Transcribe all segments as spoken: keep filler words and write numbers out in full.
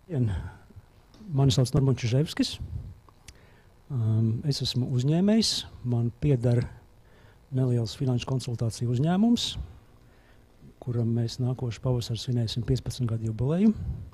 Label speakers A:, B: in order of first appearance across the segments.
A: Mani sauc Normons Čiževskis. Um, es esmu uzņēmējs. Man pieder neliels finanšu konsultāciju uzņēmums, kuram mēs nākošu pavasaru svinēsim piecpadsmit gadu jubileju.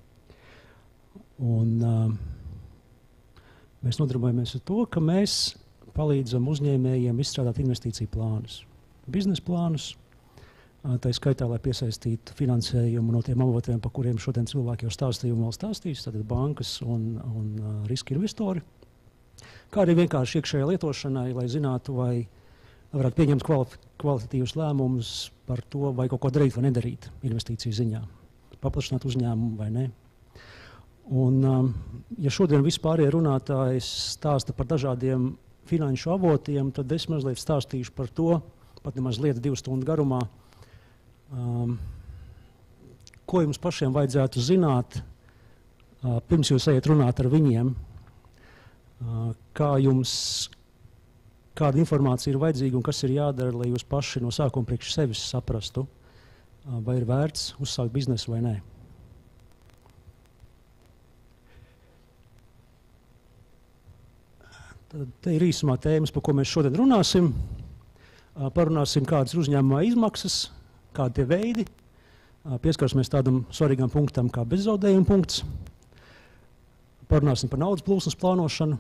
A: Un, uh, mēs nodarbojamies ar to, ka mēs palīdzam uzņēmējiem izstrādāt investīciju plānus, biznesa plānus, tā skaitā, lai piesaistītu finansējumu no tiem avotiem, par kuriem šodien cilvēki jau stāstīja un vēl stāstīs, tātad bankas un, un uh, riska investori. Kā arī vienkārši iekšējai lietošanai, lai zinātu, vai varētu pieņemt kvali kvalitatīvus lēmumus par to, vai kaut ko darīt vai nedarīt investīciju ziņā, paplašināt uzņēmumu vai ne. Un, um, ja šodien vispārējie runātāji stāsta par dažādiem finanšu avotiem, tad es mazliet stāstīšu par to, pat nemaz lieta divu stundu garumā, Um, ko jums pašiem vajadzētu zināt, uh, pirms jūs ejat runāt ar viņiem, uh, kā jums, kāda informācija ir vajadzīga un kas ir jādara, lai jūs paši no sākuma priekš sevis saprastu, uh, vai ir vērts uzsākt biznesu vai nē. Tad te ir īsumā tēmas, par ko mēs šodien runāsim. Uh, parunāsim, kādas ir uzņēmumā izmaksas, kādi tie veidi, pieskarsimies tādam svarīgam punktam kā bezzaudējuma punkts, parunāsim par naudas plūsmas plānošanu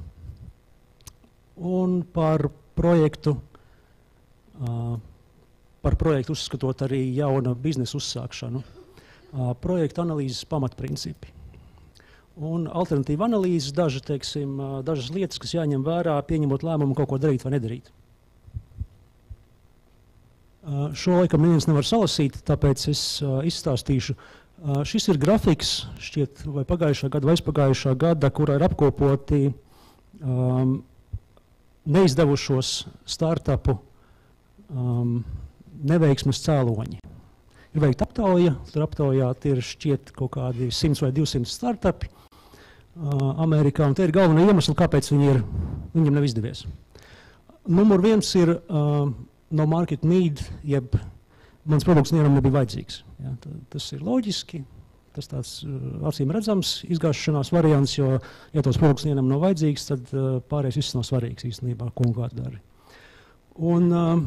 A: un par projektu, par projektu uzskatot arī jauna biznesa uzsākšanu, projekta analīzes pamatprincipi. Un alternatīva analīzes, daži, teiksim, dažas lietas, kas jāņem vērā, pieņemot lēmumu kaut ko darīt vai nedarīt. Uh, šo laikam neviens nevar salasīt, tāpēc es uh, izstāstīšu. Uh, šis ir grafiks, šķiet, vai pagājušā gada, vai aizpagājušā gada, kurā ir apkopoti um, neizdevušos startupu um, neveiksmes cēloņi. Ir veikta aptauja, tur aptaujāt ir šķiet kaut kādi simts vai divsimt startupi uh, Amerikā, un te ir galvenie iemesli, kāpēc viņi ir, viņiem nav izdevies. Numur viens ir uh, no market need, jeb mans produkts nevienam nebija vajadzīgs. Ja, tas ir loģiski, tas tāds uh, acīm redzams izgāšanās variants, jo, ja tos produkts nevienam nav vajadzīgs, tad uh, pārējais viss nav svarīgs īstenībā, ko un kā dari. Un uh,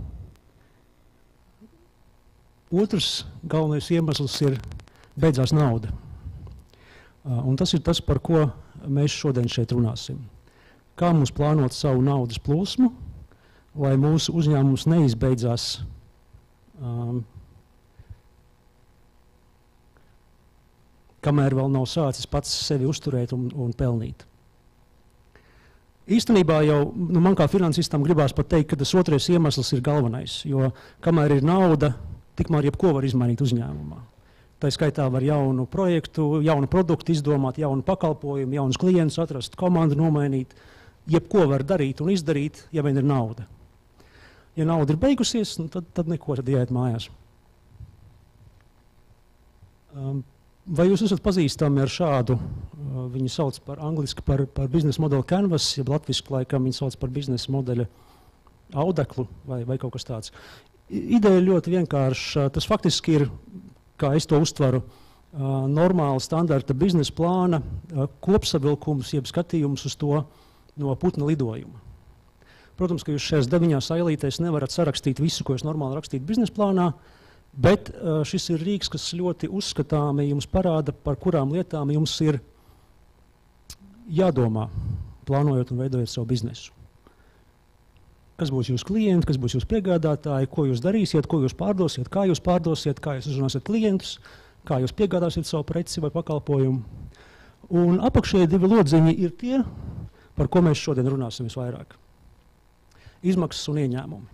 A: otrs galvenais iemesls ir beidzās nauda. Uh, un tas ir tas, par ko mēs šodien šeit runāsim. Kā mums plānot savu naudas plūsmu, lai mūsu uzņēmums neizbeidzās um, kamēr vēl nav sācis pats sevi uzturēt un, un pelnīt. Īstenībā jau nu, man kā finansistam gribās pat teikt, ka tas otrais iemesls ir galvenais, jo kamēr ir nauda, tikmēr jebko var izmainīt uzņēmumā. Tā skaitā var jaunu projektu, jaunu produktu izdomāt, jaunu pakalpojumu, jaunus klientus atrast, komandu nomainīt, jebko var darīt un izdarīt, ja vien ir nauda. Ja nauda ir beigusies, nu, tad, tad neko, tad jāiet mājās. Um, vai jūs esat pazīstami ar šādu, uh, viņu sauc par angliski par, par biznesa modeli canvas, ja latviski laikam viņu sauc par biznesa modeļa audeklu vai, vai kaut kas tāds. Ideja ļoti vienkārša. Tas faktiski ir, kā es to uztvaru, uh, normāla standarta biznesa plāna uh, kopsavilkums, jeb skatījums uz to no putna lidojuma. Protams, ka jūs šajās deviņās ailītēs nevarat sarakstīt visu, ko jūs normāli rakstītu biznesa plānā, bet uh, šis ir rīks, kas ļoti uzskatāmi jums parāda, par kurām lietām jums ir jādomā, plānojot un veidojot savu biznesu. Kas būs jūsu klienti, kas būs jūsu piegādātāji, ko jūs darīsiet, ko jūs pārdosiet, kā jūs pārdosiet, kā jūs uzrunāsiet klientus, kā jūs piegādāsiet savu preci vai pakalpojumu. Un apakšējie divi lodziņi ir tie, par ko mēs šodien runāsim visvairāk. Izmaksas un ieņēmumi.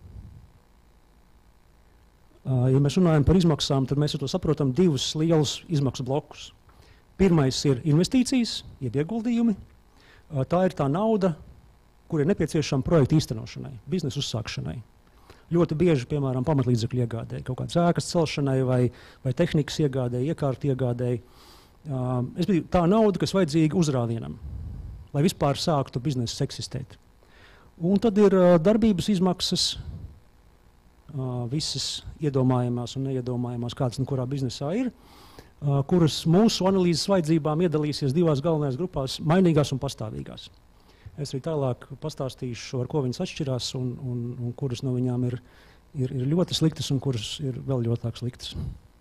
A: Uh, ja mēs runājam par izmaksām, tad mēs ar to saprotam divus lielus izmaksu blokus. Pirmais ir investīcijas, jeb ieguldījumi. Uh, tā ir tā nauda, kur ir nepieciešama projekta īstenošanai, biznesa uzsākšanai. Ļoti bieži, piemēram, pamatlīdzekļu iegādēji, kaut kādas ēkas celšanai vai, vai tehnikas iegādēji, iekārtu iegādēji. Uh, es biju tā nauda, kas vajadzīga uzrāvienam, lai vispār sāktu biznesu eksistēt. Un tad ir uh, darbības izmaksas, uh, visas iedomājamās un neiedomājamās, kādas un kurā biznesā ir. kuras mūsu analīzes vajadzībām iedalīsies divās galvenajās grupās – mainīgās un pastāvīgās. Es arī tālāk pastāstīšu, ar ko viņas atšķirās un, un, un kuras no viņām ir, ir, ir ļoti sliktas un kuras ir vēl ļoti sliktas.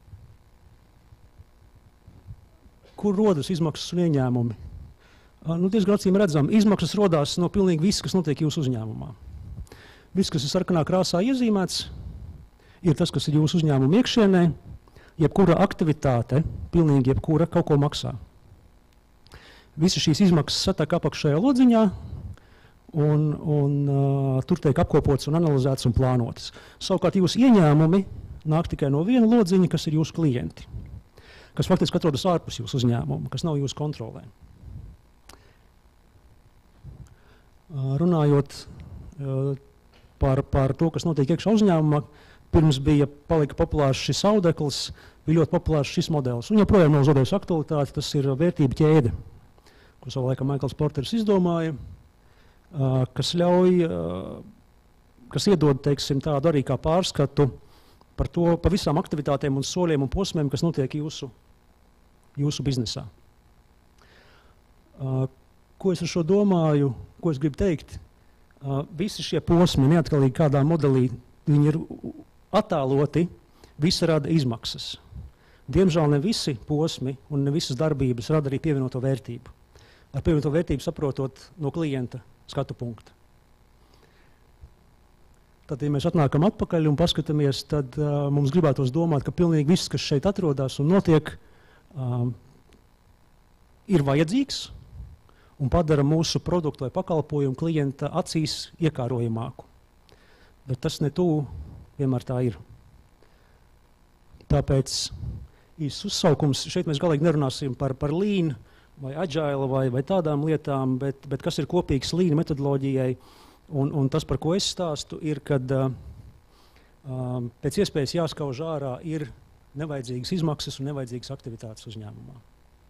A: Kur rodas izmaksas un ieņēmumi? Nu, diezgan acīm redzam, izmaksas rodās no pilnīgi viss, kas notiek jūsu uzņēmumā. Viss, kas ir sarkanā krāsā iezīmēts, ir tas, kas ir jūsu uzņēmuma iekšienē. Jebkura aktivitāte, pilnīgi jebkura, kaut ko maksā. Visas šīs izmaksas satiek apakšējā lodziņā, un, un uh, tur tiek apkopots un analizēts un plānotas. Savukārt jūsu ieņēmumi nāk tikai no viena lodziņa, kas ir jūsu klienti, kas faktiski atrodas ārpus jūsu uzņēmuma, kas nav jūsu kontrolē. Uh, runājot uh, par, par to, kas notiek iekšā uzņēmumā, pirms bija palika populārs šis audeklis, bija ļoti populārs šis modelis. Un joprojām nav zaudējis aktualitāti, tas ir vērtību ķēde, ko savu laikam Maikls Porters izdomāja, uh, kas ļauj, uh, kas iedod, teiksim, tādu arī kā pārskatu par to, par visām aktivitātēm un soļiem un posmiem, kas notiek jūsu, jūsu biznesā. Uh, ko es ar šo domāju, ko es gribu teikt? Uh, visi šie posmi, neatkarīgi kādā modelī, viņi ir attēloti, visi rada izmaksas. Diemžēl ne visi posmi un ne visas darbības rada arī pievienoto vērtību. Ar pievienoto vērtību saprotot no klienta skatu punkta. Tad, ja mēs atnākam atpakaļ un paskatāmies, tad uh, mums gribētos domāt, ka pilnīgi viss, kas šeit atrodas un notiek, um, ir vajadzīgs un padara mūsu produktu vai pakalpojumu klienta acīs iekārojamāku. Bet tas ne tuvu vienmēr tā ir. Tāpēc īsts uzsaukums, šeit mēs galīgi nerunāsim par, par lean vai agile vai, vai tādām lietām, bet, bet kas ir kopīgs lean metodoloģijai un, un tas, par ko es stāstu, ir, kad uh, um, pēc iespējas jāskauž ārā ir nevajadzīgas izmaksas un nevajadzīgas aktivitātes uzņēmumā.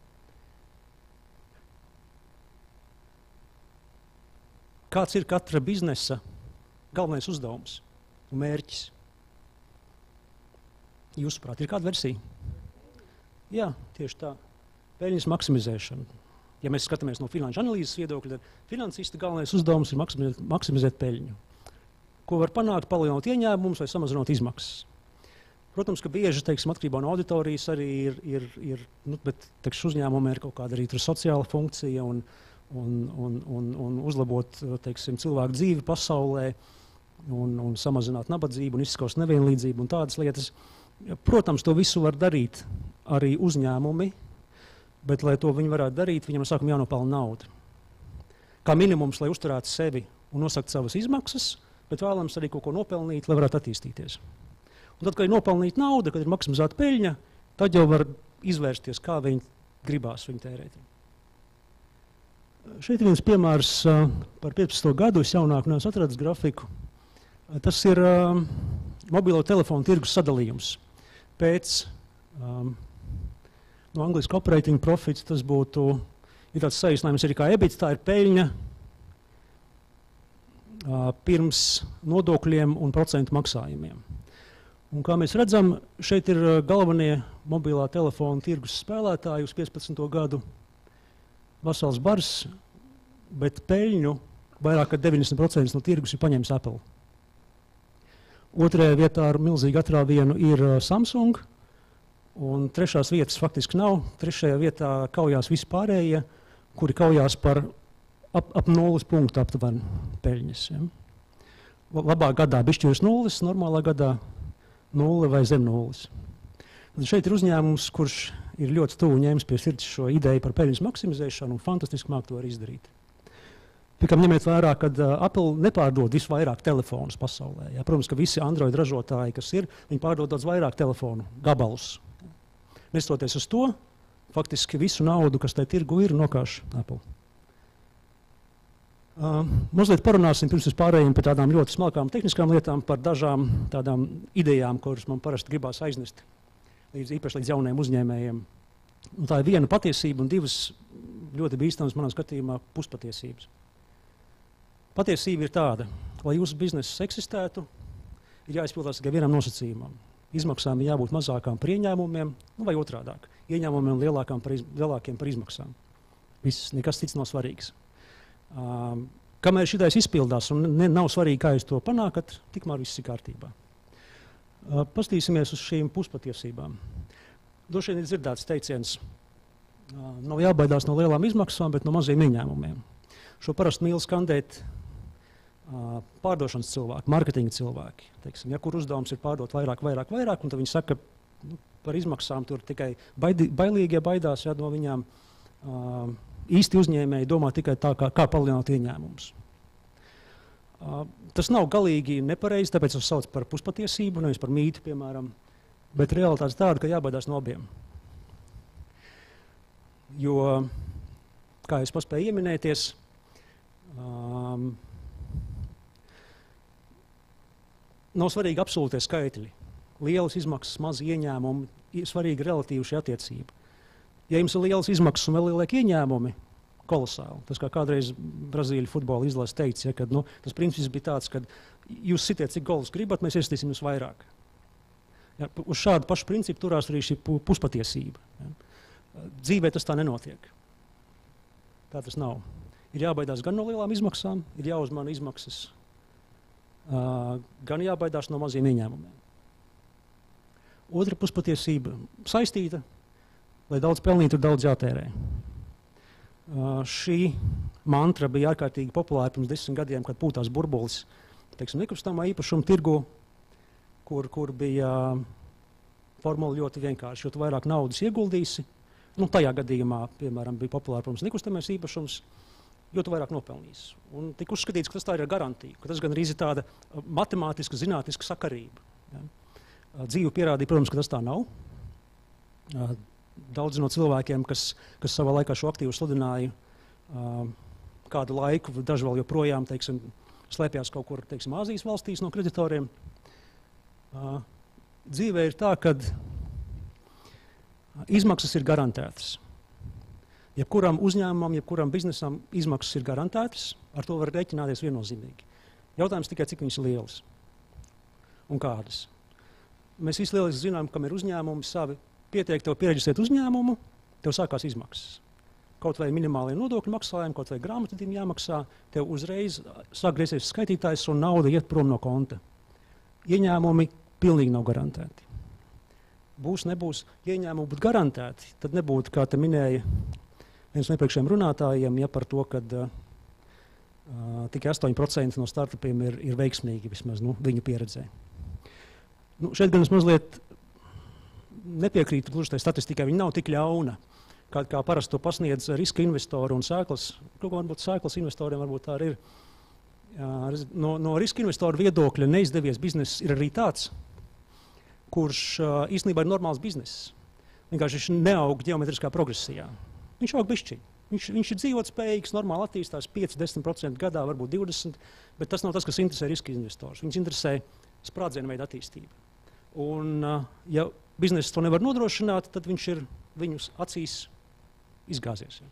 A: Kāds ir katra biznesa galvenais uzdevums un mērķis? Jūsuprāt, ir kāda versija? Jā, tieši tā. Peļņas maksimizēšana. Ja mēs skatāmies no finanšu analīzes viedokļa, tad finansista galvenais uzdevums ir maksimizēt, maksimizēt peļņu. Ko var panākt, palielinot ieņēmumus vai samazinot izmaksas? Protams, ka bieži, teiksim, atkarībā no auditorijas arī ir, ir, ir nu, bet, teiksim, uzņēmumiem ir kaut kāda arī tur sociāla funkcija un Un, un, un, un uzlabot, teiksim, cilvēku dzīvi pasaulē un, un samazināt nabadzību un izskaust nevienlīdzību un tādas lietas. Protams, to visu var darīt arī uzņēmumi, bet, lai to viņi varētu darīt, viņam no sākuma jānopelna nauda. Kā minimums, lai uzturētu sevi un nosakt savas izmaksas, bet vēlams arī kaut ko nopelnīt, lai varētu attīstīties. Un tad, kad ir nopelnīta nauda, kad ir maksimizēta peļņa, tad jau var izvērsties, kā viņi gribās viņu tērēt. Šeit ir viens piemērs uh, par piecpadsmito gadu, es jaunāk neesmu atradis grafiku. Uh, tas ir uh, mobilo telefonu tirgus sadalījums. Pēc um, no angliski operating profits tas būtu, ir tāds saīsinājums arī kā EBIT, tā ir peļņa uh, pirms nodokļiem un procentu maksājumiem. Un kā mēs redzam, šeit ir uh, galvenie mobilā telefonu tirgus spēlētāji uz piecpadsmito gadu. Vesels bars, bet peļņu vairāk kā deviņdesmit procenti no tirgus ir paņēmis Apple. Otrajā vietā ar milzīgu atrāvienu ir Samsung, un trešās vietas faktiski nav. Trešajā vietā kaujās vispārējie, kuri kaujās par ap, ap nulles punktu aptuveni peļņas. Ja. Labā gadā bišķiņas nulles, normālā gadā nulle vai zem nulles. Tad šeit ir uzņēmums, kurš ir ļoti tuvu ņēmis pie sirds šo ideju par peļņas maksimizēšanu un fantastiski māk to arī izdarīt. Tikam ņemiet vērā, ka uh, Apple nepārdod visvairāk telefonus pasaulē. Ja? Protams, ka visi Android ražotāji, kas ir, viņi pārdod daudz vairāk telefonu gabalus. Nestoties uz to, faktiski visu naudu, kas tajā tirgu ir, nokāš Apple. Uh, mazliet parunāsim, pirms mēs pārējiem par tādām ļoti smalkām tehniskām lietām, par dažām tādām idejām, kuras man parasti gribās aiznest. Līdz, īpaši līdz jauniem uzņēmējiem. Un tā ir viena patiesība un divas ļoti bīstamas manā skatījumā puspatiesības. Patiesība ir tāda, lai jūsu bizness eksistētu, ir jāizpildās tikai vienam nosacījumam. Izmaksām ir jābūt mazākām par ieņēmumiem, nu vai otrādāk. ieņēmumiem lielākām par iz, lielākiem par izmaksām. Viss, nekas cits nav svarīgs. Um, kamēr šitais izpildās un ne, nav svarīgi, kā jūs to panākat, tikmēr viss ir kārtībā. Uh, pastīsimies uz šīm puspatiesībām. Droši vien ir dzirdēts teiciens, uh, nav jābaidās no lielām izmaksām, bet no maziem ieņēmumiem. Šo parasti mīl skandēt uh, pārdošanas cilvēki, marketinga cilvēki. Teiksim, ja kur uzdevums ir pārdot vairāk, vairāk, vairāk, un tad viņi saka, nu, par izmaksām tur tikai baidi, bailīgie baidās, ja, no viņām uh, īsti uzņēmēji domā tikai tā, kā, kā palielināt ieņēmumus. Uh, tas nav galīgi nepareizi, tāpēc es sauc par puspatiesību, nevis par mītu, piemēram, bet realitāte tāda, ka jābaidās no abiem. Jo, kā es paspēju ieminēties, um, nav svarīgi absolūtie skaitļi. Lielas izmaksas, mazi ieņēmumi, ir svarīga relatīva šī attiecība. Ja jums ir lielas izmaksas un vēl lielāki ieņēmumi, kolosāli. Tas kā kādreiz Brazīļu futbola izlases teica, ja, kad, nu, tas princips bija tāds, ka jūs sitiet, cik golus gribat, mēs iestīsim jūs vairāk. Ja, uz šādu pašu principu turās arī šī puspatiesība. Ja. Dzīvē tas tā nenotiek. Tā tas nav. Ir jābaidās gan no lielām izmaksām, ir jāuzmana izmaksas, uh, gan jābaidās no maziem ieņēmumiem. Otra puspatiesība saistīta, lai daudz pelnītu, ir daudz jātērē. Uh, šī mantra bija ārkārtīgi populāra pirms desmit gadiem, kad pūtās burbulis, teiksim, nekustamā īpašuma tirgu, kur, kur bija formula ļoti vienkārši, jo tu vairāk naudas ieguldīsi. Nu, tajā gadījumā, piemēram, bija populāra, protams, nekustamais īpašums, jo tu vairāk nopelnīsi. Un tika uzskatīts, ka tas tā ir garantija, ka tas gan arī ir tāda matemātiska, zinātniska sakarība. Ja. Dzīve pierādīja, protams, ka tas tā nav. Daudz no cilvēkiem, kas, kas savā laikā šo aktīvu sludināja kādu laiku, daži vēl joprojām, teiksim, slēpjās kaut kur, teiksim, Āzijas valstīs no kreditoriem. Dzīvē ir tā, ka izmaksas ir garantētas. Jebkuram uzņēmumam, jebkuram biznesam izmaksas ir garantētas, ar to var rēķināties viennozīmīgi. Jautājums tikai, cik viņas ir lielas un kādas. Mēs visi lieliski zinām, kam ir uzņēmumi savi. Pietiek tev piereģistrēt uzņēmumu, tev sākās izmaksas. Kaut vai minimālie nodokļu maksājumi, kaut vai grāmatvedība jāmaksā, tev uzreiz sāk griezties skaitītājs un nauda iet prom no konta. Ieņēmumi pilnīgi nav garantēti. Būs, nebūs, ieņēmumi būtu garantēti, tad nebūtu, kā te minēja viens no iepriekšējiem runātājiem, ja par to, ka uh, tikai astoņi procenti no startupiem ir, ir veiksmīgi, vismaz nu, viņu pieredzē. Nu, šeit gan es mazliet nepiekrītu gluži tai statistikai, viņa nav tik ļauna, kā, kā parasti to pasniedz riska investori un sēklas. Kaut kā varbūt sēklas investoriem varbūt tā arī ir. No, no riska investoru viedokļa neizdevies bizness ir arī tāds, kurš īstenībā ir normāls bizness. Vienkārši viņš neaug ģeometriskā progresijā. Viņš aug bišķiņ. Viņš, viņš ir dzīvotspējīgs, normāli attīstās pieci līdz desmit procenti gadā, varbūt divdesmit, bet tas nav tas, kas interesē riska investors. Viņš interesē sprādzienu veidu attīstību. Un, ja bizness to nevar nodrošināt, tad viņš ir viņus acīs izgāzies. Ja.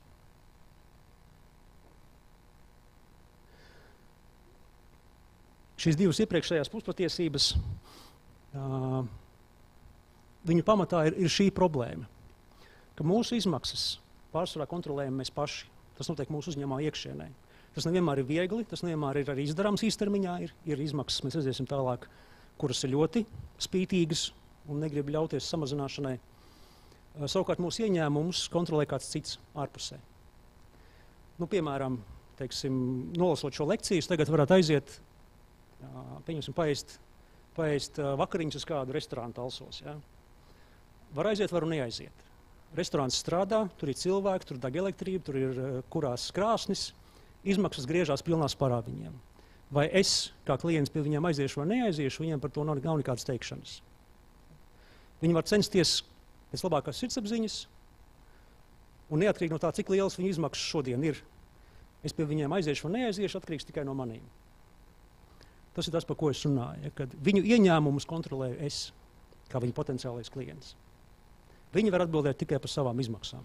A: Šīs divas iepriekšējās puspatiesības, uh, viņu pamatā ir, ir šī problēma, ka mūsu izmaksas pārsvarā kontrolējam mēs paši. Tas notiek mūsu uzņēmumā iekšienē. Tas nevienmēr ir viegli, tas nevienmēr ir arī izdarāms īstermiņā, ir, ir izmaksas, mēs redzēsim tālāk, kuras ir ļoti spītīgas un negrib ļauties samazināšanai. Savukārt mūsu ieņēmumus kontrolē kāds cits ārpusē. Nu, piemēram, teiksim, nolasot šo lekciju, tagad varētu aiziet, pieņemsim, paēst, paēst vakariņas uz kādu restorānu Talsos. Ja? Var aiziet, varu neaiziet. Restorāns strādā, tur ir cilvēki, tur deg elektrība, tur ir kurās krāsnis, izmaksas griežās pilnā sparā viņiem. Vai es, kā klients, pie viņiem aiziešu vai neaiziešu, viņiem par to nav, nav nekādas teikšanas. Viņi var censties pēc labākās sirdsapziņas, un neatkarīgi no tā, cik lielas viņu izmaksas šodien ir, es pie viņiem aiziešu vai neaiziešu, atkarīgs tikai no manīm. Tas ir tas, par ko es runāju, ja, kad viņu ieņēmumus kontrolēju es, kā viņu potenciālais klients. Viņi var atbildēt tikai par savām izmaksām.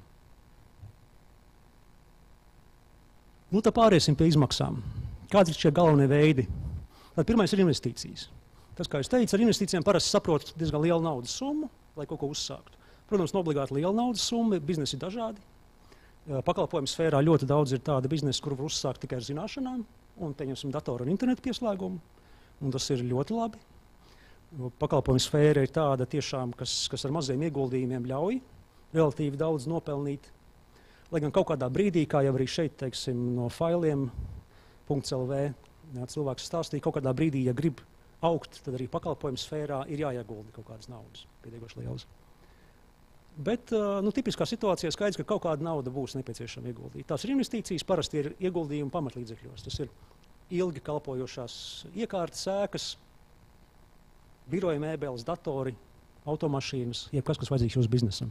A: Nu, tā pāriesim pie izmaksām. Kādi ir šie galvenie veidi? Tad pirmais ir investīcijas. Tas, kā es teicu, ar investīcijām parasti saprotu diezgan lielu naudas summu, lai kaut ko uzsāktu. Protams, nav obligāti liela naudas summa, biznesi ir dažādi. Pakalpojumu sfērā ļoti daudz ir tāda biznesa, kuru var uzsākt tikai ar zināšanām, un, pieņemsim, datoru un internetu pieslēgumu, un tas ir ļoti labi. Pakalpojumu sfēra ir tāda tiešām, kas, kas ar maziem ieguldījumiem ļauj relatīvi daudz nopelnīt. Lai gan kaut kādā brīdī, kā jau arī šeit, teiksim, no failiem punkts L V, jā, cilvēks stāstīja, kaut kādā brīdī, ja grib augt, tad arī pakalpojumu sfērā ir jāiegulda kaut kādas naudas, pietiekoši lielas. Bet nu, tipiskā situācijā skaidrs, ka kaut kāda nauda būs nepieciešama ieguldīt. Tās ir investīcijas, parasti ir ieguldījumi pamatlīdzekļos. Tas ir ilgi kalpojošās iekārtas, ēkas, biroja mēbeles, datori, automašīnas, jebkas, kas vajadzīgs jūsu biznesam.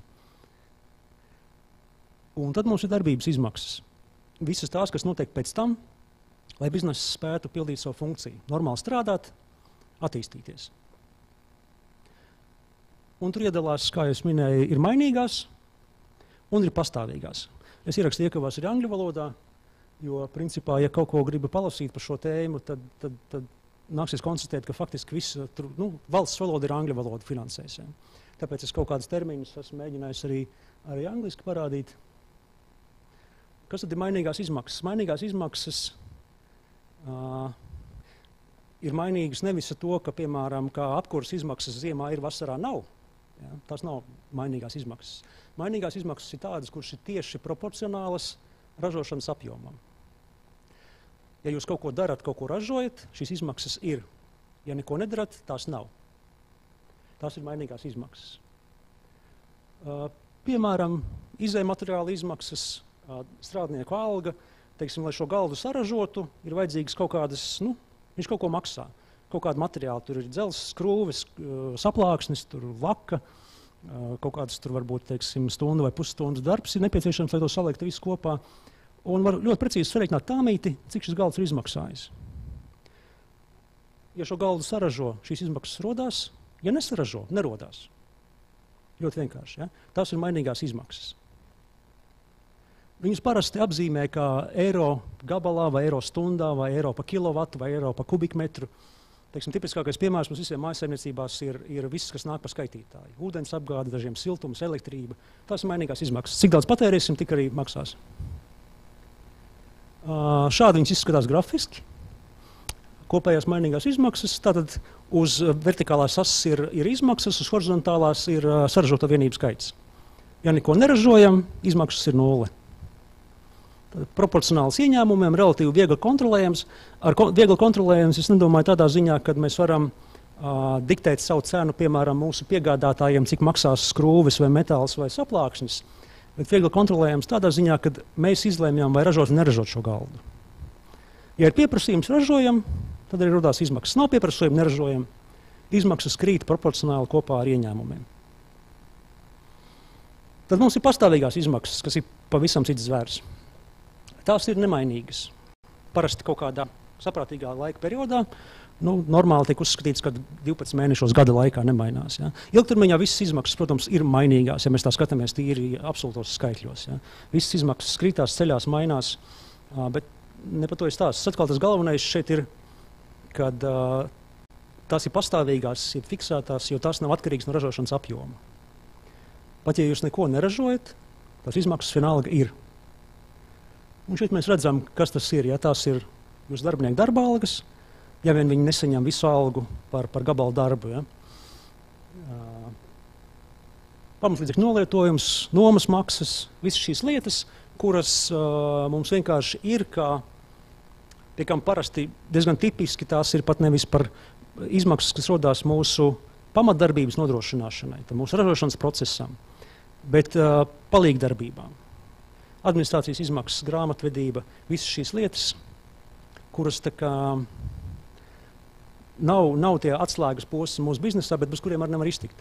A: Un tad mums ir darbības izmaksas. Visas tās, kas notiek pēc tam, lai bizness spētu pildīt savu funkciju. Normāli strādāt, attīstīties. Un tur iedalās, kā jau minēju, ir mainīgās un ir pastāvīgās. Es ierakstu iekavās arī angļu valodā, jo, principā, ja kaut ko gribu palasīt par šo tēmu, tad, tad, tad nāksies konstatēt, ka faktiski viss, tur, nu, valsts valoda ir angļu valoda finansēs. Ja. Tāpēc es kaut kādus terminus esmu mēģinājis arī, arī angliski parādīt. Kas tad ir mainīgās izmaksas? Mainīgās izmaksas uh, ir mainīgas nevis ar to, ka, piemēram, kā apkuras izmaksas ziemā ir, vasarā nav. Ja, tās nav mainīgās izmaksas. Mainīgās izmaksas ir tādas, kuras ir tieši proporcionālas ražošanas apjomam. Ja jūs kaut ko darat, kaut ko ražojat, šīs izmaksas ir. Ja neko nedarat, tās nav. Tās ir mainīgās izmaksas. Uh, piemēram, izējmateriāla izmaksas, uh, strādnieku alga, teiksim, lai šo galdu saražotu, ir vajadzīgas kaut kādas, nu, viņš kaut ko maksā. Kaut kāda materiāla, tur ir dzelzs, skrūves, saplāksnis, tur laka, kaut kāds tur varbūt, teiksim, stundu vai pusstundu darbs ir nepieciešams, lai to salikt visu kopā. Un var ļoti precīzi sareiķināt tāmīti, cik šis galds ir izmaksājis. Ja šo galdu saražo, šīs izmaksas rodās, ja nesaražo, nerodās. Ļoti vienkārši, ja? Tās ir mainīgās izmaksas. Viņus parasti apzīmē kā eiro gabalā, vai eiro stundā, vai eiro pa kilovatu, vai eiro pa kubikmetru. Teiksim, tipiskākais piemērs mums visiem mājsaimniecībās ir, ir viss, kas nāk pa skaitītāju. Ūdens apgāde, dažiem siltums, elektrība. Tās ir mainīgās izmaksas. Cik daudz patērēsim, tik arī maksās. Uh, šādi viņas izskatās grafiski. Kopējās mainīgās izmaksas. Tātad uz vertikālās asas ir, ir izmaksas, uz horizontālās ir uh, saražoto vienību skaits. Ja neko neražojam, izmaksas ir nulle. Proporcionāls ieņēmumiem, relatīvi viegli kontrolējams. Ar ko, viegli kontrolējams es nedomāju tādā ziņā, kad mēs varam uh, diktēt savu cenu, piemēram, mūsu piegādātājiem, cik maksās skrūves vai metāls vai saplāksnis, bet viegli kontrolējams tādā ziņā, kad mēs izlēmjam vai ražot vai neražot šo galdu. Ja ir pieprasījums, ražojam, tad arī rodās izmaksas. Nav pieprasījuma, neražojam. Izmaksas krīt proporcionāli kopā ar ieņēmumiem. Tad mums ir pastāvīgās izmaksas, kas ir pavisam cits zvērs. Tās ir nemainīgas. Parasti kaut kādā saprātīgā laika periodā, nu, normāli tiek uzskatīts, ka divpadsmit mēnešos gada laikā nemainās. Ja. Ilgtermiņā visas izmaksas, protams, ir mainīgās, ja mēs tā skatāmies tīri absolūtos skaitļos. Ja. Visas izmaksas krītās, ceļās, mainās, bet ne par to ir stāsts. Atkal tas galvenais šeit ir, kad uh, tās ir pastāvīgās, ir fiksētās, jo tās nav atkarīgas no ražošanas apjoma. Pat ja jūs neko neražojat, tās izmaksas vienalga ir. Un šeit mēs redzam, kas tas ir. Ja tās ir jūsu darbinieku darba algas, ja vien viņi nesaņem visu algu par, par gabalu darbu. Ja. Uh, pamatlīdzekļu nolietojums, nomas maksas, visas šīs lietas, kuras uh, mums vienkārši ir, kā, pie kam parasti diezgan tipiski tās ir pat nevis par izmaksas, kas rodās mūsu pamatdarbības nodrošināšanai, mūsu ražošanas procesam, bet uh, palīgdarbībām. Administrācijas izmaksas, grāmatvedība, visas šīs lietas, kuras tā kā nav, nav tie atslēgas posmi mūsu biznesā, bet bez kuriem arī nevar iztikt.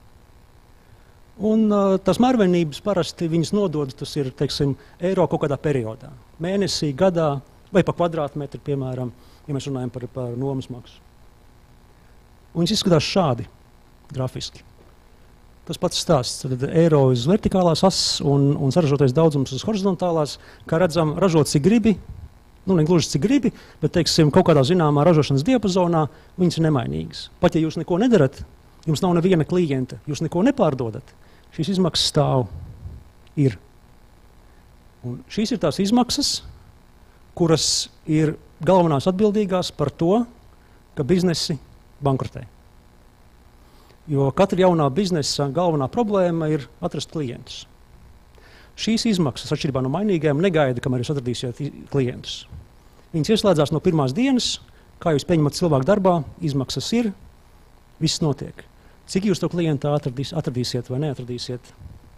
A: Un uh, tās mērvienības parasti viņas nodod, tas ir, teiksim, eiro kaut kādā periodā. Mēnesī, gadā vai pa kvadrātmetru, piemēram, ja mēs runājam par, par nomas maksu. Un viņas izskatās šādi, grafiski. Tas pats stāsts. Tad eiro uz vertikālās asas un, un saražotais daudzums uz horizontālās. Kā redzam, ražot cik gribi, nu ne gluži cik gribi, bet, teiksim, kaut kādā zināmā ražošanas diapazonā viņas ir nemainīgas. Pat ja jūs neko nedarat, jums nav neviena klienta, jūs neko nepārdodat, šīs izmaksas stāv ir. Un šīs ir tās izmaksas, kuras ir galvenās atbildīgās par to, ka biznesi bankrotē. Jo katra jaunā biznesa galvenā problēma ir atrast klientus. Šīs izmaksas, atšķirībā no mainīgajām, negaida, kamēr jūs atradīsiet klientus. Viņas ieslēdzās no pirmās dienas, kā jūs pieņemat cilvēku darbā, izmaksas ir, viss notiek. Cik jūs to klientu atradīs, atradīsiet vai neatradīsiet?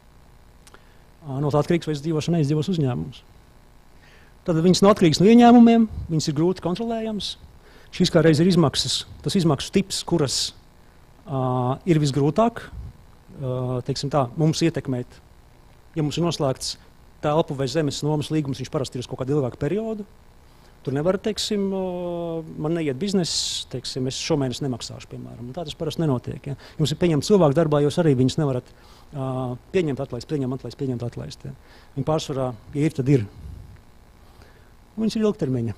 A: No tā atkarīgs, vai es dzīvošu vai neizdzīvos uzņēmumus. Tad viņas nav atkarīgas no ieņēmumiem, viņas ir grūti kontrolējams. Šīs kā reiz ir izmaksas, tas izmaksu tips, kuras uh, ir visgrūtāk, uh, teiksim tā, mums ietekmēt. Ja mums ir noslēgts telpu vai zemes nomas līgums, viņš parasti ir uz kaut kādu ilgāku periodu. Tur nevar, teiksim, man neiet bizness, teiksim, es šomēnes nemaksāšu, piemēram. Tā tas parasti nenotiek. Ja. Jums ir pieņemt cilvēku darbā, jūs arī viņus nevarat uh, pieņemt, atlaist, pieņemt, atlaist, pieņemt, atlaist. Ja. Viņi pārsvarā, ja ir, tad ir. Un viņas ir ilgtermiņa.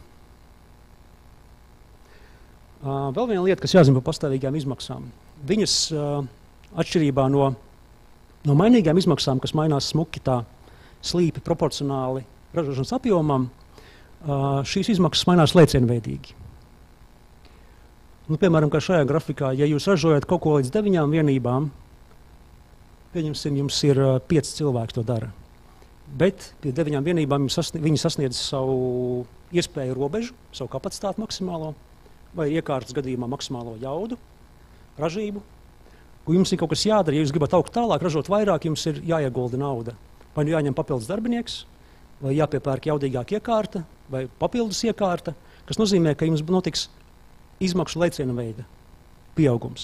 A: Uh, vēl viena lieta, kas jāzina par pastāvīgām izmaksām. Viņas uh, atšķirībā no No mainīgām izmaksām, kas mainās smuki tā slīpi proporcionāli ražošanas apjomam, šīs izmaksas mainās lēcienveidīgi. Nu, piemēram, kā šajā grafikā, ja jūs ražojat kaut ko līdz deviņām vienībām, pieņemsim, jums ir pieci cilvēki to dara. Bet pie deviņām vienībām sasniedz, viņi sasniedz savu iespēju robežu, savu kapacitāti maksimālo, vai iekārtas gadījumā maksimālo jaudu, ražību. Jums ir kaut kas jādara, ja jūs gribat augt tālāk, ražot vairāk, jums ir jāiegulda nauda. Vai nu jāņem papildus darbinieks, vai jāpiepērk jaudīgāk iekārta, vai papildus iekārta, kas nozīmē, ka jums notiks izmaksu lēciena veida pieaugums.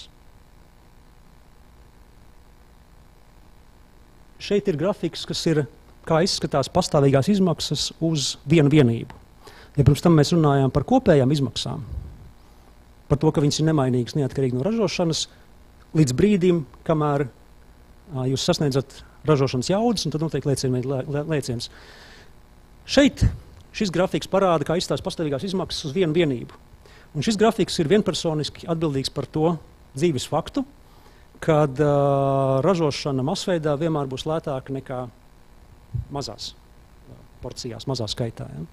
A: Šeit ir grafiks, kas ir, kā izskatās pastāvīgās izmaksas uz vienu vienību. Ja pirms tam mēs runājām par kopējām izmaksām, par to, ka viņas ir nemainīgas neatkarīgi no ražošanas, līdz brīdim, kamēr a, jūs sasniedzat ražošanas jaudas, un tad notiek lēciens. Šeit šis grafiks parāda, kā izstās pastāvīgās izmaksas uz vienu vienību. Un šis grafiks ir vienpersoniski atbildīgs par to dzīves faktu, kad a, ražošana masveidā vienmēr būs lētāka nekā mazās porcijās, mazā skaitā. Ja?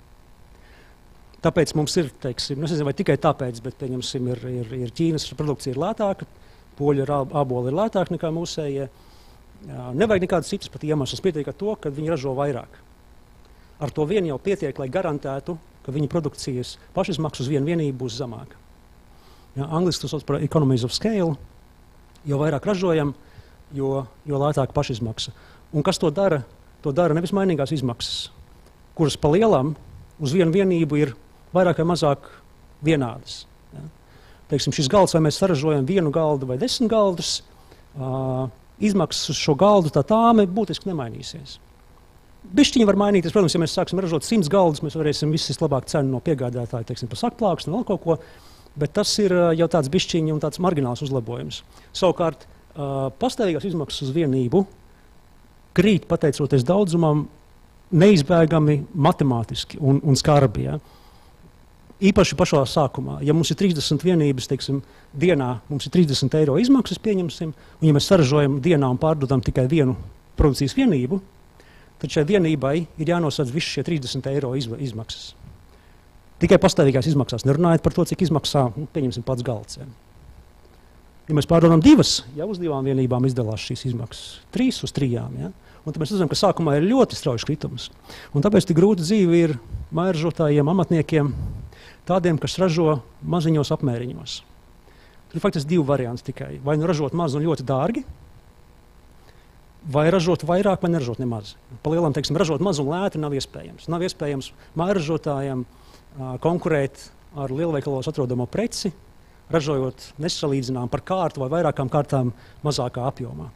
A: Tāpēc mums ir, teiksim, es nezinu, vai tikai tāpēc, bet, pieņemsim, ir, ir, ir Ķīnas produkcija ir lētāka, poļu āboli ir lētāk nekā mūsējie. Nevajag nekādas citas pat iemeslas, pietiek ar to, ka viņi ražo vairāk. Ar to vien jau pietiek, lai garantētu, ka viņa produkcijas pašizmaksa uz vienu vienību būs zemāka. Ja, angliski tas sauc par economies of scale. Jo vairāk ražojam, jo, jo lētāka pašizmaksa. Un kas to dara? To dara nevis mainīgās izmaksas, kuras pa lielam uz vienu vienību ir vairāk vai mazāk vienādas. Ja. Teiksim, šis galds, vai mēs saražojam vienu galdu vai desmit galdus, uh, izmaksas uz šo galdu tā tāme būtiski nemainīsies. Bišķiņi var mainīties, protams, ja mēs sāksim ražot simts galdus, mēs varēsim visu labāk cenu no piegādātāja, teiksim, par sakplākstu un vēl kaut ko, bet tas ir uh, jau tāds bišķiņi un tāds margināls uzlabojums. Savukārt, uh, pastāvīgās izmaksas uz vienību krīt, pateicoties daudzumam, neizbēgami matemātiski un, un skarbi. Ja? Īpaši pašā sākumā. Ja mums ir trīsdesmit vienības, teiksim, dienā mums ir trīsdesmit eiro izmaksas, pieņemsim, un ja mēs saražojam dienā un pārdodam tikai vienu produkcijas vienību, tad šai vienībai ir jānosadz visi šie trīsdesmit eiro izmaksas. Tikai pastāvīgās izmaksās, nerunājot par to, cik izmaksā, nu, pieņemsim, pats galds. Ja. Ja mēs pārdodam divas, jau uz divām vienībām izdalās šīs izmaksas, trīs uz trijām. Ja. Un tad mēs redzam, ka sākumā ir ļoti strauji kritums. Un tāpēc tik grūta dzīve ir mājražotājiem, amatniekiem, tādiem, kas ražo maziņos apmēriņos. Tur ir faktiski divi varianti tikai. Vai nu ražot maz un ļoti dārgi, vai ražot vairāk, vai neražot nemaz. Pa lielam, teiksim, ražot maz un lēti nav iespējams. Nav iespējams mājražotājiem uh, konkurēt ar lielveikalos atrodamo preci, ražojot nesalīdzinām par kārtu vai vairākām kārtām mazākā apjomā.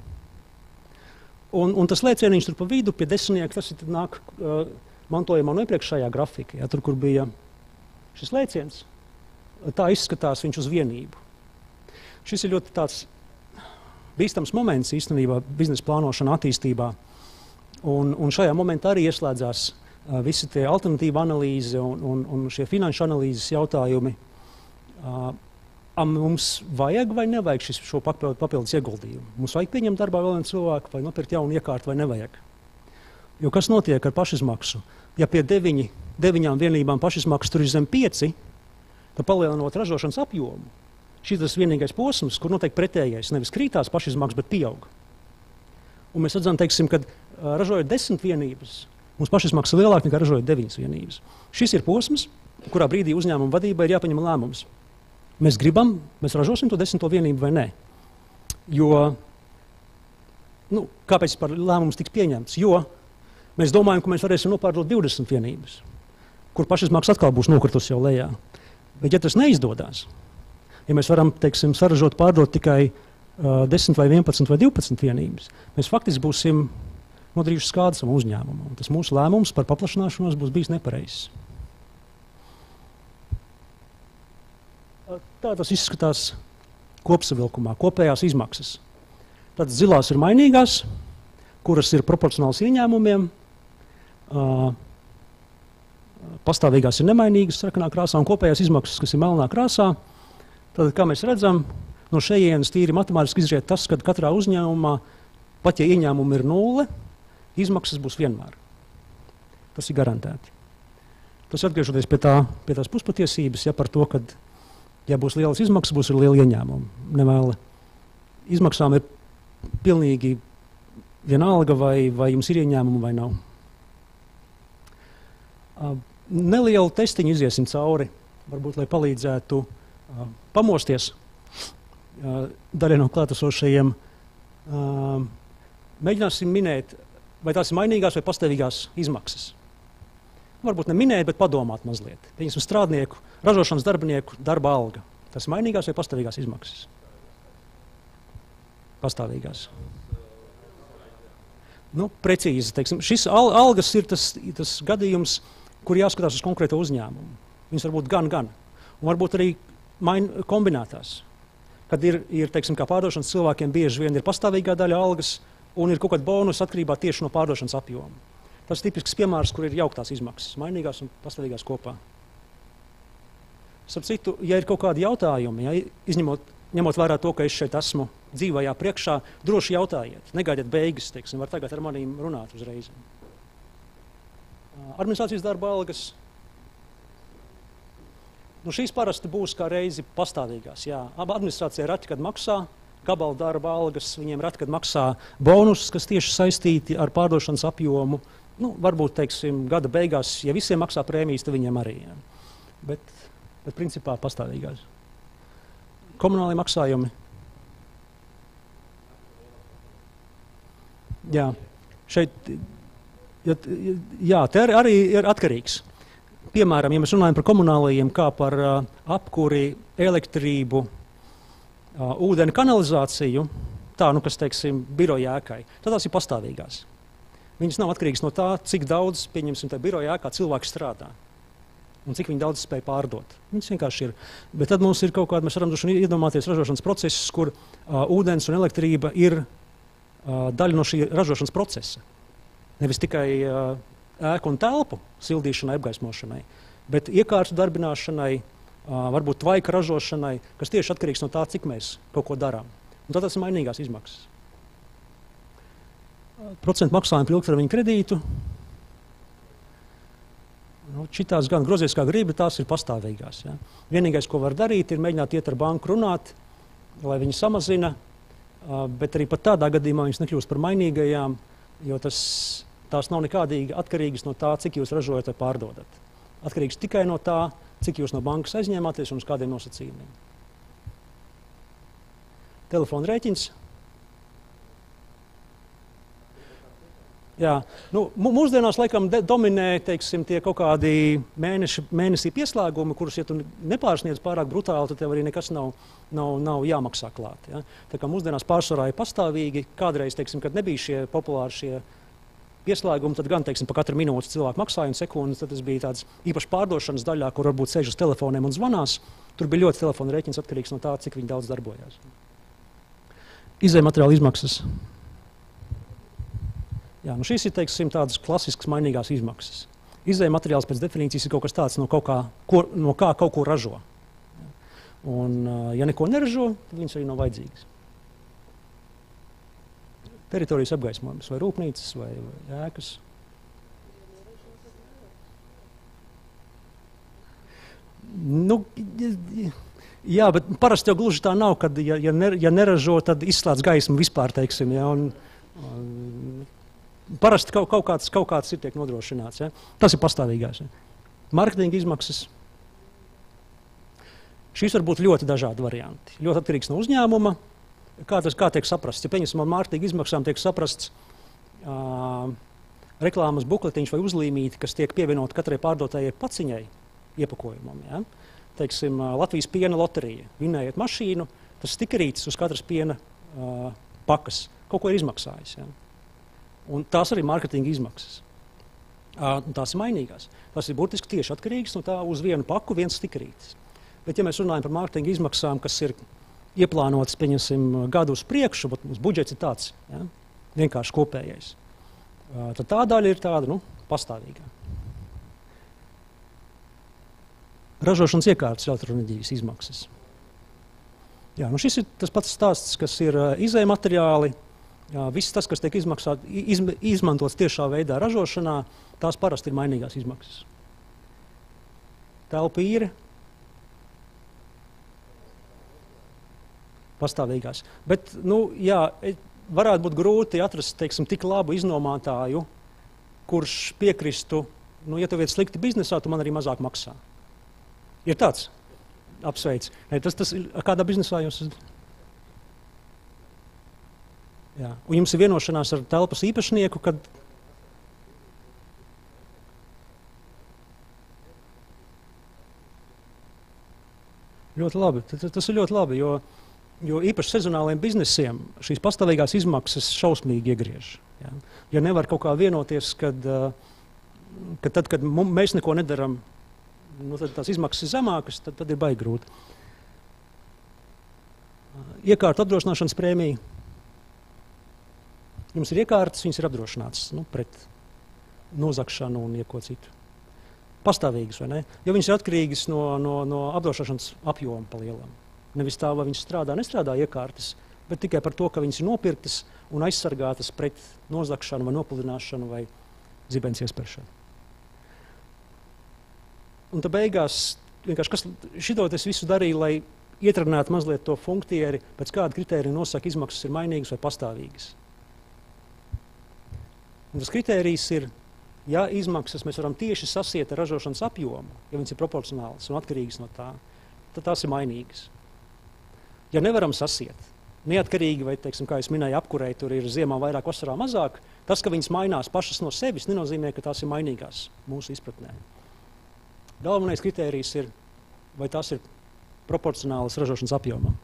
A: Un, un tas lēcieniņš tur pa vidu pie desmitnieka, tas ir nāk uh, mantojumā no iepriekšējā grafika, ja, tur, kur bija šis lēciens, tā izskatās viņš uz vienību. Šis ir ļoti tāds bīstams moments īstenībā biznesa plānošana attīstībā. Un, un šajā momentā arī ieslēdzās uh, visi tie alternatīva analīze un, un, un šie finanšu analīzes jautājumi. Uh, mums vajag vai nevajag šis, šo papildus, papildus ieguldījumu? Mums vajag pieņemt darbā vēl vienu cilvēku vai nopirkt jaunu iekārtu vai nevajag? Jo kas notiek ar pašizmaksu? Ja pie deviņi, deviņām vienībām pašizmaksu tur ir zem pieci, tad palielinot ražošanas apjomu, šis ir tas vienīgais posms, kur notiek pretējais. Nevis krītās pašizmaksas, bet pieaug. Un mēs redzam, teiksim, kad uh, ražojot desmit vienības, mums pašizmaksa ir lielāka nekā ražojot deviņas vienības. Šis ir posms, kurā brīdī uzņēmuma vadībai ir jāpaņem lēmums. Mēs gribam, mēs ražosim to desmito vienību vai nē. Jo, nu, kāpēc par lēmums tiks pieņemts? Jo mēs domājam, ka mēs varēsim nopārdot divdesmit vienības, kur pašizmaksa atkal būs nokritusi jau lejā. Bet ja tas neizdodas, ja mēs varam, teiksim, saražot, pārdot tikai uh, desmit vai vienpadsmit vai divpadsmit vienības, mēs faktiski būsim nodarījuši skādu savam uzņēmumam. Tas mūsu lēmums par paplašināšanos būs bijis nepareizs. Tā tas izskatās kopsavilkumā, kopējās izmaksas. Tad zilās ir mainīgās, kuras ir proporcionāls ieņēmumiem, uh, pastāvīgās ir nemainīgas sarkanā krāsā un kopējās izmaksas, kas ir melnā krāsā. Tad, kā mēs redzam, no šejienes tīri matemātiski izriet tas, ka katrā uzņēmumā, pat ja ieņēmumi ir nulle, izmaksas būs vienmēr. Tas ir garantēti. Tas atgriežoties pie, tā, pie tās puspatiesības, ja par to, ka ja būs lielas izmaksas, būs arī liela ieņēmuma. Nevēli. Izmaksām ir pilnīgi vienalga, vai, vai jums ir ieņēmumi vai nav. Uh, nelielu testiņu iziesim cauri, varbūt, lai palīdzētu uh, pamosties uh, daļai no klātesošajiem. Uh, mēģināsim minēt, vai tās ir mainīgās vai pastāvīgās izmaksas. Varbūt ne minēt, bet padomāt mazliet. Pieņemsim strādnieku, ražošanas darbinieku darba alga. Tas ir mainīgās vai pastāvīgās izmaksas? Pastāvīgās. Nu, precīzi, teiksim, šis al algas ir tas, tas gadījums, kur jāskatās uz konkrēto uzņēmumu. Viņas var būt gan, gan. Un varbūt arī main, kombinētās. Kad ir, ir, teiksim, kā pārdošanas cilvēkiem bieži vien ir pastāvīgā daļa algas un ir kaut kāda bonus atkarībā tieši no pārdošanas apjoma. Tas ir tipisks piemērs, kur ir jauktās izmaksas, mainīgās un pastāvīgās kopā. Starp citu, ja ir kaut kādi jautājumi, ja, izņemot, ņemot vērā to, ka es šeit esmu dzīvajā priekšā, droši jautājiet, negaidiet beigas, teiksim, var tagad ar manīm runāt uzreiz. Administrācijas darba algas. Nu, šīs parasti būs kā reizi pastāvīgās. Jā. Administrācija reti, kad maksā, gabala darba algas, viņiem reti, kad maksā bonus, kas tieši saistīti ar pārdošanas apjomu. Nu, varbūt, teiksim, gada beigās, ja visiem maksā prēmijas, tad viņiem arī. Jā. Bet, bet principā pastāvīgās. Komunālie maksājumi. Jā, šeit, jā, jā te arī ir atkarīgs. Piemēram, ja mēs runājam par komunālajiem, kā par uh, apkuri, elektrību, uh, ūdeni, kanalizāciju, tā, nu, kas, teiksim, biroja ēkai, tad tās ir pastāvīgās. Viņas nav atkarīgas no tā, cik daudz, pieņemsim, tajā biroja ēkā cilvēki strādā un cik viņi daudz spēj pārdot. Viņas vienkārši ir. Bet tad mums ir kaut kāda, mēs varam iedomāties ražošanas procesus, kur uh, ūdens un elektrība ir uh, daļa no šī ražošanas procesa. Nevis tikai uh, ēku un telpu sildīšanai, apgaismošanai, bet iekārtu darbināšanai, uh, varbūt tvaika ražošanai, kas tieši atkarīgs no tā, cik mēs kaut ko darām. Un tad tas ir mainīgās izmaksas. Procentu maksājumu par ilgtermiņa kredītu. Nu, šitās gan grozies kā gribi, tās ir pastāvīgās. Ja. Vienīgais, ko var darīt, ir mēģināt iet ar banku runāt, lai viņi samazina, bet arī pat tādā gadījumā viņas nekļūst par mainīgajām, jo tas, tās nav nekādīgi atkarīgas no tā, cik jūs ražojat vai pārdodat. Atkarīgs tikai no tā, cik jūs no bankas aizņēmāties un uz kādiem nosacījumiem. Telefona rēķins. Jā, nu, mūsdienās laikam dominē, teiksim, tie kaut kādi mēneši, mēnesī pieslēgumi, kurus, ja tu nepārsniedz pārāk brutāli, tad tev arī nekas nav, nav, nav jāmaksā klāt. Ja? Tā kā mūsdienās pārsvarā ir pastāvīgi, kādreiz, teiksim, kad nebija šie populāri šie pieslēgumi, tad gan, teiksim, pa katru minūti cilvēku maksāja un sekundes, tad tas bija tāds īpaši pārdošanas daļā, kur varbūt sēž uz telefoniem un zvanās. Tur bija ļoti telefona rēķins atkarīgs no tā, cik viņi daudz darbojās. Izējuma materiāla izmaksas. Jā, nu šīs ir, teiksim, tādas klasiskas mainīgās izējuma materiāls pēc definīcijas ir kaut kas tāds, no, kaut kā, ko, no kā kaut ko ražo. Un, ja neko neražo, tad viņas arī nav vajadzīgas. Teritorijas apgaismojums, vai rūpnīcas, vai, vai ēkas. Nu, jā, bet parasti jau gluži tā nav, kad, ja, ja, ne, ja neražo, tad izslēdz gaismu vispār, teiksim, ja, un, un parasti kaut, kaut, kāds, kaut kāds ir tiek nodrošināts, ja. Tas ir pastāvīgais. Ja. Marketinga izmaksas. Šīs var būt ļoti dažādi varianti. Ļoti atkarīgs no uzņēmuma. Kā tas kā tiek saprasts? Ja pieņemsim, ar mārketinga izmaksām tiek saprasts uh, reklāmas bukletiņš vai uzlīmīti, kas tiek pievienot katrai pārdotājai paciņai iepakojumam. Ja? Teiksim, uh, Latvijas piena loterija. Vinējot mašīnu, tas stikerītis uz katras piena uh, pakas. Kaut ko ir izmaksājis. Ja? Un tās arī mārketinga izmaksas. Uh, tās ir mainīgās. Tas ir burtiski tieši atkarīgs no tā uz vienu paku viens stikerītis. Bet, ja mēs runājam par mārketinga izmaksām, kas ir ieplānotas, pieņemsim, gadu uz priekšu, bet mums budžets ir tāds, ja, vienkārši kopējais, tad tā daļa ir tāda, nu, pastāvīgā. Ražošanas iekārtas elektroenerģijas izmaksas. Jā, nu šis ir tas pats stāsts, kas ir izēja materiāli, jā, viss tas, kas tiek izmaksāt, iz, izmantots tiešā veidā ražošanā, tās parasti ir mainīgās izmaksas. Telpa īre, pastāvīgās. Bet, nu, jā, varētu būt grūti atrast, teiksim, tik labu iznomātāju, kurš piekristu, nu, ja tev ir slikti biznesā, tu man arī mazāk maksā. Ir tāds? Apsveic. Ne, tas, tas ir, kādā biznesā jūs esat? Jā. Un jums ir vienošanās ar telpas īpašnieku, kad ļoti labi. Tas, tas ir ļoti labi, jo Jo īpaši sezonāliem biznesiem šīs pastāvīgās izmaksas šausmīgi iegriež. Ja, ja nevar kaut kā vienoties, kad, kad tad, kad mēs neko nedaram, nu, tad tās izmaksas ir zemākas, tad, tad ir baigi grūti. Iekārtu apdrošināšanas prēmija. Jums ir iekārtas, viņas ir apdrošinātas, nu, pret nozagšanu un ieko citu. Pastāvīgas, vai ne? Jo viņas ir atkarīgas no, no, no apdrošināšanas apjoma pa lielam. Nevis tā, vai viņas strādā, nestrādā iekārtas, bet tikai par to, ka viņas ir nopirktas un aizsargātas pret nozagšanu vai nopludināšanu vai zibens iesperšanu. Un tad beigās, vienkārši, kas šito es visu darīju, lai ietrunātu mazliet to funktieri, pēc kāda kritērija nosaka izmaksas ir mainīgas vai pastāvīgas. Un tas kritērijs ir, ja izmaksas mēs varam tieši sasiet ar ražošanas apjomu, ja viņas ir proporcionālas un atkarīgas no tā, tad tās ir mainīgas. Ja nevaram sasiet, neatkarīgi, vai, teiksim, kā es minēju, apkurei tur ir ziemā vairāk, vasarā mazāk, tas, ka viņas mainās pašas no sevis, nenozīmē, ka tās ir mainīgās mūsu izpratnē. Galvenais kritērijs ir, vai tās ir proporcionālas ražošanas apjomam.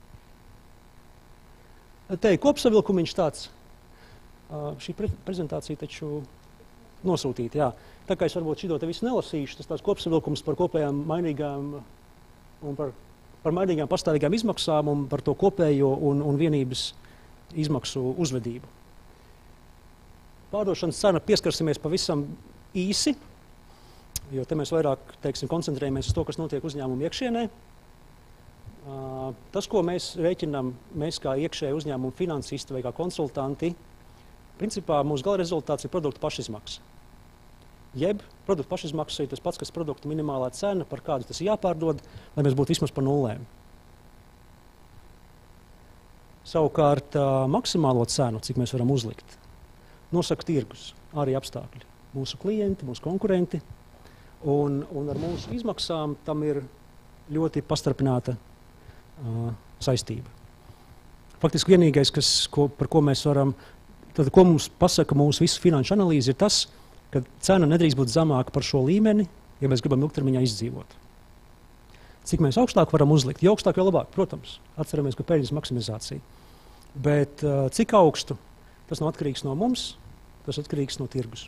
A: Te ir kopsavilkumiņš tāds. Šī pre prezentācija taču nosūtīta, jā. Tā kā es varbūt šito te visu nelasīšu, tas tās kopsavilkums par kopējām mainīgām un par par mainīgām pastāvīgām izmaksām un par to kopējo un, un vienības izmaksu uzvedību. Pārdošanas cena pieskarsimies pavisam īsi, jo te mēs vairāk, teiksim, koncentrējamies uz to, kas notiek uzņēmumu iekšienē. Uh, tas, ko mēs rēķinām, mēs kā iekšēji uzņēmumu finansisti vai kā konsultanti, principā mūsu gala rezultāts ir produktu pašizmaksa. Jeb produktu pašizmaksa ir tas pats, kas produktu minimālā cena, par kādu tas ir jāpārdod, lai mēs būtu vismaz par nulēm. Savukārt maksimālo cenu, cik mēs varam uzlikt, nosaka tirgus, arī apstākļi. Mūsu klienti, mūsu konkurenti, un, un ar mūsu izmaksām tam ir ļoti pastarpināta uh, saistība. Faktiski vienīgais, kas, ko, par ko mēs varam, tad, ko mums pasaka mūsu visu finanšu analīzi, ir tas, ka cena nedrīkst būt zemāka par šo līmeni, ja mēs gribam ilgtermiņā izdzīvot. Cik mēs augstāk varam uzlikt? Jo augstāk, jo labāk, protams. Atceramies, ka peļņas maksimizācija. Bet uh, cik augstu, tas nav atkarīgs no mums, tas atkarīgs no tirgus.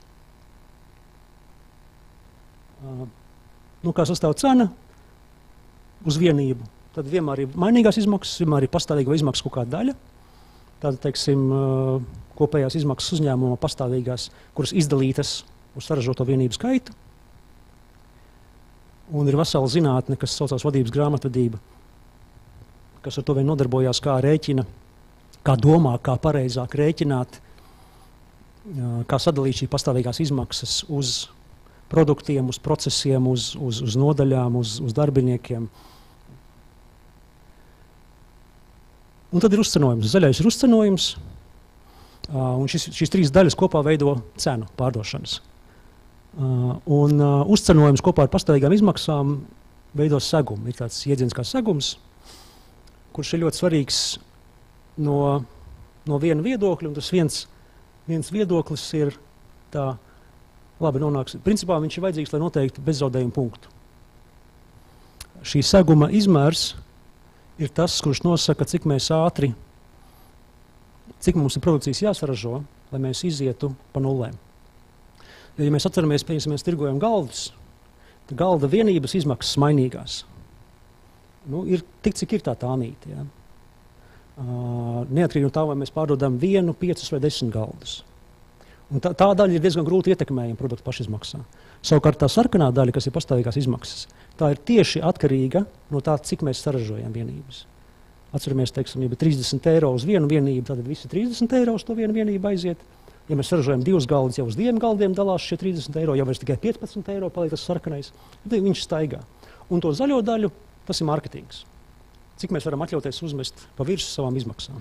A: Uh, nu, kā sastāv cena uz vienību? Tad vienmēr ir mainīgās izmaksas, vienmēr ir pastāvīga izmaksa kaut kāda daļa. Tāda, teiksim, uh, kopējās izmaksas uzņēmumā pastāvīgās, kuras izdalītas uz saražoto vienību skaitu. Un ir vesela zinātne, kas saucās vadības grāmatvedība, kas ar to vien nodarbojās, kā rēķina, kā domā, kā pareizāk rēķināt, kā sadalīt šī pastāvīgās izmaksas uz produktiem, uz procesiem, uz, uz, uz nodaļām, uz, uz darbiniekiem. Un tad ir uzcenojums. Zaļais ir uzcenojums, un šis, šīs trīs daļas kopā veido cenu pārdošanas. Un uzcenojums kopā ar pastāvīgām izmaksām veido segumu. Ir tāds jēdziens kā segums, kurš ir ļoti svarīgs no, no viena viedokļa, un tas viens, viens viedoklis ir tā, labi nonāks. Principā viņš ir vajadzīgs, lai noteikti bezzaudējumu punktu. Šī seguma izmērs ir tas, kurš nosaka, cik mēs ātri, cik mums ir produkcijas jāsaražo, lai mēs izietu pa nullēm. Ja mēs atceramies, piemēram, mēs tirgojam galdus, tad galda vienības izmaksas mainīgās. Nu, ir tik, cik ir tā tāmīte. Ja? Uh, neatkarīgi no tā, vai mēs pārdodam vienu, piecus vai desmit galdus. Un tā, tā daļa ir diezgan grūti ietekmējama produktu pašizmaksā. Savukārt tā sarkanā daļa, kas ir pastāvīgās izmaksas, tā ir tieši atkarīga no tā, cik mēs saražojam vienības. Atceramies, teiksim, ja ir trīsdesmit eiro uz vienu vienību, tad visi trīsdesmit eiro uz to vienu vienību aiziet. Ja mēs saražojam divus galdus, jau uz diviem galdiem dalās šie trīsdesmit eiro, ja vairs tikai piecpadsmit eiro paliek tas sarkanais, tad viņš staigā. Un to zaļo daļu, tas ir mārketings. Cik mēs varam atļauties uzmest pa virsmu savām izmaksām.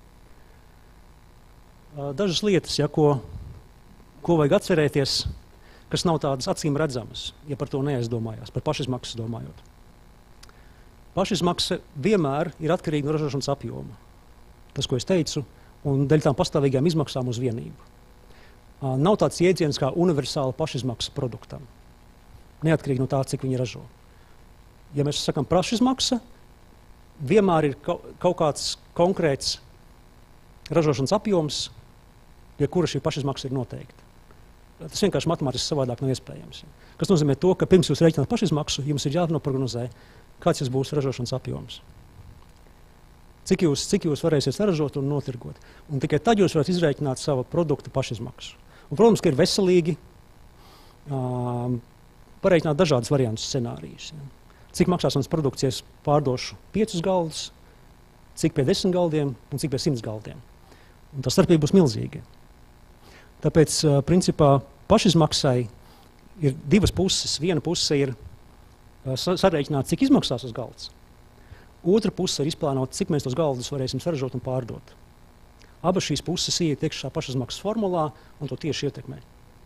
A: Dažas lietas, ja, ko, ko vajag atcerēties, kas nav tādas acīm redzamas, ja par to neaizdomājās, par pašizmaksas domājot. Pašizmaksa vienmēr ir atkarīga no ražošanas apjoma. Tas, ko es teicu, un dēļ tām pastāvīgām izmaksām uz vienību. Nav tāds jēdziens kā universāla pašizmaksa produktam, neatkarīgi no tā, cik viņi ražo. Ja mēs sakam pašizmaksa, vienmēr ir kaut kāds konkrēts ražošanas apjoms, pie kura šī pašizmaksa ir noteikta. Tas vienkārši matemātiski savādāk nav iespējams. Kas nozīmē to, ka pirms jūs rēķināt pašizmaksu, jums ir jānoprognozē, kāds jūs būs ražošanas apjoms. Cik jūs, cik jūs varēsiet saražot un notirgot. Un tikai tad jūs varat izrēķināt savu produktu pašizmaksu. Un, protams, ka ir veselīgi um, pareiķināt dažādas variantus scenārijus. Ja. Cik maksās mans produkts, ja es pārdošu piecus galdus, cik pie desmit galdiem un cik pie simts galdiem. Un tā starpība būs milzīga. Tāpēc, uh, principā, pašizmaksai ir divas puses. Viena puse ir uh, sarēķināt, cik izmaksās uz galds. Otra puse ir izplānot, cik mēs tos galdus varēsim saražot un pārdot. Abas šīs puses iet iekšā pašizmaksas formulā un to tieši ietekmē.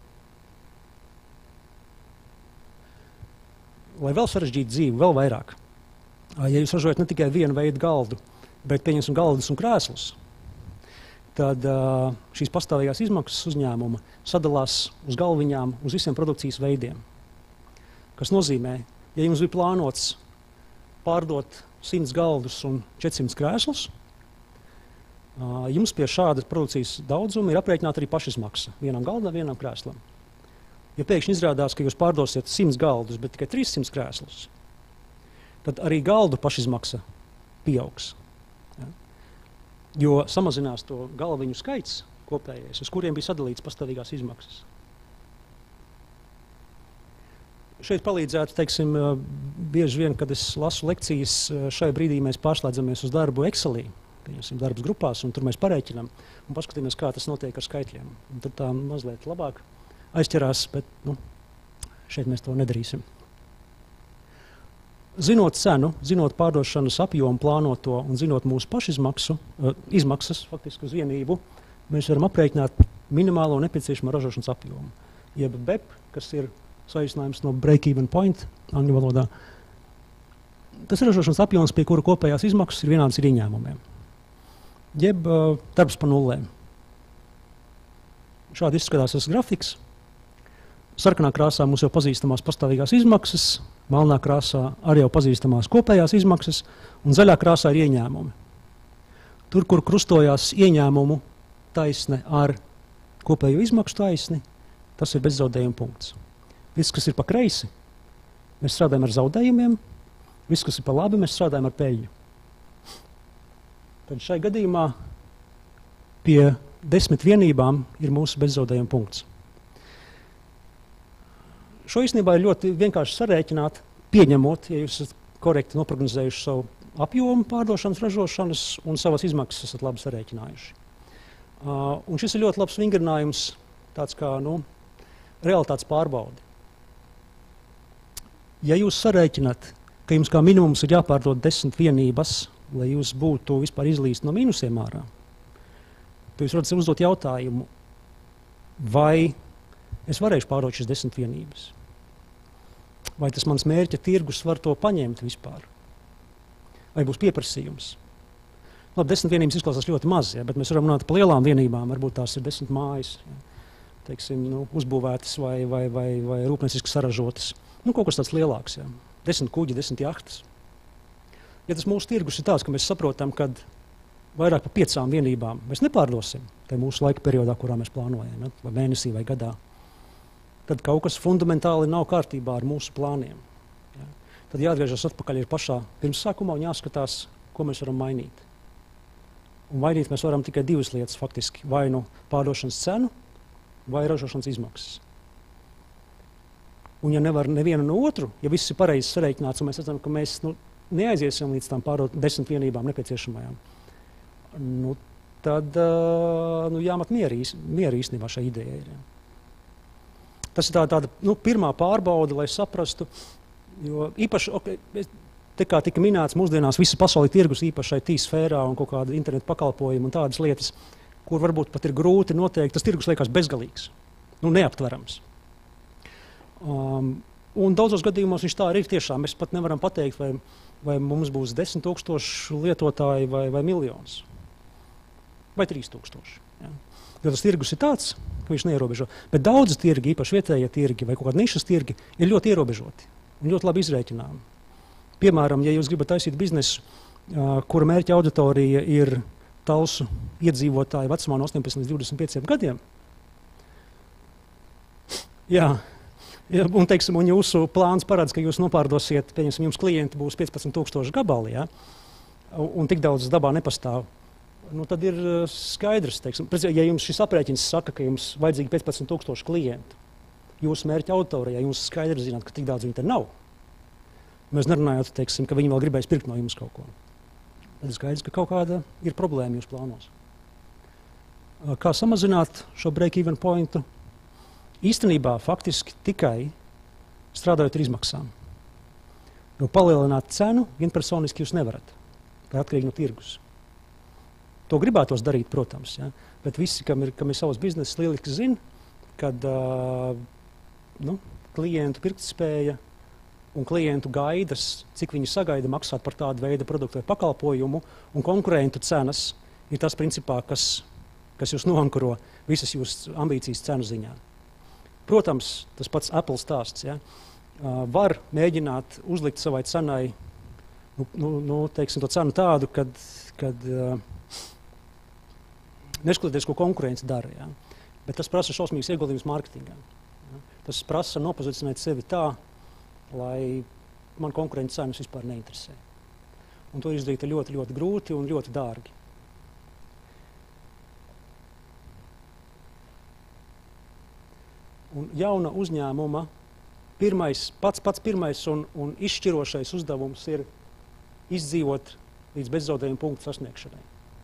A: Lai vēl sarežģītu dzīvi, vēl vairāk. Ja jūs ražojat ne tikai vienu veidu galdu, bet pieņemsim galdus un krēslus, tad uh, šīs pastāvīgās izmaksas uzņēmuma sadalās uz galviņām, uz visiem produkcijas veidiem. Kas nozīmē, ja jums bija plānots pārdot simts galdus un četrsimt krēslus, uh, jums pie šādas produkcijas daudzuma ir aprēķināta arī pašizmaksa vienam galdam, vienam krēslam. Ja pēkšņi izrādās, ka jūs pārdosiet simts galdus, bet tikai trīssimt krēslus, tad arī galdu pašizmaksa pieaugs. Ja? Jo samazinās to galviņu skaits kopējais, uz kuriem bija sadalīts pastāvīgās izmaksas. Šeit palīdzētu, teiksim, bieži vien, kad es lasu lekcijas, šai brīdī mēs pārslēdzamies uz darbu Excelī, pieņemsim darbas grupās, un tur mēs pareiķinām un paskatīmies, kā tas notiek ar skaitļiem. Un tad tā mazliet labāk aizķerās, bet nu, šeit mēs to nedarīsim. Zinot cenu, zinot pārdošanas apjomu plānoto un zinot mūsu pašizmaksu, izmaksas faktiski uz vienību, mēs varam aprēķināt minimālo nepieciešamo ražošanas apjomu. Jeb B E P, kas ir saīsinājums no break-even point, angļu valodā. Tas ir ražošanas apjoms, pie kura kopējās izmaksas ir vienādas ar ieņēmumiem. Jeb uh, darbs pa nullēm. Šādi izskatās tas grafiks. Sarkanā krāsā mums jau pazīstamās pastāvīgās izmaksas, melnā krāsā arī jau pazīstamās kopējās izmaksas, un zaļā krāsā ir ieņēmumi. Tur, kur krustojās ieņēmumu taisne ar kopējo izmaksu taisni, tas ir bezzaudējuma punkts. Viss, kas ir pa kreisi, mēs strādājam ar zaudējumiem, viss, kas ir pa labi, mēs strādājam ar peļņu. Tad šai gadījumā pie desmit vienībām ir mūsu bezzaudējuma punkts. Šo īstenībā ir ļoti vienkārši sarēķināt, pieņemot, ja jūs esat korekti noprognozējuši savu apjomu pārdošanas, ražošanas un savas izmaksas esat labi sarēķinājuši. Uh, un šis ir ļoti labs vingrinājums, tāds kā nu, realitātes pārbaudi. Ja jūs sarēķināt, ka jums kā minimums ir jāpārdod desmit vienības, lai jūs būtu vispār izlīst no mīnusiem ārā, tad jūs varat uzdot jautājumu, vai es varēšu pārdot šīs desmit vienības? Vai tas mans mērķa tirgus var to paņemt vispār? Vai būs pieprasījums? Labi, desmit vienības izklausās ļoti maz, ja, bet mēs varam runāt par lielām vienībām, varbūt tās ir desmit mājas, ja, teiksim, nu, uzbūvētas vai, vai, vai, vai rūpnieciski saražotas. Nu, kaut kas tāds lielāks, ja. Desmit kuģi, desmit jahtas. Ja tas mūsu tirgus ir tāds, ka mēs saprotam, ka vairāk par piecām vienībām mēs nepārdosim, tai mūsu laika periodā, kurā mēs plānojam, ja, vai mēnesī vai gadā, tad kaut kas fundamentāli nav kārtībā ar mūsu plāniem. Ja. Tad jāatgriežas atpakaļ ir pašā pirmsākumā un jāskatās, ko mēs varam mainīt. Un mainīt mēs varam tikai divas lietas faktiski, vai nu pārdošanas cenu, vai ražošanas izmaksas. Un ja nevar nevienu no otru, ja viss ir pareizi sarēķināts, un mēs redzam, ka mēs nu, neaiziesim līdz tām pārdot desmit vienībām nepieciešamajām, nu, tad uh, nu, jāmat mieri, mieri īstenībā šai idejai ir. Ja. Tas ir tā, tāda nu, pirmā pārbauda, lai saprastu, jo īpaši, okay, te kā tika minēts, mūsdienās visa pasauli tirgus īpaši I T sfērā un kaut kāda internetu pakalpojumu un tādas lietas, kur varbūt pat ir grūti noteikt, tas tirgus liekas bezgalīgs, nu, neaptverams. Um, un daudzos gadījumos viņš tā arī ir tiešām. Mēs pat nevaram pateikt, vai, vai mums būs desmit tūkstoši lietotāji vai, vai miljons. Vai trīs tūkstoši. Ja. Jo tas tirgus ir tāds, ka viņš neierobežo. Bet daudzi tirgi, īpaši vietējie tirgi vai kaut kādi nišas tirgi, ir ļoti ierobežoti un ļoti labi izrēķināmi. Piemēram, ja jūs gribat taisīt biznesu, uh, kura mērķa auditorija ir Talsu iedzīvotāji vecumā no astoņpadsmit līdz divdesmit pieciem gadiem, jā, ja, un, teiksim, un jūsu plāns parāds, ka jūs nopārdosiet, pieņemsim, jums klienti būs piecpadsmit tūkstoši gabali, ja, un, un tik daudz dabā nepastāv, nu, tad ir skaidrs, teiksim, ja jums šis aprēķins saka, ka jums vajadzīgi piecpadsmit tūkstoši klientu, jūsu mērķa auditorijā, jūs skaidri zināt, ka tik daudz viņi te nav. Mēs nerunājot, teiksim, ka viņi vēl gribēs pirkt no jums kaut ko. Tad ir skaidrs, ka kaut kāda ir problēma jūsu plānos. Kā samazināt šo break-even pointu? Īstenībā faktiski tikai strādājot ar izmaksām. Jo palielināt cenu vienpersoniski jūs nevarat. Tā atkarīgi no tirgus. To gribētos darīt, protams, ja? Bet visi, kam ir, kam ir savas biznesas, lieliski zina, kad uh, nu, klientu pirktspēja un klientu gaidas, cik viņi sagaida maksāt par tādu veidu produktu vai pakalpojumu, un konkurentu cenas ir tas principā, kas, kas jūs noankuro visas jūsu ambīcijas cenu ziņā. Protams, tas pats Apple stāsts, ja, var mēģināt uzlikt savai cenai, nu, nu, nu teiksim, to cenu tādu, kad, kad neskatoties, ko konkurence dara, ja, bet tas prasa šausmīgs ieguldījums mārketingā. Ja. Tas prasa nopozicionēt sevi tā, lai man konkurences cenas vispār neinteresē. Un to izdarīt ir ļoti, ļoti grūti un ļoti dārgi. Un jauna uzņēmuma pirmais, pats, pats pirmais un, un izšķirošais uzdevums ir izdzīvot līdz bezzaudējuma punktu sasniegšanai.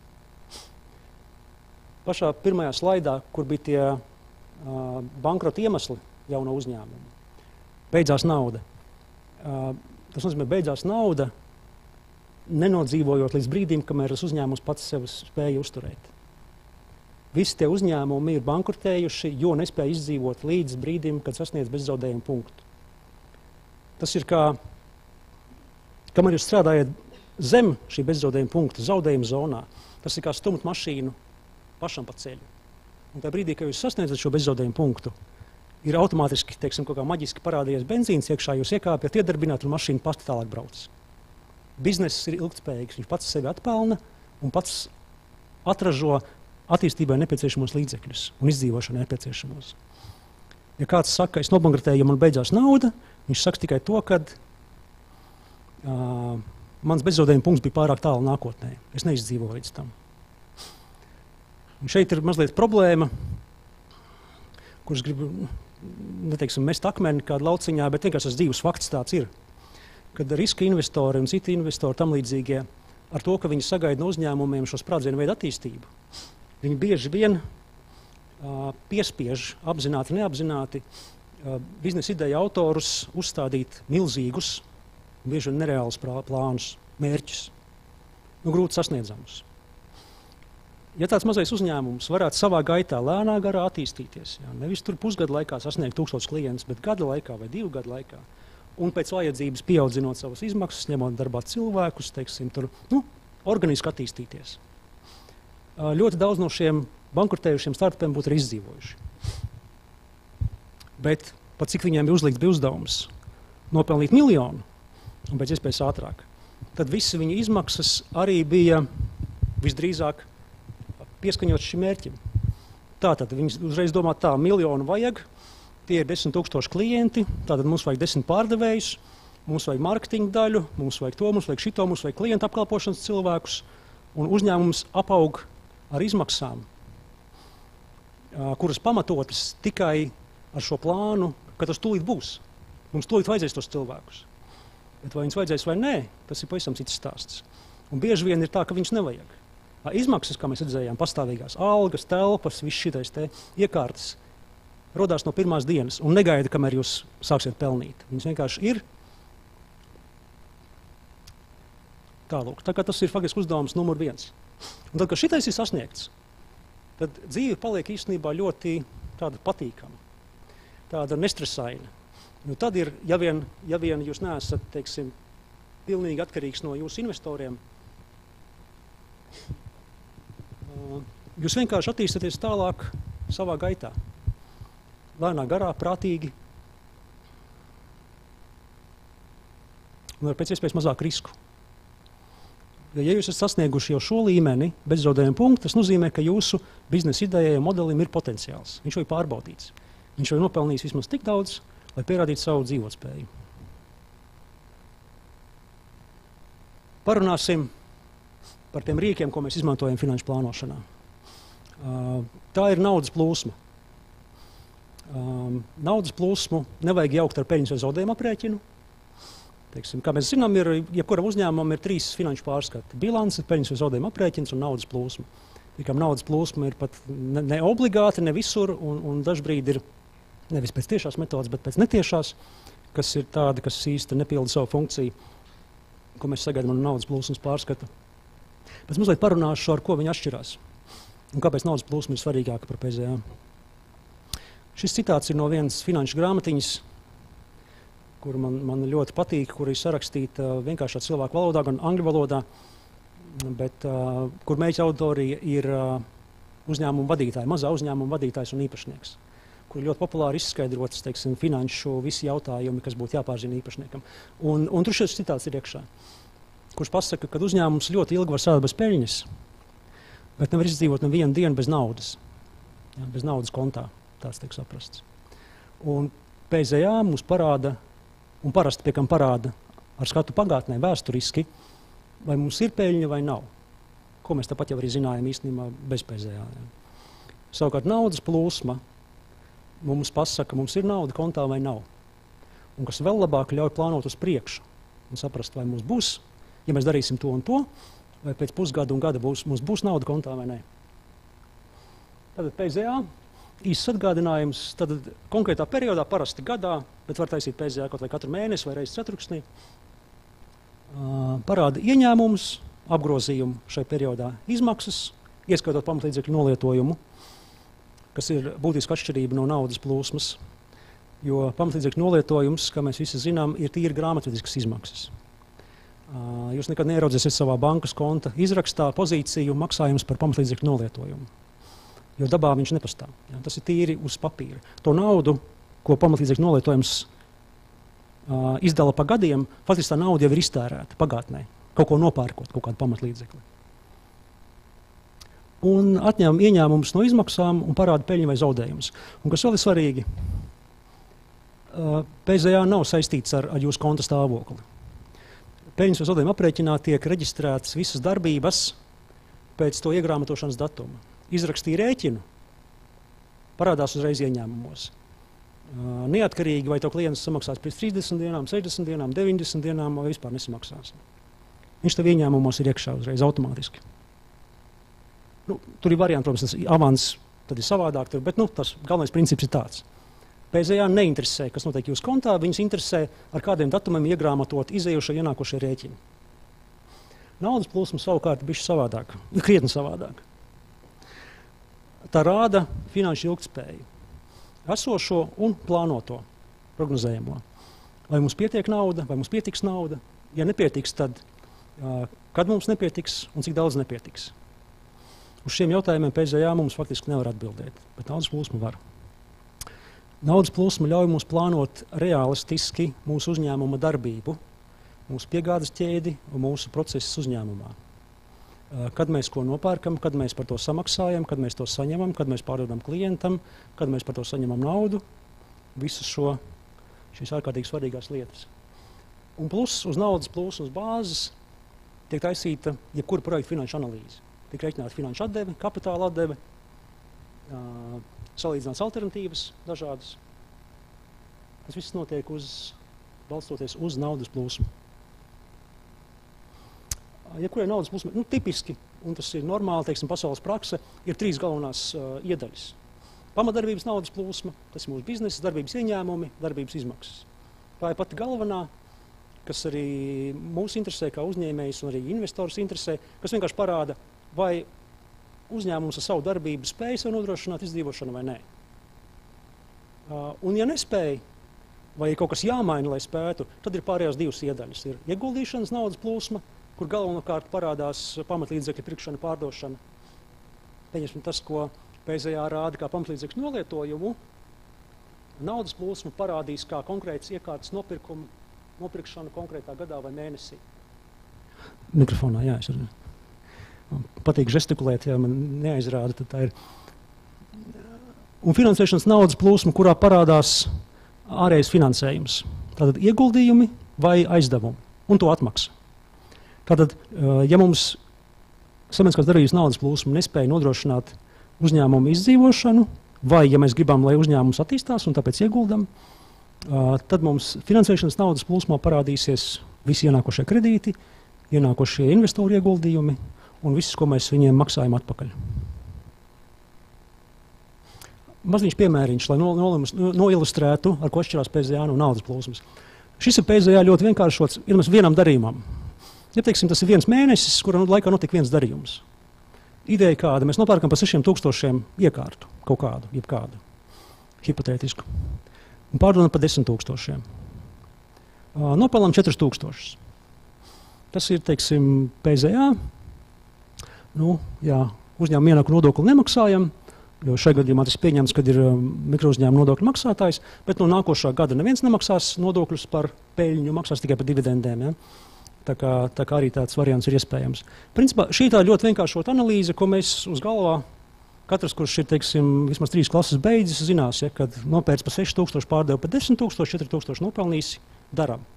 A: Pašā pirmajā slaidā, kur bija tie uh, bankrota iemesli jauna uzņēmuma, beidzās nauda. Uh, tas nozīmē, beidzās nauda, nenodzīvojot līdz brīdim, kamēr tas uzņēmums pats sevi spēja uzturēt. Visi tie uzņēmumi ir bankrotējuši, jo nespēja izdzīvot līdz brīdim, kad sasniedz bezzaudējumu punktu. Tas ir kā, kamēr jūs strādājat zem šī bezzaudējuma punkta, zaudējuma zonā, tas ir kā stumt mašīnu pašam pa ceļu. Un tajā brīdī, kad jūs sasniedzat šo bezzaudējumu punktu, ir automātiski, teiksim, kaut kā maģiski parādījies benzīns iekšā, jūs iekāpjat, iedarbināt un mašīna pati tālāk brauc. Bizness ir ilgtspējīgs, viņš pats sevi atpelna un pats atražo attīstībai nepieciešamos līdzekļus un izdzīvošanai nepieciešamos. Ja kāds saka, es nobankrotēju, ja man beidzās nauda, viņš saka tikai to, ka uh, mans bezzaudējuma punkts bija pārāk tālu nākotnē. Es neizdzīvoju līdz tam. Un šeit ir mazliet problēma, kurš gribu, neteiksim, mest akmeni kādu lauciņā, bet vienkārši tas dzīves fakts tāds ir. kad riska investori un citi investori tam līdzīgie ar to, ka viņi sagaida no uzņēmumiem šo sprādzienu veidu attīstību, viņi bieži vien uh, piespiež apzināti, neapzināti uh, biznesa ideja autorus uzstādīt milzīgus, bieži vien nereālus plānus, mērķus, nu, grūti sasniedzamus. Ja tāds mazais uzņēmums varētu savā gaitā lēnā garā attīstīties, jā, nevis tur pusgadu laikā sasniegt tūkstotus klientus, bet gada laikā vai divu gadu laikā, un pēc vajadzības pieaudzinot savas izmaksas, ņemot darbā cilvēkus, teiksim, tur, nu, organiski attīstīties. Ļoti daudz no šiem bankrotējušiem startupiem būtu arī izdzīvojuši. Bet pat cik viņiem bija uzlikts bija uzdevums nopelnīt miljonu, un pēc iespējas ātrāk, tad visi viņa izmaksas arī bija visdrīzāk pieskaņot šim mērķim. Tātad viņi uzreiz domā tā, miljonu vajag, tie ir desmit tūkstoši klienti, tātad mums vajag desmit pārdevējus, mums vajag marketinga daļu, mums vajag to, mums vajag šito, mums vajag klientu apkalpošanas cilvēkus, un uzņēmums apaug ar izmaksām, kuras pamatotas tikai ar šo plānu, ka tas tūlīt būs. Mums tūlīt vajadzēs tos cilvēkus. Bet vai viņus vajadzēs vai nē, tas ir pavisam cits stāsts. Un bieži vien ir tā, ka viņus nevajag. Izmaksas, kā mēs redzējām, pastāvīgās algas, telpas, viss šitais te iekārtas rodās no pirmās dienas un negaida, kamēr jūs sāksiet pelnīt. Viņas vienkārši ir. Tālūk. Tā kā tas ir faktiski uzdevums numur viens. Un tad, kad šitais ir sasniegts, tad dzīve paliek īstenībā ļoti tāda patīkama, tāda nestresaina. Nu, tad ir, ja vien, ja vien jūs neesat, teiksim, pilnīgi atkarīgs no jūsu investoriem, jūs vienkārši attīstaties tālāk savā gaitā. Lēnā garā, prātīgi. Un ar pēc iespējas mazāk risku. Ja jūs esat sasnieguši jau šo līmeni bez zaudējuma punktu, tas nozīmē, ka jūsu biznesa idejai un modelim ir potenciāls. Viņš jau ir pārbaudīts. Viņš jau ir nopelnījis vismaz tik daudz, lai pierādītu savu dzīvotspēju. Parunāsim par tiem rīkiem, ko mēs izmantojam finanšu plānošanā. Uh, tā ir naudas plūsma. Um, naudas plūsmu nevajag jaukt ar peļņas vai zaudējumu aprēķinu. Teiksim, kā mēs zinām, ir, jebkuram uzņēmumam ir trīs finanšu pārskati. Bilance, peļņas vai zaudējumu aprēķins un naudas plūsma. Tikām naudas plūsma ir pat ne, ne obligāti, ne visur, un, un dažbrīd ir nevis pēc tiešās metodas, bet pēc netiešās, kas ir tāda, kas īsti nepilda savu funkciju, ko mēs sagaidām no naudas plūsmas pārskata. Pēc mazliet parunāšu, ar ko viņi atšķirās. Un kāpēc naudas plūsma ir svarīgāka par P Z A. Šis citāts ir no vienas finanšu grāmatiņas, kur man, man ļoti patīk, kur ir sarakstīta vienkāršā cilvēku valodā, gan angļu valodā, bet uh, kur mērķa auditorija ir uh, uzņēmuma vadītāji, mazā uzņēmuma vadītājs un īpašnieks, kur ļoti populāri izskaidrotas, teiksim, finanšu visi jautājumi, kas būtu jāpārzina īpašniekam. Un, un tur šis citāts ir iekšā, kurš pasaka, ka uzņēmums ļoti ilgi var strādāt bez peļņas, bet nevar izdzīvot nevienu dienu bez naudas, jā, bez naudas kontā, tāds tiek saprasts. Un P Z A mums parāda, un parasti pie kam parāda ar skatu pagātnē vēsturiski, vai mums ir peļņa vai nav, ko mēs tāpat jau arī zinājām īstenībā bez P Z A. Jā. Savukārt naudas plūsma mums pasaka, mums ir nauda kontā vai nav. Un kas vēl labāk ļauj plānot uz priekšu un saprast, vai mums būs, ja mēs darīsim to un to, vai pēc pusgada un gada būs, mums būs nauda kontā vai nē. Tātad P Z A, īsts atgādinājums, tad konkrētā periodā, parasti gadā, bet var taisīt P Z A kaut vai katru mēnesi vai reizi ceturksnī, parāda ieņēmumus, apgrozījumu šai periodā izmaksas, ieskaitot pamatlīdzekļu nolietojumu, kas ir būtiska atšķirība no naudas plūsmas, jo pamatlīdzekļu nolietojums, kā mēs visi zinām, ir tīri grāmatvediskas izmaksas. Jūs nekad neieraudzēsiet savā bankas konta izrakstā pozīciju maksājums par pamatlīdzekļu nolietojumu, jo dabā viņš nepastāv. Jā, tas ir tīri uz papīra. To naudu, ko pamatlīdzekļu nolietojums uh, izdala pa gadiem, faktiski tā nauda jau ir iztērēta pagātnē, kaut ko nopērkot, kaut kādu pamatlīdzekli. Un atņem ieņēmumus no izmaksām un parāda peļņu vai zaudējumus. Un kas vēl ir svarīgi, uh, P Z A nav saistīts ar, ar jūsu konta stāvokli. Peļņas vai zaudējuma aprēķinā tiek reģistrētas visas darbības pēc to iegrāmatošanas datuma. Izrakstīja rēķinu, parādās uzreiz ieņēmumos. neatkarīgi, vai to klients samaksās pēc trīsdesmit dienām, sešdesmit dienām, deviņdesmit dienām, vai vispār nesamaksās. Viņš tev ieņēmumos ir iekšā uzreiz automātiski. Nu, tur ir varianti, protams, tas avans, tad ir savādāk, tur, bet nu, tas galvenais princips ir tāds. P Z A neinteresē, kas notiek jūsu kontā, viņus interesē, ar kādiem datumiem iegrāmatot izējušie, ienākušie rēķini. Naudas plūsma savukārt ir bišķi savādāk, ir krietni savādāk. Tā rāda finanšu ilgtspēju, esošo un plānoto, prognozējamo. Vai mums pietiek nauda, vai mums pietiks nauda? Ja nepietiks, tad uh, kad mums nepietiks un cik daudz nepietiks? Uz šiem jautājumiem P Z A mums faktiski nevar atbildēt, bet naudas plūsma var. Naudas plūsma ļauj mums plānot realistiski mūsu uzņēmuma darbību, mūsu piegādes ķēdi un mūsu procesus uzņēmumā. Kad mēs ko nopērkam, kad mēs par to samaksājam, kad mēs to saņemam, kad mēs pārdodam klientam, kad mēs par to saņemam naudu, visas šo, šīs ārkārtīgi svarīgās lietas. Un plus uz naudas plūsmas bāzes tiek taisīta jebkura projekta finanšu analīze. Tiek reiķināta finanšu atdeve, kapitāla atdeve, uh, salīdzināts alternatīvas dažādas. Tas viss notiek uz, balstoties uz naudas plūsmu. Jebkurai naudas plūsmai, nu, tipiski, un tas ir normāli, teiksim, pasaules prakse, ir trīs galvenās uh, iedaļas. Pamatdarbības naudas plūsma, tas ir mūsu biznesa, darbības ieņēmumi, darbības izmaksas. Tā ir pati galvenā, kas arī mūs interesē kā uzņēmējs un arī investors interesē, kas vienkārši parāda, vai uzņēmums ar savu darbību spēj sev nodrošināt izdzīvošanu vai nē. Uh, un ja nespēj, vai ir kaut kas jāmaina, lai spētu, tad ir pārējās divas iedaļas. Ir ieguldīšanas naudas plūsma, kur galvenokārt parādās pamatlīdzekļu pirkšana, pārdošana. Pieņemsim tas, ko P Z A rāda kā pamatlīdzekļu nolietojumu. Naudas plūsma parādīs kā konkrētas iekārtas nopirkumu, nopirkšanu konkrētā gadā vai mēnesī. Mikrofonā, jā, es arī. Man patīk žestikulēt, ja man neaizrāda, tad tā ir. Un finansēšanas naudas plūsma, kurā parādās ārējais finansējums. Tātad ieguldījumi vai aizdevumi un to atmaksa. Tātad, ja mums sabiedriskās darbības naudas plūsma nespēja nodrošināt uzņēmumu izdzīvošanu, vai ja mēs gribam, lai uzņēmums attīstās un tāpēc ieguldam, tad mums finansēšanas naudas plūsmā parādīsies visi ienākošie kredīti, ienākošie investoru ieguldījumi un viss, ko mēs viņiem maksājam atpakaļ. Maziņš piemēriņš, lai noilustrētu, ar ko atšķirās P Z A no naudas plūsmas. Šis ir P Z A ļoti vienkāršots, ir mēs vienam darījumam. Ja, teiksim, tas ir viens mēnesis, kura laikā notika viens darījums. Ideja kāda, mēs nopērkam par sešiem tūkstošiem iekārtu, kaut kādu, jebkādu, hipotētisku, un pārdodam par desmit tūkstošiem. Nopelnām četrus tūkstošus. Tas ir, teiksim, P Z A. Nu, jā, uzņēmuma ienākumu nodokli nemaksājam, jo šajā gadījumā tas pieņemts, kad ir mikrouzņēmuma nodokļu maksātājs, bet no nākošā gada neviens nemaksās nodokļus par peļņu, maksās tikai par dividendēm. Ja? Tā kā, tā kā arī tāds variants ir iespējams. Principā šī tā ļoti vienkāršota analīze, ko mēs uz galvā, katrs, kurš ir, teiksim, vismaz trīs klases beidzis, zinās, ja, kad nopērts par seši tūkstoši, pārdeva par desmit tūkstoši, četri tūkstoši nopelnīsi, daram.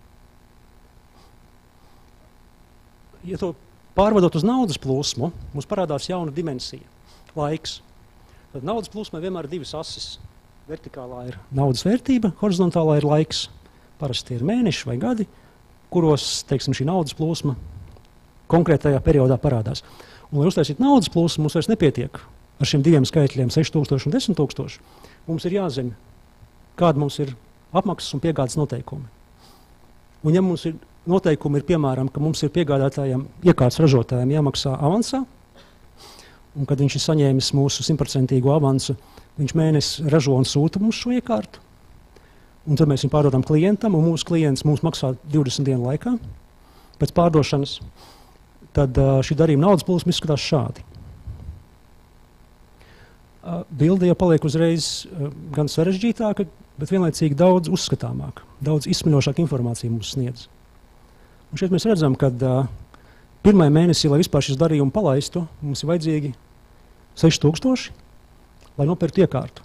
A: Ja to pārvadot uz naudas plūsmu, mums parādās jauna dimensija – laiks. Tad naudas plūsmai vienmēr ir divas asis. Vertikālā ir naudas vērtība, horizontālā ir laiks. Parasti ir mēneši vai gadi, kuros, teiksim, šī naudas plūsma konkrētajā periodā parādās. Un, lai uztaisītu naudas plūsmu, mums vairs nepietiek ar šiem diviem skaitļiem, seši tūkstoši un desmit tūkstoši. Mums ir jāzina, kāda mums ir apmaksas un piegādes noteikumi. Un, ja mums ir noteikumi, ir piemēram, ka mums ir piegādātājiem, iekārtas ražotājiem jāmaksā avansā, un kad viņš ir saņēmis mūsu simtprocentīgo avansu, viņš mēnesi ražo un sūta mums šo iekārtu. Un tad mēs viņu pārdodam klientam, un mūsu klients mums maksā divdesmit dienu laikā pēc pārdošanas. Tad šī darījuma naudas plūsma izskatās šādi. Bilde jau paliek uzreiz gan sarežģītāka, bet vienlaicīgi daudz uzskatāmāka, daudz izsmeļošāka informācija mums sniedz. Un šeit mēs redzam, ka pirmajā mēnesī, lai vispār šis darījumu palaistu, mums ir vajadzīgi seši tūkstoši, lai nopirktu iekārtu.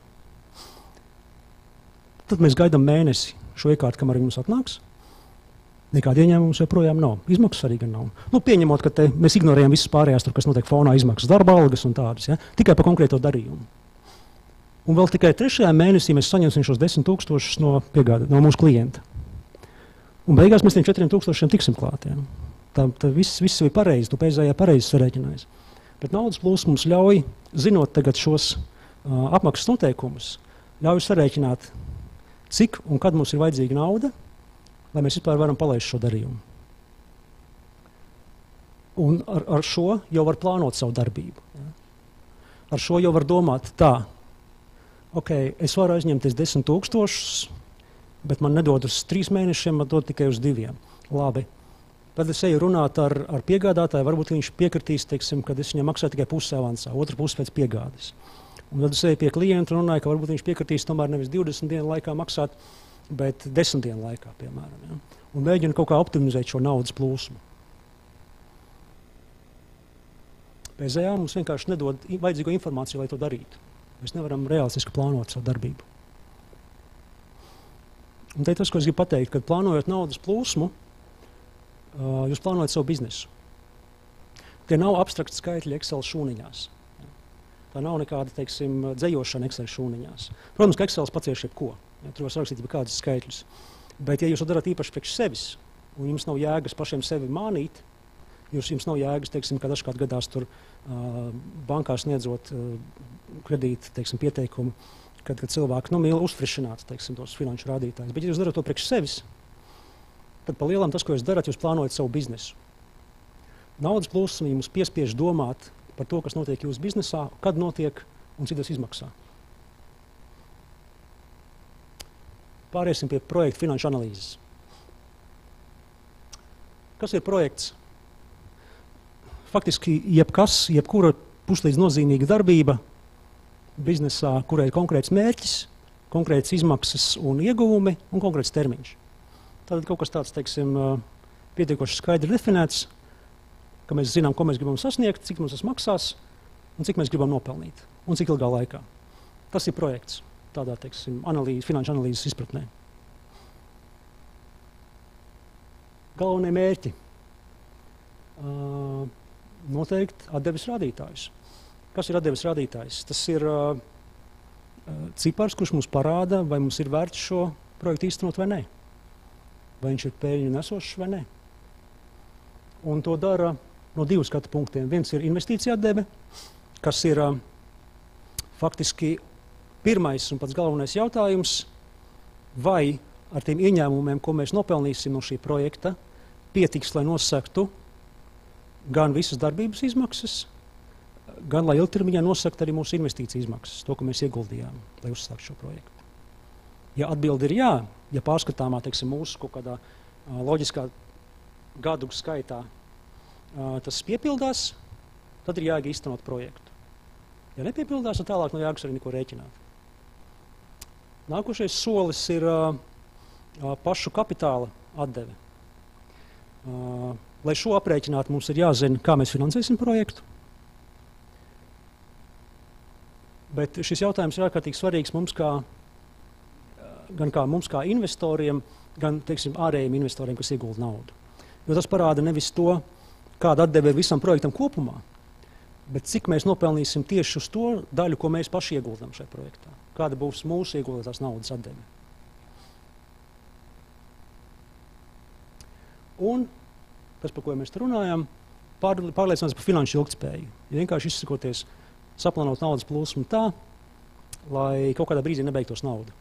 A: Tad mēs gaidām mēnesi šo iekārtu, kamēr viņi mums atnāks. Nekāda ieņēmuma mums joprojām nav. Izmaksas arī gan nav. Nu, pieņemot, ka te mēs ignorējam visas pārējās, tur, kas notiek fonā, izmaksas, darba algas un tādas, ja? Tikai par konkrēto darījumu. Un vēl tikai trešajā mēnesī mēs saņemsim šos desmit tūkstošus no, piegāda, no mūsu klienta. Un beigās mēs tiem četriem tūkstošiem tiksim klāt. Ja. Tā, tā viss, viss bija pareizi, tu pēdējā pareizi sarēķinājis. Bet naudas plūsma mums ļauj, zinot tagad šos uh, apmaksas noteikumus, ļauj sarēķināt, cik un kad mums ir vajadzīga nauda, lai mēs vispār varam palaist šo darījumu. Un ar, ar šo jau var plānot savu darbību. Ja. Ar šo jau var domāt tā, ok, es varu aizņemties desmit tūkstošus, bet man nedod uz trīs mēnešiem, man dod tikai uz diviem. Labi. Tad es eju runāt ar, ar piegādātāju, varbūt viņš piekritīs, teiksim, kad es viņam maksāju tikai pusi avansā, otra pusi pēc piegādes. Un tad es eju pie klienta un runāju, ka varbūt viņš piekritīs tomēr nevis divdesmit dienu laikā maksāt, bet desmit dienu laikā, piemēram. Ja? Un mēģinu kaut kā optimizēt šo naudas plūsmu. P Z A mums vienkārši nedod vajadzīgo informāciju, lai to darītu. Mēs nevaram realistiski plānot savu darbību. Un te tas, ko es gribu pateikt, kad plānojot naudas plūsmu, uh, jūs plānojat savu biznesu. Tie nav abstrakti skaitļi Excel šūniņās. Tā nav nekāda, teiksim, dzējošana Excel šūniņās. Protams, ka Excel pacieš jebko. Ja, tur var sarakstīt kādus skaitļus. Bet, ja jūs to darat īpaši priekš sevis, un jums nav jēgas pašiem sevi mānīt, jūs, jums nav jēgas, teiksim, ka dažkārt gadās tur uh, bankā sniedzot uh, kredītu, teiksim, pieteikumu, kad, kad cilvēki nu, mīl uzfrišināt, teiksim, tos finanšu rādītājus. Bet, ja jūs darat to priekš sevis, tad pa lielam tas, ko jūs darat, jūs plānojat savu biznesu. Naudas plūsma jums piespiež domāt par to, kas notiek jūsu biznesā, kad notiek un cik tas izmaksā. Pāriesim pie projekta finanšu analīzes. Kas ir projekts? Faktiski jebkas, jebkura puslīdz nozīmīga darbība biznesā, kurai ir konkrēts mērķis, konkrēts izmaksas un ieguvumi un konkrēts termiņš. Tātad kaut kas tāds, teiksim, pietiekoši skaidri definēts, ka mēs zinām, ko mēs gribam sasniegt, cik mums tas maksās un cik mēs gribam nopelnīt un cik ilgā laikā. Tas ir projekts tādā, teiksim, analīze, finanšu analīzes izpratnē. Galvenie mērķi. Uh, noteikti atdeves rādītājus. Kas ir atdeves rādītājs? Tas ir uh, cipars, kurš mums parāda, vai mums ir vērts šo projektu īstenot vai nē. Vai viņš ir peļņu nesošs vai nē. Un to dara no divu skatu punktiem. Viens ir investīcija atdeve, kas ir uh, faktiski pirmais un pats galvenais jautājums, vai ar tiem ieņēmumiem, ko mēs nopelnīsim no šī projekta, pietiks, lai nosaktu gan visas darbības izmaksas, gan lai ilgtermiņā nosakt arī mūsu investīciju izmaksas, to, ko mēs ieguldījām, lai uzsāktu šo projektu. Ja atbilde ir jā, ja pārskatāmā, teiksim, mūsu kaut kādā uh, loģiskā gadu skaitā uh, tas piepildās, tad ir jāiet īstenot projektu. Ja nepiepildās, tad tālāk nav jāgas arī neko rēķināt. Nākošais solis ir uh, uh, pašu kapitāla atdeve. Uh, lai šo aprēķinātu, mums ir jāzina, kā mēs finansēsim projektu. Bet šis jautājums ir ārkārtīgi svarīgs mums kā, gan kā mums kā investoriem, gan, teiksim, ārējiem investoriem, kas iegulda naudu. Jo tas parāda nevis to, kāda atdeve ir visam projektam kopumā, bet cik mēs nopelnīsim tieši uz to daļu, ko mēs paši ieguldam šajā projektā. Kāda būs mūsu ieguldītās naudas atdeve. Un tas, par ko mēs te runājam, pār, pārliecinās par finanšu ilgtspēju. Ja vienkārši izsakoties, saplānot naudas plūsmu tā, lai kaut kādā brīdī nebeigtos nauda.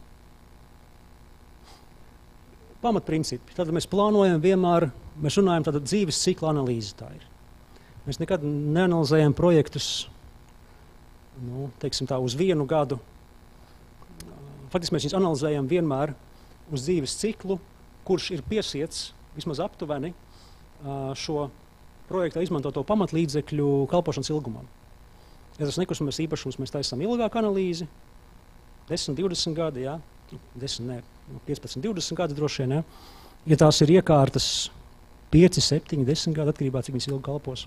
A: Pamatprincipi. Tad mēs plānojam vienmēr, mēs runājam tāda dzīves cikla analīze tā ir. Mēs nekad neanalizējam projektus, nu, teiksim tā, uz vienu gadu. Faktiski mēs viņus analizējam vienmēr uz dzīves ciklu, kurš ir piesiets vismaz aptuveni šo projektā izmantoto pamatlīdzekļu kalpošanas ilgumam. Ja tas nekustamais īpašums, mēs taisām ilgāku analīzi, desmit, divdesmit gadi, jā, desmit, ne, piecpadsmit, divdesmit gadi droši vien, jā. Ja tās ir iekārtas pieci, septiņi, desmit gadi, atkarībā, cik viņas ilgi kalpos.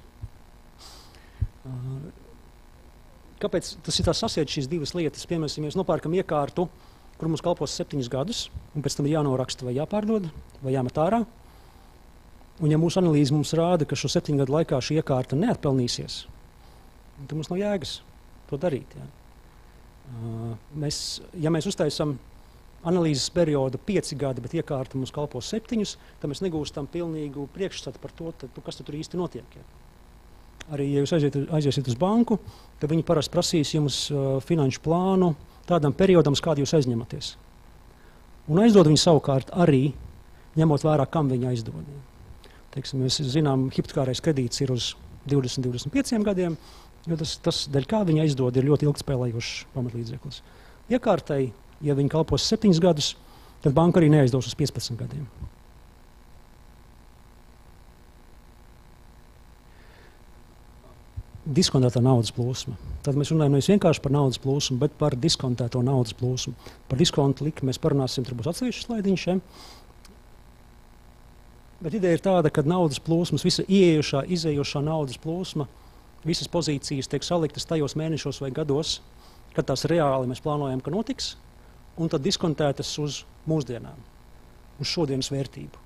A: Kāpēc tas ir tā sasiet šīs divas lietas? Piemēram, ja mēs nopērkam iekārtu, kur mums kalpos septiņus gadus, un pēc tam ir jānoraksta vai jāpārdod, vai jāmet ārā. Un ja mūsu analīze mums rāda, ka šo septiņu gadu laikā šī iekārta neatpelnīsies, tad mums nav jēgas to darīt. Jā. Mēs, ja mēs uztaisam analīzes periodu pieci gadi, bet iekārta mums kalpo septiņus, tad mēs negūstam pilnīgu priekšstatu par to, tad, kas tur īsti notiek. Ja. Arī, ja jūs aiziet, aiziesiet uz banku, tad viņi parasti prasīs jums uh, finanšu plānu tādam periodam, kādu jūs aizņematies. Un aizdod viņi savukārt arī, ņemot vērā, kam viņi aizdod. Teiksim, mēs zinām, hipotekārais kredīts ir uz divdesmit līdz divdesmit pieciem gadiem, jo tas, tas dēļ kā viņi aizdod, ir ļoti ilgspēlējošs pamatlīdzeklis. Iekārtai, ja viņi kalpos septiņus gadus, tad banka arī neaizdos uz piecpadsmit gadiem. Diskontētā naudas plūsma. Tad mēs runājam nevis vienkārši par naudas plūsmu, bet par diskontēto naudas plūsmu. Par diskontu likmi mēs parunāsim, tur būs atsevišķs slaidiņš. Ja? Bet ideja ir tāda, ka naudas plūsmas, visa ieejošā, izējošā naudas plūsma, visas pozīcijas tiek saliktas tajos mēnešos vai gados, kad tās reāli mēs plānojam, ka notiks, un tad diskontētas uz mūsdienām, uz šodienas vērtību.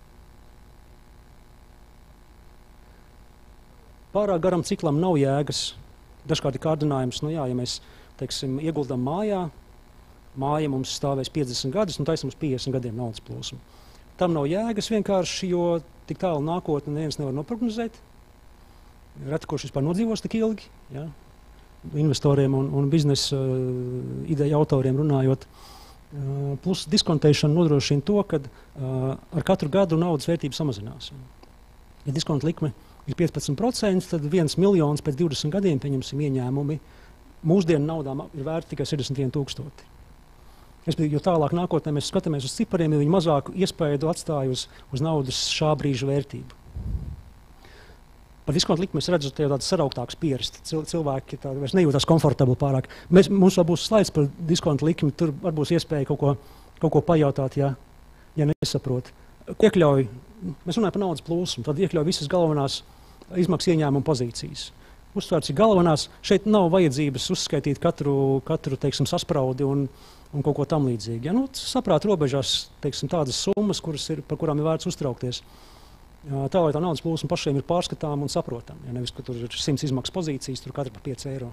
A: Pārāk garam ciklam nav jēgas. Dažkārt ir kārdinājums, nu jā, ja mēs, teiksim, ieguldam mājā, māja mums stāvēs piecdesmit gadus, un taisam uz piecdesmit gadiem naudas plūsmu. Tam nav jēgas vienkārši, jo tik tālu nākotni neviens nevar noprognozēt. Reti, kurš vispār nodzīvos tik ilgi, ja? Investoriem un, un biznesa uh, ideju autoriem runājot. Uh, plus diskontēšana nodrošina to, ka uh, ar katru gadu naudas vērtība samazinās. Ja diskonta likme ir piecpadsmit procenti, tad viens miljons pēc divdesmit gadiem, pieņemsim, ieņēmumi mūsdienu naudām ir vērti tikai sešdesmit viens tūkstoši. Jo tālāk nākotnē mēs skatāmies uz cipariem, jo viņi mazāku iespēju atstāja uz, uz naudas šā brīža vērtību. Par diskontu likmi mēs redzam tādas sarauktākas pieres. Cil, cilvēki tādi vairs nejūtas komfortabli pārāk. Mēs, mums vēl būs slaids par diskontu likmi, tur varbūt iespēja kaut ko, kaut ko pajautāt, ja, ja nesaprot. Iekļauj, mēs runājam par naudas plūsmu, tad iekļauj visas galvenās izmaksu ieņēmumu pozīcijas. Uzsvērts ir galvenās, šeit nav vajadzības uzskaitīt katru, katru teiksim, saspraudi un, un kaut ko tam līdzīgi. Ja, nu, saprāt robežās, teiksim, tādas summas, kuras ir, par kurām ir vērts uztraukties. Tā, lai tā naudas plūsma pašiem ir pārskatām un saprotam. Ja nevis, ka tur ir simts izmaksas pozīcijas, tur katra par pieci eiro.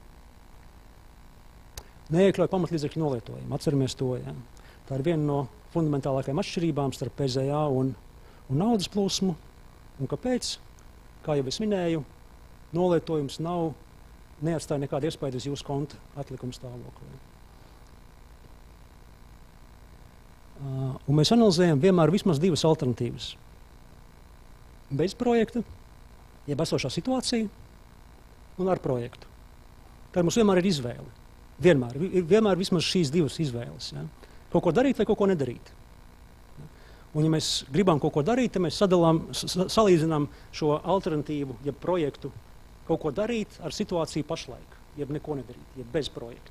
A: Neiekļauj pamatlīdzekļu nolietojumu. Atceramies to. Ja. Tā ir viena no fundamentālākajām atšķirībām starp P Z A un, un naudas plūsmu. Un kāpēc? Kā jau es minēju, nolietojums nav, neatstāja nekādu iespēju uz jūsu konta atlikuma stāvokli. Uh, un mēs analizējam vienmēr vismaz divas alternatīvas. Bez projekta, jeb esošā situācija, un ar projektu. Tad mums vienmēr ir izvēle. Vienmēr, vienmēr vismaz šīs divas izvēles. Ja? Kaut ko darīt vai kaut ko nedarīt. Un, ja mēs gribam kaut ko darīt, tad mēs sadalām, salīdzinām šo alternatīvu, jeb projektu, kaut ko darīt ar situāciju pašlaik, jeb neko nedarīt, jeb bez projekta.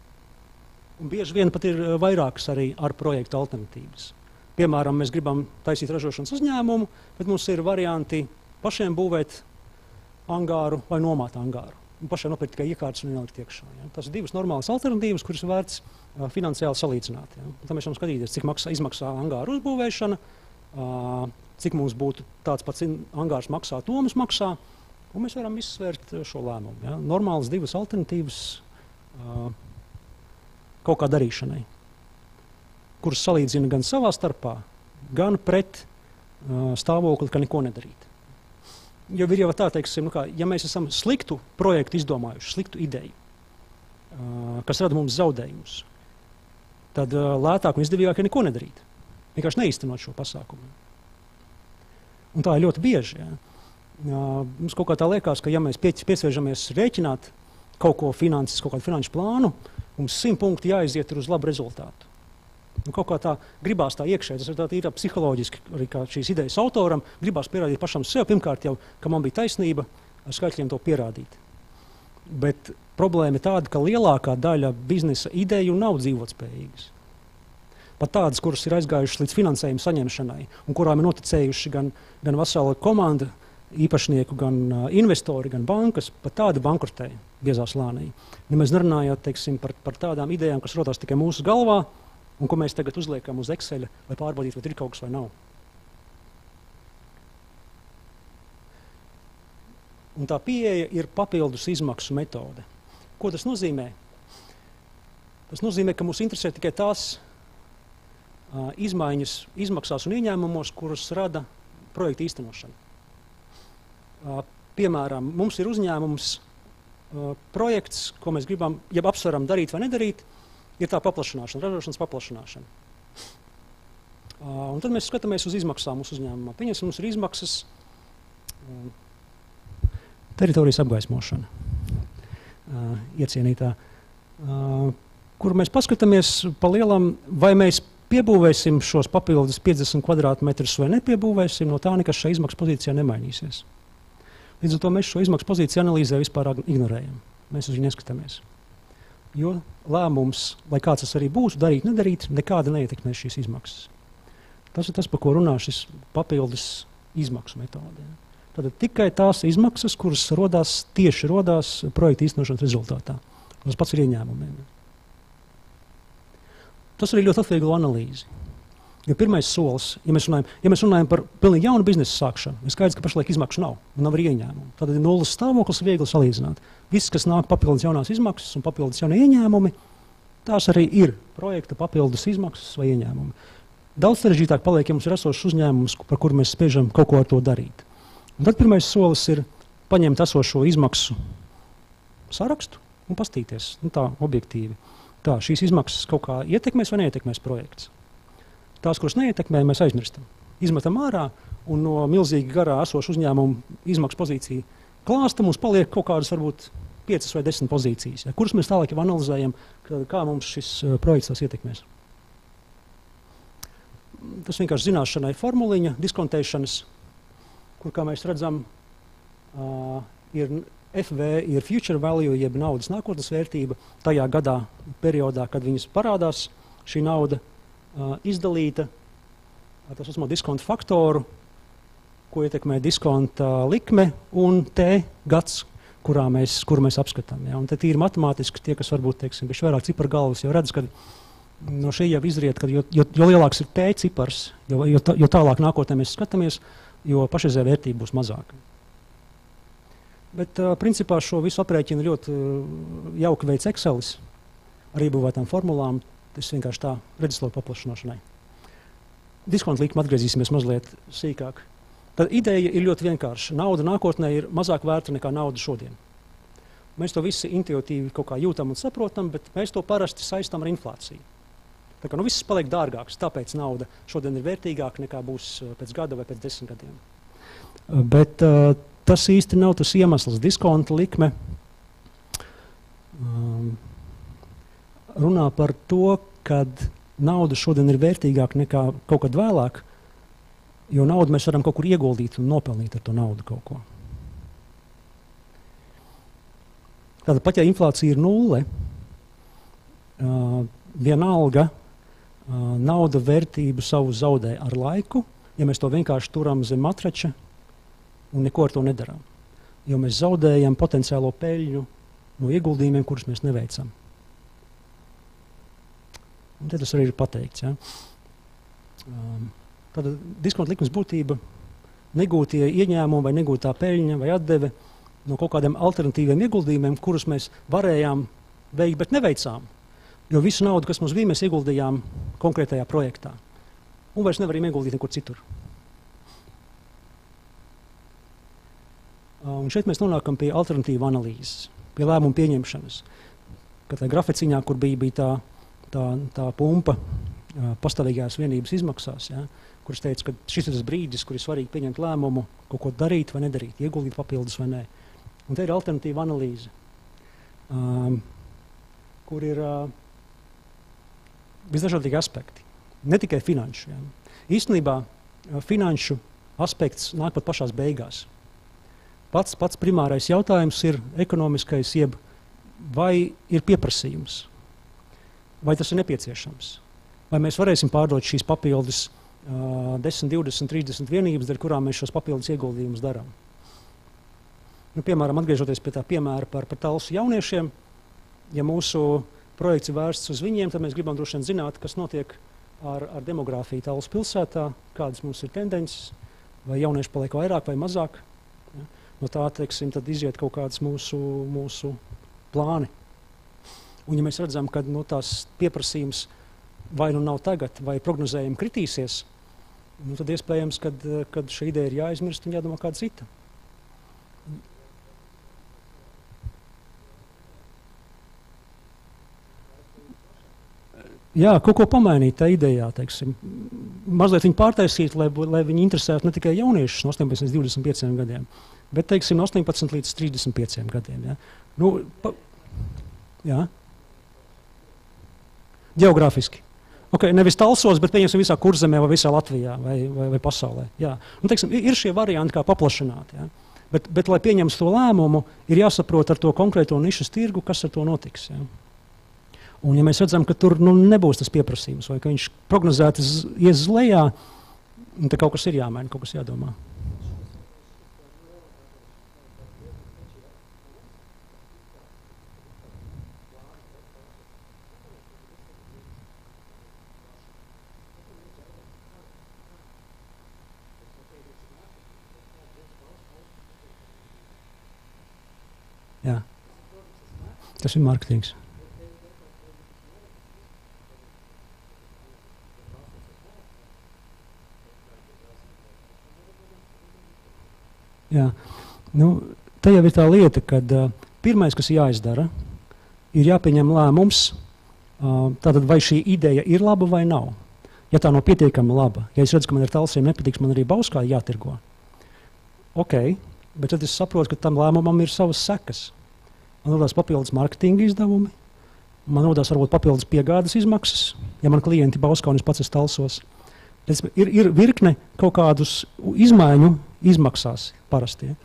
A: Un bieži vien pat ir vairākas arī ar projektu alternatīvas. Piemēram, mēs gribam taisīt ražošanas uzņēmumu, bet mums ir varianti pašiem būvēt angāru vai nomāt angāru. Un pašiem nopirkt tikai iekārtas un ielikt iekšā. Ja? Tas ir divas normālas alternatīvas, kuras vērts uh, finansiāli salīdzināt. Ja? Un tad mēs varam skatīties, cik maksā, izmaksā angāru uzbūvēšana, uh, cik mums būtu tāds pats angārs maksā, to mums maksā, un mēs varam izsvērt šo lēmumu. Ja? Normālas divas alternatīvas uh, kaut kā darīšanai, kuras salīdzina gan savā starpā, gan pret uh, stāvokli, ka neko nedarīt. Jo ir jau tā, teiksim, nu kā, ja mēs esam sliktu projektu izdomājuši, sliktu ideju, uh, kas rada mums zaudējumus, tad uh, lētāk un izdevīgāk ir neko nedarīt. Vienkārši neīstenot šo pasākumu. Un tā ir ļoti bieži. Ja. Uh, mums kaut kā tā liekas, ka ja mēs pie, piesviežamies rēķināt kaut ko finanses, kaut kādu finanšu plānu, mums simt punkti jāiziet uz labu rezultātu. Nu, kaut kā tā gribās tā iekšēji, tas ir tā īrā psiholoģiski, arī kā šīs idejas autoram, gribās pierādīt pašam sev, pirmkārt jau, ka man bija taisnība ar skaitļiem to pierādīt. Bet problēma ir tāda, ka lielākā daļa biznesa ideju nav dzīvotspējīgas. Pat tādas, kuras ir aizgājušas līdz finansējuma saņemšanai, un kurām ir noticējuši gan, gan vesela komanda īpašnieku, gan uh, investori, gan bankas, pat tādi bankrotē biezā slānī. Nemaz nerunājot, teiksim, par, par tādām idejām, kas rodās tikai mūsu galvā, un ko mēs tagad uzliekam uz Excel, lai pārbaudītu, vai ir kaut kas vai nav. Un tā pieeja ir papildus izmaksu metode. Ko tas nozīmē? Tas nozīmē, ka mūs interesē tikai tās uh, izmaiņas izmaksās un ieņēmumos, kuras rada projekta īstenošana. Uh, piemēram, mums ir uzņēmums, uh, projekts, ko mēs gribam, ja apsveram darīt vai nedarīt, ir tā paplašināšana, ražošanas paplašināšana. Uh, un tad mēs skatāmies uz izmaksām mūsu uzņēmumā. Pieņemsim, mums ir izmaksas uh, teritorijas apgaismošana, uh, iecienītā, uh, kur mēs paskatāmies pa lielam, vai mēs piebūvēsim šos papildus piecdesmit kvadrātmetrus vai nepiebūvēsim, no tā nekas šajā izmaksu pozīcijā nemainīsies. Līdz ar to mēs šo izmaksu pozīciju analīzē vispār ignorējam. Mēs uz viņu neskatāmies. Jo lēmums, lai kāds tas arī būtu, darīt, nedarīt, nekāda neietekmēs šīs izmaksas. Tas ir tas, par ko runā šis papildus izmaksu metode. Tātad tikai tās izmaksas, kuras rodās, tieši rodās projekta īstenošanas rezultātā. Tas pats ir ieņēmumiem. Tas arī ļoti atvieglo analīzi. Jo pirmais solis, ja mēs runājam, ja mēs runājam par pilnīgi jaunu biznesa sākšanu, ir skaidrs, ka pašlaik izmaksu nav un nav arī ieņēmumu. Tad ir nulles stāvoklis viegli salīdzināt. Viss, kas nāk papildus jaunās izmaksas un papildus jaunie ieņēmumi, tās arī ir projekta papildus izmaksas vai ieņēmumi. Daudz sarežģītāk paliek, ja mums ir esošs uzņēmums, par kuru mēs spiežam kaut ko ar to darīt. Un tad pirmais solis ir paņemt esošo izmaksu sarakstu un pastīties, nu tā objektīvi. Tā, šīs izmaksas kaut kā ietekmēs vai neietekmēs projekts. Tās, kuras neietekmē, mēs aizmirstam. Izmetam ārā un no milzīgi garā esošu uzņēmumu izmaksu pozīciju klāsta mums paliek kaut kādas varbūt piecas vai desmit pozīcijas, ja, kuras mēs tālāk jau analizējam, kā mums šis uh, projekts tās ietekmēs. Tas vienkārši zināšanai formuliņa, diskontēšanas, kur, kā mēs redzam, uh, ir F V ir future value, jeb naudas nākotnes vērtība, tajā gadā, periodā, kad viņas parādās, šī nauda uh, izdalīta, uh, tas uzmā diskonta faktoru, ko ietekmē diskonta likme, un T gads, kurā mēs, kuru mēs apskatām. Ja? Un te tīri matemātiski tie, kas varbūt, teiksim, bišķi vairāk ciparu galvas, jau redz, ka no šī jau izriet, ka jo, jo, jo lielāks ir T cipars, jo, jo, jo tālāk nākotnē mēs skatāmies, jo pašreizējā vērtība būs mazāka. Bet uh, principā šo visu aprēķinu ļoti uh, jauki veids Excelis ar iebūvētām formulām. Tas vienkārši tā redzesloku paplašināšanai. Diskonta likme atgriezīsimies mazliet sīkāk. Tad ideja ir ļoti vienkārša. Nauda nākotnē ir mazāk vērta nekā nauda šodien. Mēs to visi intuitīvi kaut kā jūtam un saprotam, bet mēs to parasti saistam ar inflāciju. Tā kā nu viss paliek dārgāks, tāpēc nauda šodien ir vērtīgāka nekā būs pēc gada vai pēc desmit gadiem. Bet uh, tas īsti nav tas iemesls. Diskonta likme um, runā par to, kad nauda šodien ir vērtīgāka nekā kaut kad vēlāk, jo naudu mēs varam kaut kur ieguldīt un nopelnīt ar to naudu kaut ko. Tātad pat ja inflācija ir nulle, uh, vienalga uh, nauda vērtību savu zaudē ar laiku, ja mēs to vienkārši turam zem matrača un neko ar to nedarām. Jo mēs zaudējam potenciālo peļņu no ieguldījumiem, kurus mēs neveicam. Un te tas arī ir pateikts. Ja? Um, Tātad diskonta likmes būtība, negūtie ieņēmumi vai negūtā peļņa vai atdeve no kaut kādiem alternatīviem ieguldījumiem, kurus mēs varējām veikt, bet neveicām. Jo visu naudu, kas mums bija, mēs ieguldījām konkrētajā projektā. Un vairs nevaram ieguldīt nekur citur. Un šeit mēs nonākam pie alternatīva analīzes, pie lēmumu pieņemšanas. Kad tajā graficiņā, kur bija, bija tā, tā, tā pumpa pastāvīgās vienības izmaksās, ja, kurš teica, ka šis ir tas brīdis, kur ir svarīgi pieņemt lēmumu, kaut ko darīt vai nedarīt, ieguldīt papildus vai nē. Un te ir alternatīva analīze, um, kur ir uh, visdažādīgi aspekti, ne tikai finanšu. Ja. Īstenībā uh, finanšu aspekts nāk pat pašās beigās. Pats, pats primārais jautājums ir ekonomiskais, jeb vai ir pieprasījums, vai tas ir nepieciešams, vai mēs varēsim pārdot šīs papildus uh, desmit, divdesmit, trīsdesmit vienības, ar kurām mēs šos papildus ieguldījumus darām. Nu, piemēram, atgriežoties pie tā piemēra par, par Talsu jauniešiem, ja mūsu projekts ir vērsts uz viņiem, tad mēs gribam droši vien zināt, kas notiek ar, ar demogrāfiju Talsu pilsētā, kādas mums ir tendences, vai jaunieši paliek vairāk vai mazāk. Ja? No tā, teiksim, tad iziet kaut kādas mūsu, mūsu plāni. Un ja mēs redzam, ka nu, tās pieprasījums vai nu nav tagad, vai prognozējumi kritīsies, nu, tad iespējams, kad, kad šī ideja ir jāizmirst un jādomā kāda cita. Jā, kaut ko pamainīt tā idejā, teiksim. Mazliet viņu pārtaisīt, lai, lai viņi interesētu ne tikai jauniešus no astoņpadsmit līdz divdesmit pieciem gadiem, bet, teiksim, no astoņpadsmit līdz trīsdesmit pieciem gadiem. Ja? Nu, pa, jā. Geogrāfiski. Okay, nevis Talsos, bet pieņemsim visā Kurzemē vai visā Latvijā vai, vai, vai pasaulē. Jā. Un, teiksim, ir šie varianti, kā paplašināt. Ja? Bet, bet, lai pieņems to lēmumu, ir jāsaprot ar to konkrēto nišas tirgu, kas ar to notiks. Ja? Un, ja mēs redzam, ka tur nu, nebūs tas pieprasījums, vai ka viņš prognozēti ies uz lejā, tad kaut kas ir jāmaina, kaut kas jādomā. Jā. Tas ir mārketings. Jā. Nu, te jau ir tā lieta, ka uh, pirmais, kas jāizdara, ir jāpieņem lēmums, uh, tātad vai šī ideja ir laba vai nav. Ja tā nav pietiekama laba, ja es redzu, ka man ir Talsiem nepatiks, man arī Bauskā jātirgo. Ok, bet tad es saprotu, ka tam lēmumam ir savas sekas. Man rodās papildus marketinga izdevumi, man rodās varbūt papildus piegādes izmaksas, ja man klienti Bauskā un es pats esmu Talsos. Ir, ir virkne kaut kādus izmaiņu izmaksās parasti. Ja?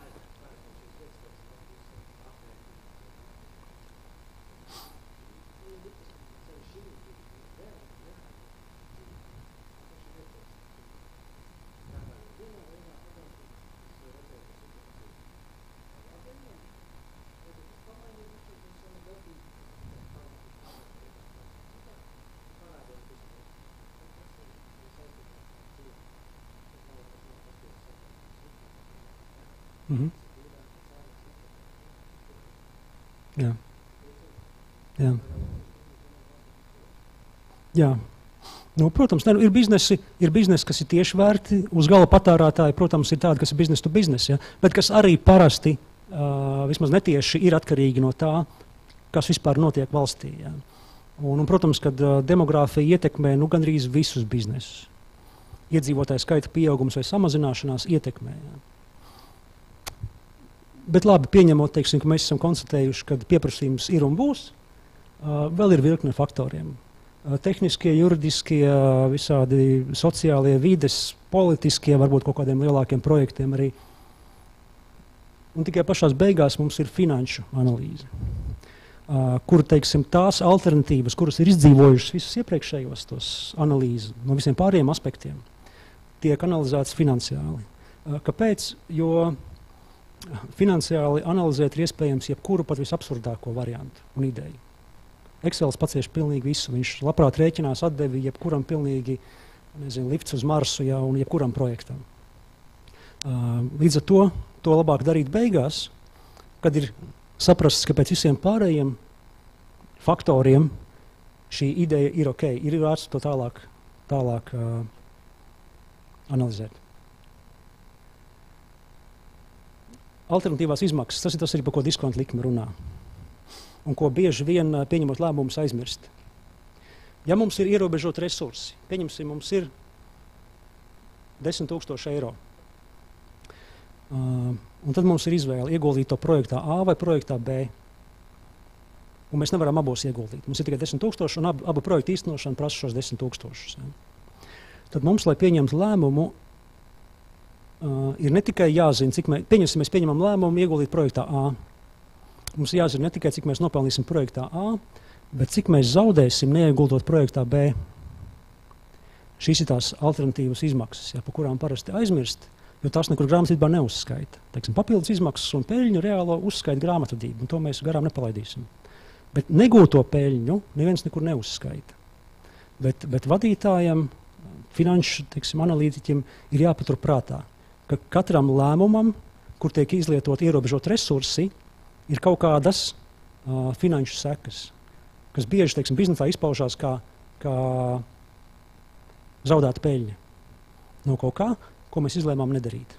A: Mhm. Jā. Jā. Jā. Nu, protams, ne, ir, biznesi, ir biznesi, kas ir tieši vērti uz gala patērētāji, protams, ir tādi, kas ir biznesa to biznesa, ja? Bet kas arī parasti, uh, vismaz netieši, ir atkarīgi no tā, kas vispār notiek valstī. Ja? Un, un, protams, kad uh, demogrāfija ietekmē nu, gandrīz visus biznesus. Iedzīvotāju skaita pieaugums vai samazināšanās ietekmē. Ja? Bet labi, pieņemot, teiksim, ka mēs esam konstatējuši, ka pieprasījums ir un būs, uh, vēl ir virkne faktoriem. Uh, tehniskie, juridiskie, uh, visādi sociālie, vides, politiskie, varbūt kaut kādiem lielākiem projektiem arī. Un tikai pašās beigās mums ir finanšu analīze, uh, kur, teiksim, tās alternatīvas, kuras ir izdzīvojušas visus iepriekšējos tos analīzes no visiem pārējiem aspektiem, tiek analizētas finansiāli. Uh, kāpēc? Jo finansiāli analizēt ir iespējams jebkuru pat visabsurdāko variantu un ideju. Excels pacieš pilnīgi visu. Viņš labprāt rēķinās atdevi jebkuram pilnīgi, nezinu, lifts uz Marsu, ja, un jebkuram projektam. Uh, līdz ar to, to labāk darīt beigās, kad ir saprasts, ka pēc visiem pārējiem faktoriem šī ideja ir ok, ir vērts to tālāk, tālāk uh, analizēt. Alternatīvās izmaksas, tas ir tas arī, par ko diskonta likme runā. Un ko bieži vien pieņemot lēmumus aizmirst. Ja mums ir ierobežot resursi, pieņemsim, mums ir desmit tūkstoši eiro. Uh, un tad mums ir izvēle ieguldīt to projektā A vai projektā B. Un mēs nevaram abos ieguldīt. Mums ir tikai desmit tūkstoši un ab, abu projektu īstenošana prasa šos desmit tūkstošus. Ja. Tad mums, lai pieņemtu lēmumu, Uh, ir ne tikai jāzina, cik mēs, pieņemsim, mēs pieņemam lēmumu ieguldīt projektā A. Mums jāzina ne tikai, cik mēs nopelnīsim projektā A, bet cik mēs zaudēsim neieguldot projektā B. Šīs ir tās alternatīvas izmaksas, ja, par kurām parasti aizmirst, jo tās nekur grāmatvedībā neuzskaita. Teiksim, papildus izmaksas un peļņu reālo uzskaita grāmatvedība, un to mēs garām nepalaidīsim. Bet negūto peļņu neviens nekur neuzskaita. Bet, bet vadītājam, finanšu, teiksim, analītiķim ir jāpatur prātā, ka katram lēmumam, kur tiek izlietot ierobežot resursi, ir kaut kādas uh, finanšu sekas, kas bieži, teiksim, biznesā izpaužās kā, kā zaudēta peļņa no kaut kā, ko mēs izlēmām nedarīt.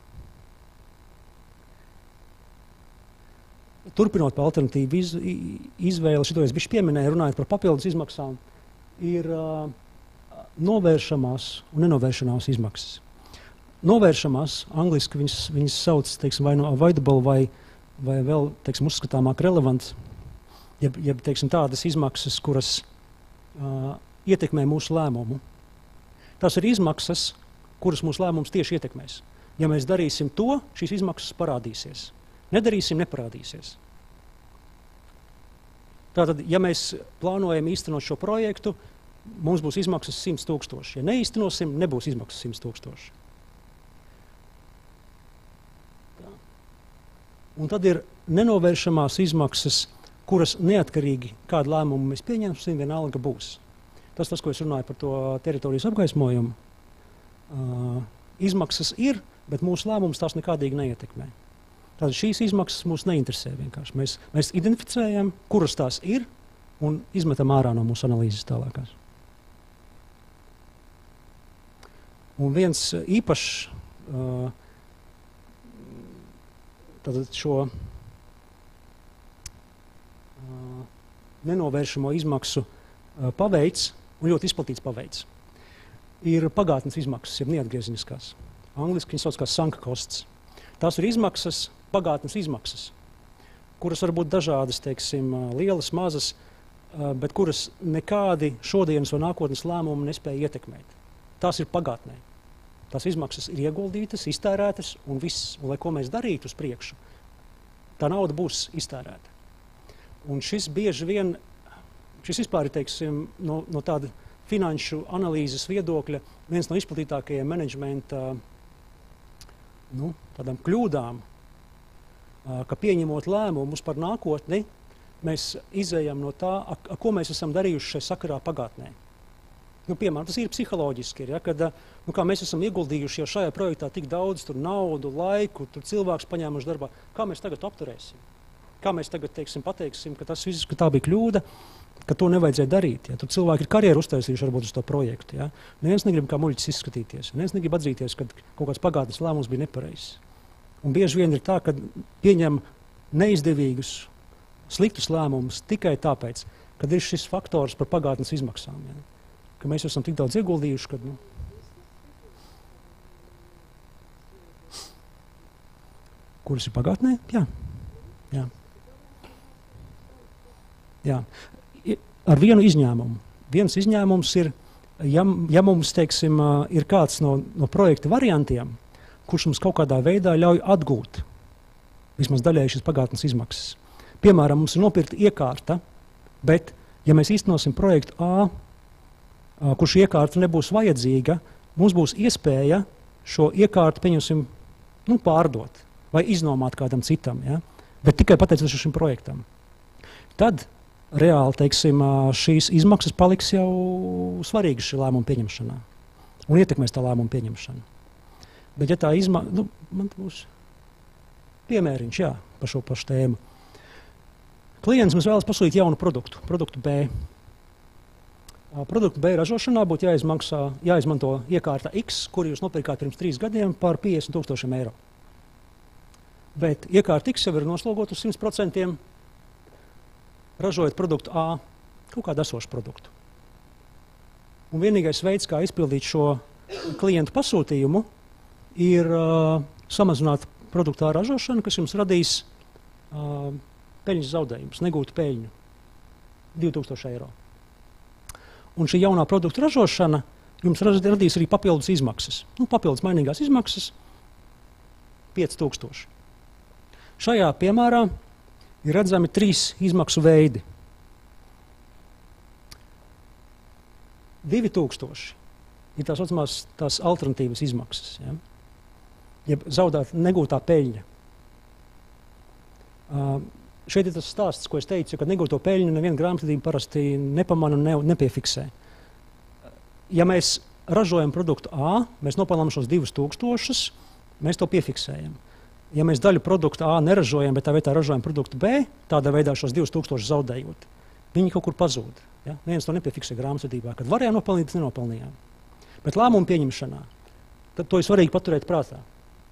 A: Turpinot par alternatīvu iz, izvēli, šito es bišķi pieminēju, runājot par papildus izmaksām, ir uh, novēršamās un nenovēršanās izmaksas. Novēršamās, angliski viņas, viņas sauc, teiksim, vai no avoidable vai, vai vēl, teiksim, uzskatāmāk relevants, jeb, jeb teiksim, tādas izmaksas, kuras uh, ietekmē mūsu lēmumu. Tas ir izmaksas, kuras mūsu lēmums tieši ietekmēs. Ja mēs darīsim to, šīs izmaksas parādīsies. Nedarīsim, neparādīsies. Tātad, ja mēs plānojam īstenot šo projektu, mums būs izmaksas simts tūkstoši. Ja neīstenosim, nebūs izmaksas simts tūkstoši. Un tad ir nenovēršamās izmaksas, kuras neatkarīgi kādu lēmumu mēs pieņemsim, vienalga būs. Tas, tas, ko es runāju par to teritorijas apgaismojumu, uh, izmaksas ir, bet mūsu lēmums tās nekādīgi neietekmē. Tātad šīs izmaksas mūs neinteresē vienkārši. Mēs, mēs identificējam, kuras tās ir, un izmetam ārā no mūsu analīzes tālākās. Un viens īpašs uh, tātad šo uh, nenovēršamo izmaksu uh, paveids, un ļoti izplatīts paveids, ir pagātnes izmaksas, jeb neatgriezeniskās. Angliski viņas sauc kā sunk costs. Tās ir izmaksas, pagātnes izmaksas, kuras var būt dažādas, teiksim, lielas, mazas, bet kuras nekādi šodienas vai nākotnes lēmumi nespēja ietekmēt. Tās ir pagātnē. Tās izmaksas ir ieguldītas, iztērētas un viss. Un, lai ko mēs darītu uz priekšu, tā nauda būs iztērēta. Un šis bieži vien, šis vispār ir, teiksim, no, no tāda finanšu analīzes viedokļa viens no izplatītākajiem menedžmenta nu, tādām kļūdām, ka pieņemot lēmumus par nākotni, mēs izējam no tā, a, a, ko mēs esam darījuši šai sakarā pagātnē. Nu, piemēram, tas ir psiholoģiski, ja, kad nu, kā mēs esam ieguldījuši jau šajā projektā tik daudz tur naudu, laiku, tur cilvēks paņēmuši darbā, kā mēs tagad apturēsim? Kā mēs tagad, teiksim, pateiksim, ka, tas viss, ka tā bija kļūda, ka to nevajadzēja darīt. Ja. Tur cilvēki ir karjeru uztaisījuši varbūt uz to projektu. Ja. Neviens negrib kā muļķis izskatīties. Neviens negrib atzīties, ka kaut kāds pagātnes lēmums bija nepareizs. Un bieži vien ir tā, ka pieņem neizdevīgus, sliktus lēmumus tikai tāpēc, kad ir šis faktors par pagātnes izmaksām. Ja. Ka mēs esam tik daudz ieguldījuši, kad... Nu, kuras ir pagātnē? Jā. Jā. Jā. Ar vienu izņēmumu. Viens izņēmums ir, ja, ja mums, teiksim, ir kāds no, no projekta variantiem, kurš mums kaut kādā veidā ļauj atgūt vismaz daļēji šīs pagātnes izmaksas. Piemēram, mums ir nopirkta iekārta, bet, ja mēs īstenosim projektu A, kurš iekārta nebūs vajadzīga, mums būs iespēja šo iekārtu, pieņemsim, nu, pārdot vai iznomāt kādam citam, ja? Bet tikai pateicoties šim projektam. Tad reāli, teiksim, šīs izmaksas paliks jau svarīgas šī lēmuma pieņemšanā un ietekmēs tā lēmuma pieņemšanu. Bet ja tā izmaksa, nu, man būs piemēriņš, jā, par šo pašu tēmu. Klients mums vēlas pasūtīt jaunu produktu, produktu B. Produktu B ražošanā būtu jāizmaksā, jāizmanto iekārta X, kuru jūs nopirkāt pirms trīs gadiem par piecdesmit tūkstošiem eiro. Bet iekārta X jau ir noslogota uz simt procentiem, ražojot produktu A, kaut kādu esošu produktu. Un vienīgais veids, kā izpildīt šo klientu pasūtījumu, ir uh, samazināt produktu A ražošanu, kas jums radīs uh, peļņas zaudējumus, negūtu peļņu, divi tūkstoši eiro. Un šī jaunā produktu ražošana jums radīs arī papildus izmaksas. Nu, papildus mainīgās izmaksas pieci tūkstoši. Šajā piemērā ir redzami trīs izmaksu veidi. divi tūkstoši ir tās saucamās tās alternatīvas izmaksas, ja? Jeb zaudēt negūtā peļņa. Uh, šeit ir tas stāsts, ko es teicu, ka negūto peļņu neviena grāmatvedība parasti nepamana un ne, nepiefiksē. Ja mēs ražojam produktu A, mēs nopelnām šos divus tūkstošus, mēs to piefiksējam. Ja mēs daļu produktu A neražojam, bet tā vietā ražojam produktu B, tādā veidā šos divus tūkstošus zaudējot, viņi kaut kur pazūd. Ja? Neviens to nepiefiksē grāmatvedībā, kad varējām nopelnīt, nenopelnījām. Bet lēmumu pieņemšanā, tad to ir svarīgi paturēt prātā.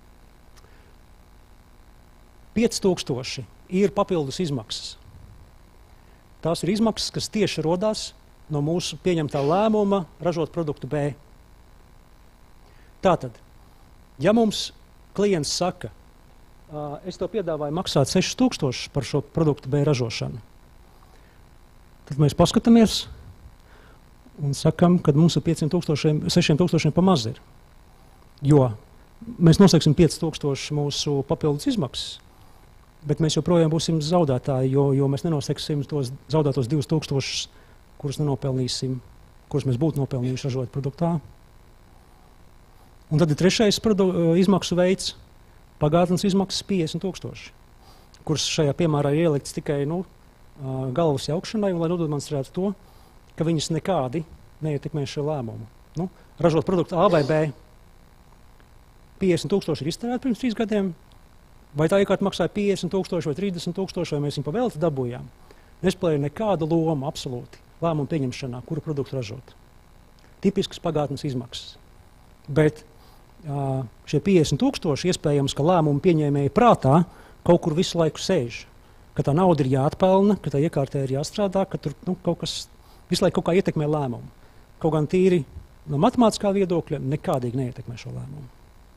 A: pieci tūkstoši ir papildus izmaksas. Tās ir izmaksas, kas tieši rodās no mūsu pieņemtā lēmuma ražot produktu B. Tātad, ja mums klients saka, es tev piedāvāju maksāt sešus tūkstošus par šo produktu B ražošanu, tad mēs paskatāmies un sakam, ka mums ar pieciem tūkstošiem, sešiem tūkstošiem pa maz ir. Jo mēs noslēgsim pieci tūkstoši mūsu papildus izmaksas, bet mēs joprojām būsim zaudētāji, jo, jo mēs nenoseksim tos zaudētos divus tūkstošus, kurus nenopelnīsim, kurus mēs būtu nopelnījuši ražot produktā. Un tad ir trešais izmaksu veids – pagātnes izmaksas piecdesmit tūkstoši, kuras šajā piemērā ir ielikts tikai nu, galvas jaukšanai, un lai nodemonstrētu to, ka viņas nekādi neietekmē šo lēmumu. Nu, ražot produktu A vai B, piecdesmit tūkstoši ir iztērēti pirms trīs gadiem, vai tā iekārta maksāja piecdesmit tūkstoši vai trīsdesmit tūkstoši, vai mēs viņu pa velti dabūjām. Nespēlēja nekādu lomu absolūti lēmumu pieņemšanā, kuru produktu ražot. Tipiskas pagātnes izmaksas. Bet uh, šie piecdesmit tūkstoši iespējams, ka lēmumu pieņēmēji prātā kaut kur visu laiku sēž. Ka tā nauda ir jāatpelna, ka tā iekārtē ir jāstrādā, ka tur nu, kaut kas visu laiku kaut kā ietekmē lēmumu. Kaut gan tīri no matemātiskā viedokļa nekādīgi neietekmē šo lēmumu.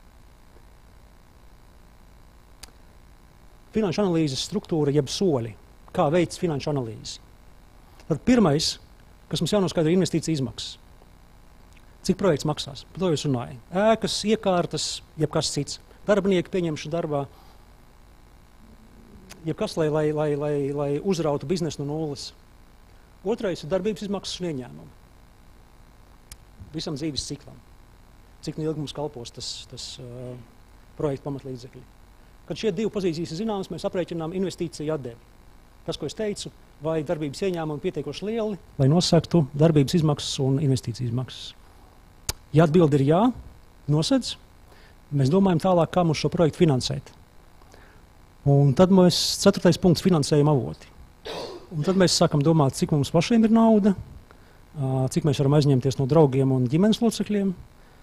A: Finanšu analīzes struktūra jeb soļi. Kā veids finanšu analīzi? Tad pirmais, kas mums jānoskaidro, ir investīcija izmaksas. Cik projekts maksās? Par to jūs runāju. Ēkas, iekārtas, jebkas cits. Darbinieki pieņemšu darbā. Jebkas, lai, lai, lai, lai, lai uzrautu biznesu no nulles. Otrais ir darbības izmaksas un ieņēmumi. Visam dzīves ciklam. Cik ilgi mums kalpos tas, tas uh, projekta pamatlīdzekļi. Kad šie divi pozīcijas ir zināmas, mēs aprēķinām investīciju atdevi. Tas, ko es teicu, vai darbības ieņēmumi pietiekoši lieli, lai nosaktu darbības izmaksas un investīciju izmaksas. Ja atbilde ir jā, nosedz, mēs domājam tālāk, kā mums šo projektu finansēt. Un tad mēs, ceturtais punkts, finansējuma avoti. Un tad mēs sākam domāt, cik mums pašiem ir nauda, cik mēs varam aizņemties no draugiem un ģimenes locekļiem,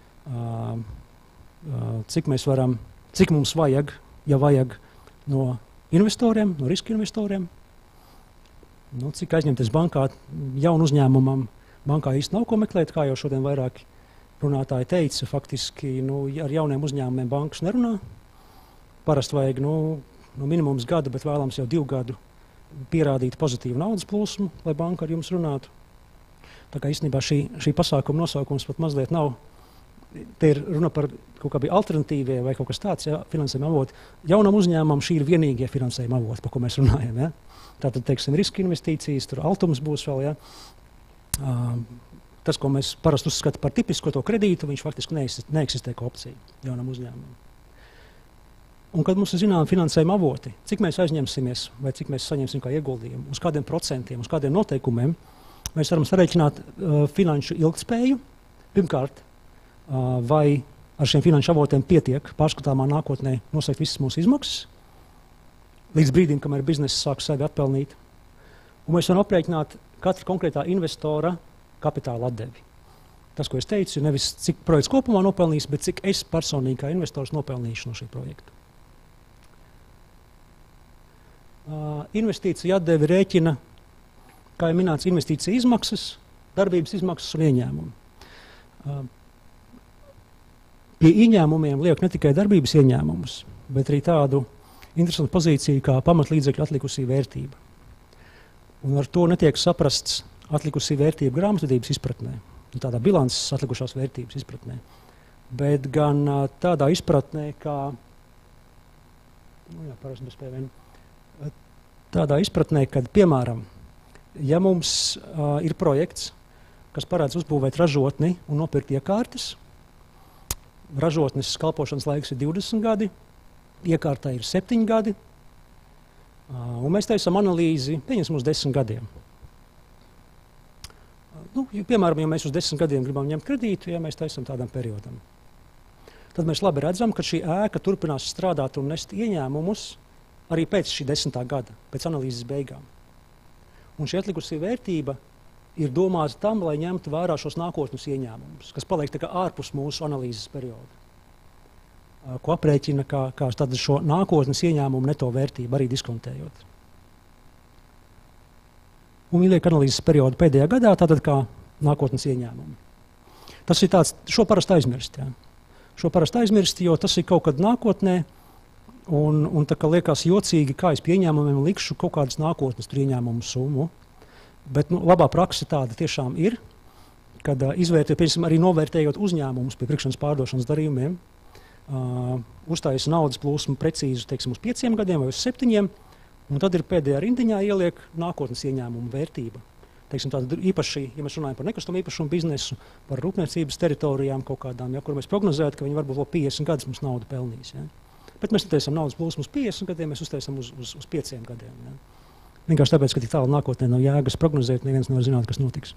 A: cik mēs varam, cik mums vajag, ja vajag no investoriem, no riska investoriem. Nu, cik aizņemties bankā jaunu uzņēmumam, bankā īsti nav ko meklēt, kā jau šodien vairāki runātāji teica, faktiski nu, ar jauniem uzņēmumiem bankas nerunā. Parasti vajag nu, no minimums gada, bet vēlams jau divu gadu pierādīt pozitīvu naudas plūsmu, lai banka ar jums runātu. Tā kā īstenībā šī, šī pasākuma nosaukums pat mazliet nav. Te ir runa par kaut kādi alternatīvie vai kaut kas tāds, ja, finansējuma avoti. Jaunam uzņēmumam šī ir vienīgie finansējuma avoti, par ko mēs runājam. Ja. Tātad, teiksim, riska investīcijas, tur altums būs vēl. Ja. Uh, tas, ko mēs parasti uzskatām par tipisko to kredītu, viņš faktiski neeksistē, neeksistē kā opcija jaunam uzņēmumam. Un kad mums ir zinām finansējuma avoti, cik mēs aizņemsimies vai cik mēs saņemsim kā ieguldījumu, uz kādiem procentiem, uz kādiem noteikumiem, mēs varam sareiķināt uh, finanšu ilgtspēju. Pirmkārt, uh, vai ar šiem finanšu avotiem pietiek pārskatāmā nākotnē nosakt visas mūsu izmaksas, līdz brīdim, kamēr biznesa sāk sevi atpelnīt. Un mēs varam aprēķināt katra konkrētā investora kapitāla atdevi. Tas, ko es teicu, ir nevis cik projekts kopumā nopelnīs, bet cik es personīgi kā investors nopelnīšu no šī projekta. Uh, investīcija atdevi rēķina, kā jau minēts, investīcija izmaksas, darbības izmaksas un ieņēmumi. Uh, pie ieņēmumiem liek ne tikai darbības ieņēmumus, bet arī tādu interesantu pozīciju kā pamatlīdzekļu atlikusī vērtība. Un ar to netiek saprasts atlikusī vērtība grāmatvedības izpratnē, tādā bilances atlikušās vērtības izpratnē, bet gan uh, tādā izpratnē, kā, nu jā, parasti nespēju vienu, tādā izpratnē, kad, piemēram, ja mums uh, ir projekts, kas parāds uzbūvēt ražotni un nopirkt iekārtas, ražotnes kalpošanas laiks ir divdesmit gadi, iekārtā ir septiņi gadi, uh, un mēs taisam analīzi, pieņemsim uz desmit gadiem. Uh, nu, ja, piemēram, ja mēs uz desmit gadiem gribam ņemt kredītu, ja mēs taisam tādam periodam, tad mēs labi redzam, ka šī ēka turpinās strādāt un nest ieņēmumus arī pēc šī desmitā gada, pēc analīzes beigām. Un šī atlikusī vērtība ir domāts tam, lai ņemtu vērā šos nākotnes ieņēmumus, kas paliek tā kā ārpus mūsu analīzes perioda, ko aprēķina kā, kā šo nākotnes ieņēmumu neto vērtību, arī diskontējot. Un viņi liek analīzes periodu pēdējā gadā, tātad kā nākotnes ieņēmumi. Tas ir tāds, šo parasti aizmirst, jā. Šo parasti aizmirst, jo tas ir kaut kad nākotnē, un, un tā kā liekas jocīgi, kā es pie ieņēmumiem likšu kaut kādas nākotnes tur ieņēmumu summu. Bet nu, labā praksa tāda tiešām ir, kad uh, izvērtē, piemēram, arī novērtējot uzņēmumus pie pirkšanas pārdošanas darījumiem, uh, uztājas naudas plūsmu precīzi, teiksim, uz pieciem gadiem vai uz septiņiem, un tad ir pēdējā rindiņā ieliek nākotnes ieņēmumu vērtība. Teiksim, tāda īpaši, ja mēs runājam par nekustamu īpašumu biznesu, par rūpniecības teritorijām kaut kādām, ja, kur mēs prognozētu, ka viņi varbūt vēl piecdesmit gadus mums naudu pelnīs. Ja. Bet mēs netaisam naudas plūsmu uz piecdesmit gadiem, mēs uztaisam uz, uz, uz pieciem gadiem. Ja. Vienkārši tāpēc, ka tik tālu nākotnē nav jēgas prognozēt, neviens nevar zināt, kas notiks.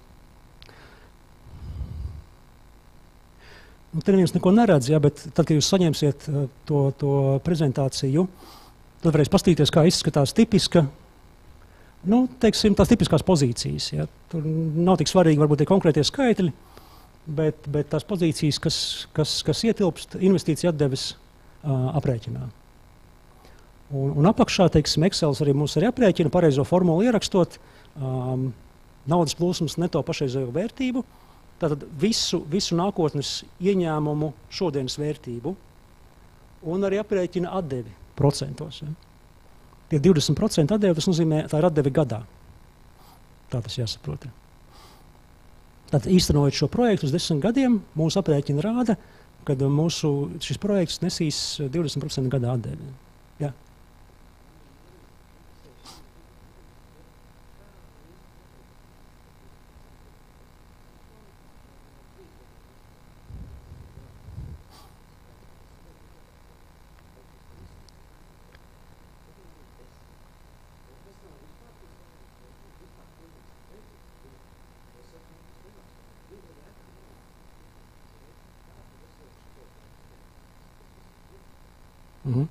A: Un te neviens neko neredz, ja, bet tad, kad jūs saņemsiet to, to prezentāciju, tad varēs pastīties, kā izskatās tipiska, nu, teiksim, tās tipiskās pozīcijas. Ja. Tur nav tik svarīgi varbūt tie konkrētie skaitļi, bet, bet tās pozīcijas, kas, kas, kas ietilpst investīcija atdeves uh, aprēķinā. Un, un apakšā, teiksim, Excels arī mums arī aprēķina pareizo formulu ierakstot um, naudas plūsmas neto pašreizējo vērtību, tātad visu, visu nākotnes ieņēmumu šodienas vērtību un arī aprēķina atdevi procentos. Ja. Tie divdesmit procenti atdevi, tas nozīmē, tā ir atdevi gadā. Tā tas jāsaprot. Tātad īstenojot šo projektu uz desmit gadiem, mūsu aprēķina rāda, ka mūsu šis projekts nesīs divdesmit procenti gadā atdevi. Ja. Mhm.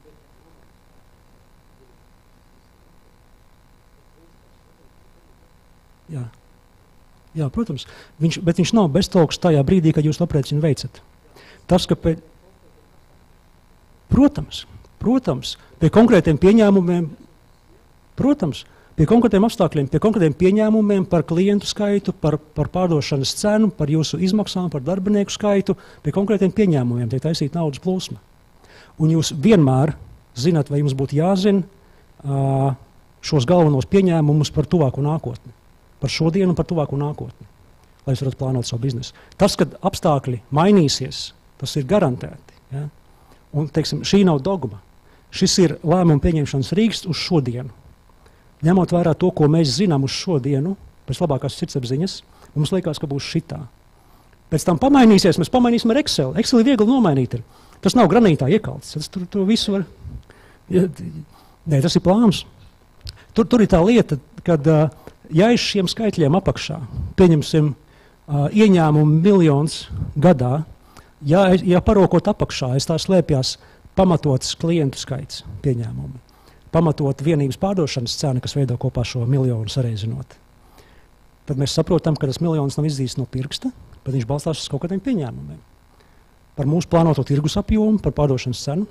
A: Jā. Jā, protams. Viņš, bet viņš nav beztalks tajā brīdī, kad jūs aprēķinu veicat. Tas, ka pēc... Protams, protams, pie konkrētiem pieņēmumiem, protams, pie konkrētiem apstākļiem, pie konkrētiem pieņēmumiem par klientu skaitu, par, par pārdošanas cenu, par jūsu izmaksām, par darbinieku skaitu, pie konkrētiem pieņēmumiem tiek taisīta naudas plūsma. Un jūs vienmēr zināt, vai jums būtu jāzina uh, šos galvenos pieņēmumus par tuvāku nākotni. Par šodienu un par tuvāku nākotni, lai jūs varat plānot savu biznesu. Tas, kad apstākļi mainīsies, tas ir garantēti. Ja? Un, teiksim, šī nav dogma. Šis ir lēmumu pieņemšanas rīksts uz šodienu. Ņemot vērā to, ko mēs zinām uz šodienu, pēc labākās sirdsapziņas, mums liekas, ka būs šitā. Pēc tam pamainīsies, mēs pamainīsim ar Excel. Excel ir viegli nomainīt. Ir. Tas nav granītā iekalts. Tas tur, tur visu var... Ja, nē, tas ir plāns. Tur, tur ir tā lieta, kad ja aiz šiem skaitļiem apakšā, pieņemsim ieņēmumu miljons gadā, ja, ja parokot apakšā, es tā slēpjās pamatots klientu skaits pieņēmumi, pamatot vienības pārdošanas cena, kas veido kopā šo miljonu sareizinot. Tad mēs saprotam, ka tas miljons nav izdzīts no pirksta, bet viņš balstās uz kaut kādiem pieņēmumiem. Par mūsu plānoto tirgus apjomu, par pārdošanas cenu.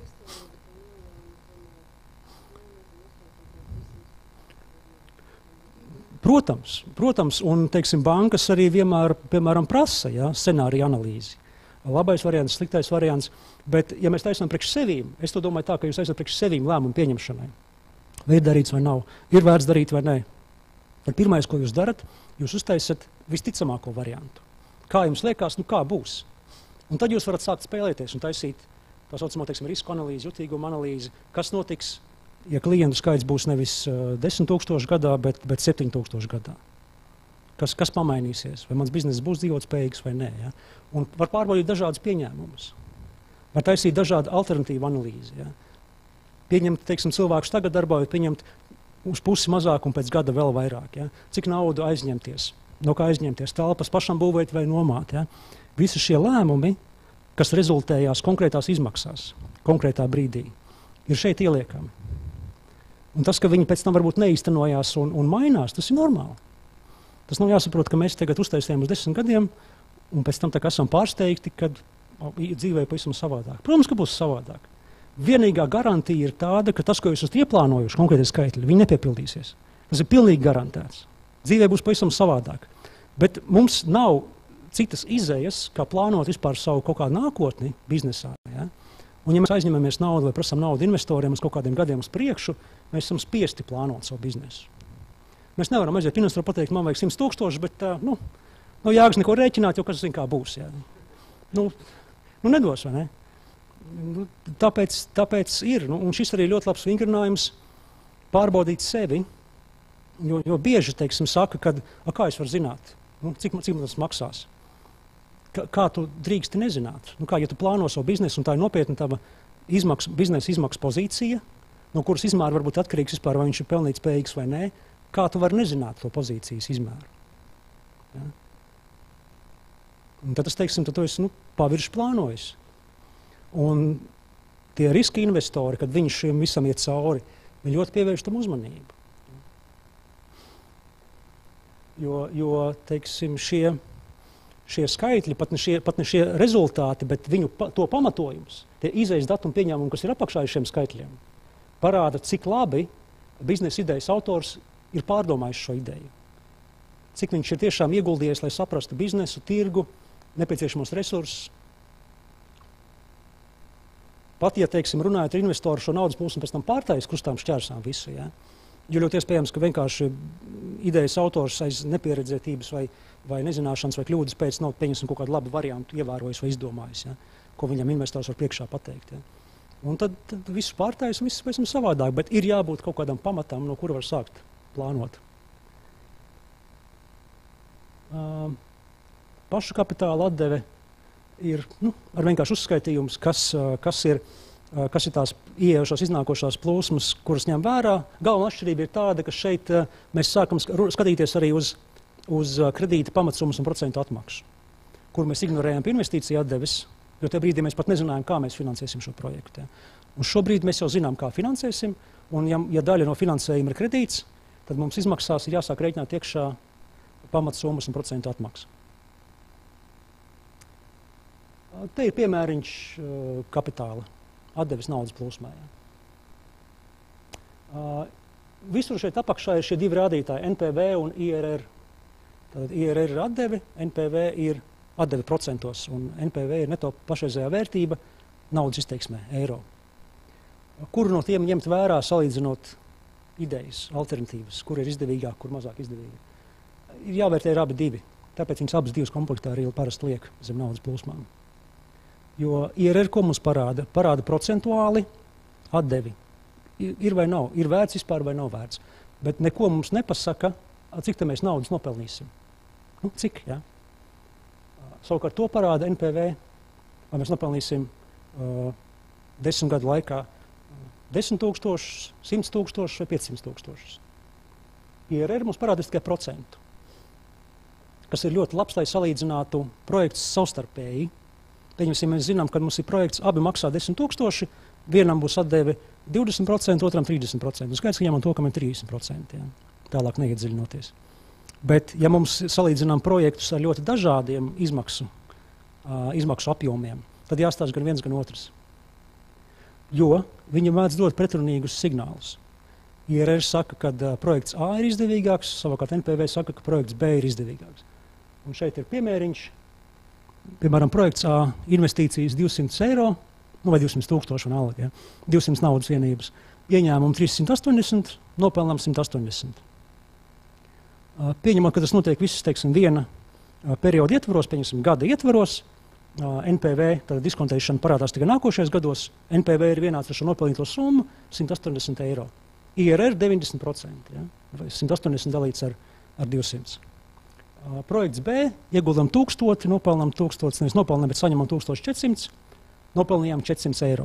A: Protams, protams, un, teiksim, bankas arī vienmēr, piemēram, prasa, ja, scenāriju analīzi. Labais variants, sliktais variants, bet, ja mēs taisām priekš sevīm, es to domāju tā, ka jūs taisāt priekš sevīm lēmumu pieņemšanai. Vai ir darīts vai nav, ir vērts darīt vai nē. Tad pirmais, ko jūs darat, jūs uztaisat visticamāko variantu. Kā jums liekas, nu kā būs? Un tad jūs varat sākt spēlēties un taisīt tā saucamo, teiksim, risku analīzi, jutīgumu analīzi, kas notiks, ja klientu skaits būs nevis uh, desmit tūkstoši gadā, bet, bet septiņi tūkstoši gadā. Kas, kas pamainīsies? Vai mans bizness būs dzīvotspējīgs vai nē? Ja? Un var pārbaudīt dažādas pieņēmumus. Var taisīt dažādu alternatīvu analīzi. Ja? Pieņemt, teiksim, cilvēkus tagad darbā, vai pieņemt uz pusi mazāk un pēc gada vēl vairāk. Ja? Cik naudu aizņemties? No kā aizņemties? Telpas pašam būvēt vai nomāt? Ja? Visi šie lēmumi, kas rezultējās konkrētās izmaksās, konkrētā brīdī, ir šeit ieliekami. Un tas, ka viņi pēc tam varbūt neīstenojās un, un mainās, tas ir normāli. Tas nav jāsaprot, ka mēs tagad uztaisījām uz desmit gadiem, un pēc tam tā kā esam pārsteigti, kad dzīvē pavisam savādāk. Protams, ka būs savādāk. Vienīgā garantija ir tāda, ka tas, ko jūs esat ieplānojuši, konkrēti skaitļi, viņi nepiepildīsies. Tas ir pilnīgi garantēts. Dzīvē būs pavisam savādāk. Bet mums nav citas izējas, kā plānot vispār savu kaut kādu nākotni biznesā. Ja? Un, ja mēs aizņemamies naudu vai prasām naudu investoriem uz kaut kādiem gadiem uz priekšu, mēs esam spiesti plānot savu biznesu. Mēs nevaram aiziet investoru pateikt, man vajag simts tūkstoši, bet uh, nu, nav jāgas neko rēķināt, jo kas zina, kā būs. Ja? Nu, nu nedos, vai ne? Nu, tāpēc, tāpēc ir, nu, un šis arī ļoti labs vingrinājums pārbaudīt sevi, jo, jo bieži, teiksim, saka, kad, a, kā es varu zināt, nu, cik, cik man tas maksās? Kā, kā tu drīksti nezināt? Nu, kā, ja tu plāno savu biznesu, un tā ir nopietna tava izmaksu, biznesa izmaksu pozīcija, no kuras izmēra varbūt atkarīgs vispār, vai viņš ir pelnīt spējīgs vai nē, kā tu vari nezināt to pozīcijas izmēru? Ja? Un tad es teiksim, tad tu esi, nu, pavirši plānojis. Un tie riska investori, kad viņi šiem visam iet cauri, viņi ļoti pievērš tam uzmanību. Jo, jo teiksim, šie, šie skaitļi, pat ne šie, pat ne šie rezultāti, bet viņu pa, to pamatojums, tie izejas datuma pieņēmumi, kas ir apakšā šiem skaitļiem, parāda, cik labi biznesa idejas autors ir pārdomājis šo ideju. Cik viņš ir tiešām ieguldījies, lai saprastu biznesu, tirgu, nepieciešamos resursus. Pat, ja, teiksim, runājot ar investoru šo naudas plūsmu pēc tam pārtais krustām šķērsām visu, ja? Jo ļoti iespējams, ka vienkārši idejas autors aiz nepieredzētības vai, vai nezināšanas vai kļūdas pēc nav pieņemsim kaut kādu labu variantu ievērojis vai izdomājis, ja? Ko viņam investors var priekšā pateikt. Ja? Un tad, tad viss pārtais un viss pēc tam savādāk, bet ir jābūt kaut kādam pamatam, no kura var sākt plānot. Uh, pašu kapitāla atdeve ir nu, ar vienkārši uzskaitījums, kas, kas, ir, kas ir tās ieejošās, iznākošās plūsmas, kuras ņem vērā. Galvenā atšķirība ir tāda, ka šeit mēs sākam skatīties arī uz, uz kredīta pamatsummas un procentu atmaksu, kur mēs ignorējam investīciju atdeves, jo tajā brīdī mēs pat nezinājām, kā mēs finansēsim šo projektu. Un šobrīd mēs jau zinām, kā finansēsim, un ja, ja daļa no finansējuma ir kredīts, tad mums izmaksās ir jāsāk rēķināt iekšā pamatsummas un procentu atmaksu. Te ir piemēriņš uh, kapitāla atdeves naudas plūsmā. Uh, visur šeit apakšā ir šie divi rādītāji, N P V un I R R. Tātad I R R ir atdeve, N P V ir atdeve procentos, un N P V ir neto pašreizējā vērtība naudas izteiksmē, eiro. Kuru no tiem ņemt vērā, salīdzinot idejas, alternatīvas, kur ir izdevīgāk, kur mazāk izdevīgi? Ir jāvērtē ir abi divi, tāpēc viņas abas divas komplektā arī parasti liek zem naudas plūsmām. Jo I R R, ko mums parāda? Parāda procentuāli atdevi. Ir vai nav, ir vērts vispār vai nav vērts. Bet neko mums nepasaka, cik te mēs naudas nopelnīsim. Nu, cik, jā? Savukārt to parāda N P V, vai mēs nopelnīsim uh, desmit gadu laikā desmit tūkstošus, simts tūkstošus vai piecsimt tūkstošus. I R R mums parāda tikai procentu, kas ir ļoti labs, lai salīdzinātu projektus savstarpēji. Pieņemsim, mēs zinām, ka mums ir projekts, abi maksā desmit tūkstoši, vienam būs atdeve divdesmit procenti, otram trīsdesmit procenti. Skaidrs, ka ņemam to, ka man ir trīsdesmit procenti, jā. Tālāk neiedziļinoties. Bet, ja mums salīdzinām projektus ar ļoti dažādiem izmaksu, uh, izmaksu apjomiem, tad jāstāsta gan viens, gan otrs. Jo viņi mēdz dot pretrunīgus signālus. I R R saka, ka uh, projekts A ir izdevīgāks, savukārt N P V saka, ka projekts B ir izdevīgāks. Un šeit ir piemēriņš. Piemēram, projekts A investīcijas divsimt eiro, nu vai divsimt tūkstoši un alga, ja? divsimt naudas vienības. Ieņēmumu trīssimt astoņdesmit, nopelnām simt astoņdesmit. Pieņemot, ka tas notiek viss, teiksim, viena perioda ietvaros, pieņemsim, gada ietvaros, N P V, tāda diskontēšana parādās tikai nākošais gados, N P V ir vienāds ar šo nopelnīto summu, simt astoņdesmit eiro. I R R deviņdesmit procenti, ja? Vai simt astoņdesmit dalīts ar, ar divsimt. Uh, projekts B, ieguldam tūkstoti, nopelnām tūkstots, nevis nopelnām, bet saņemam tūkstoš četrsimt, nopelnījām četrsimt eiro.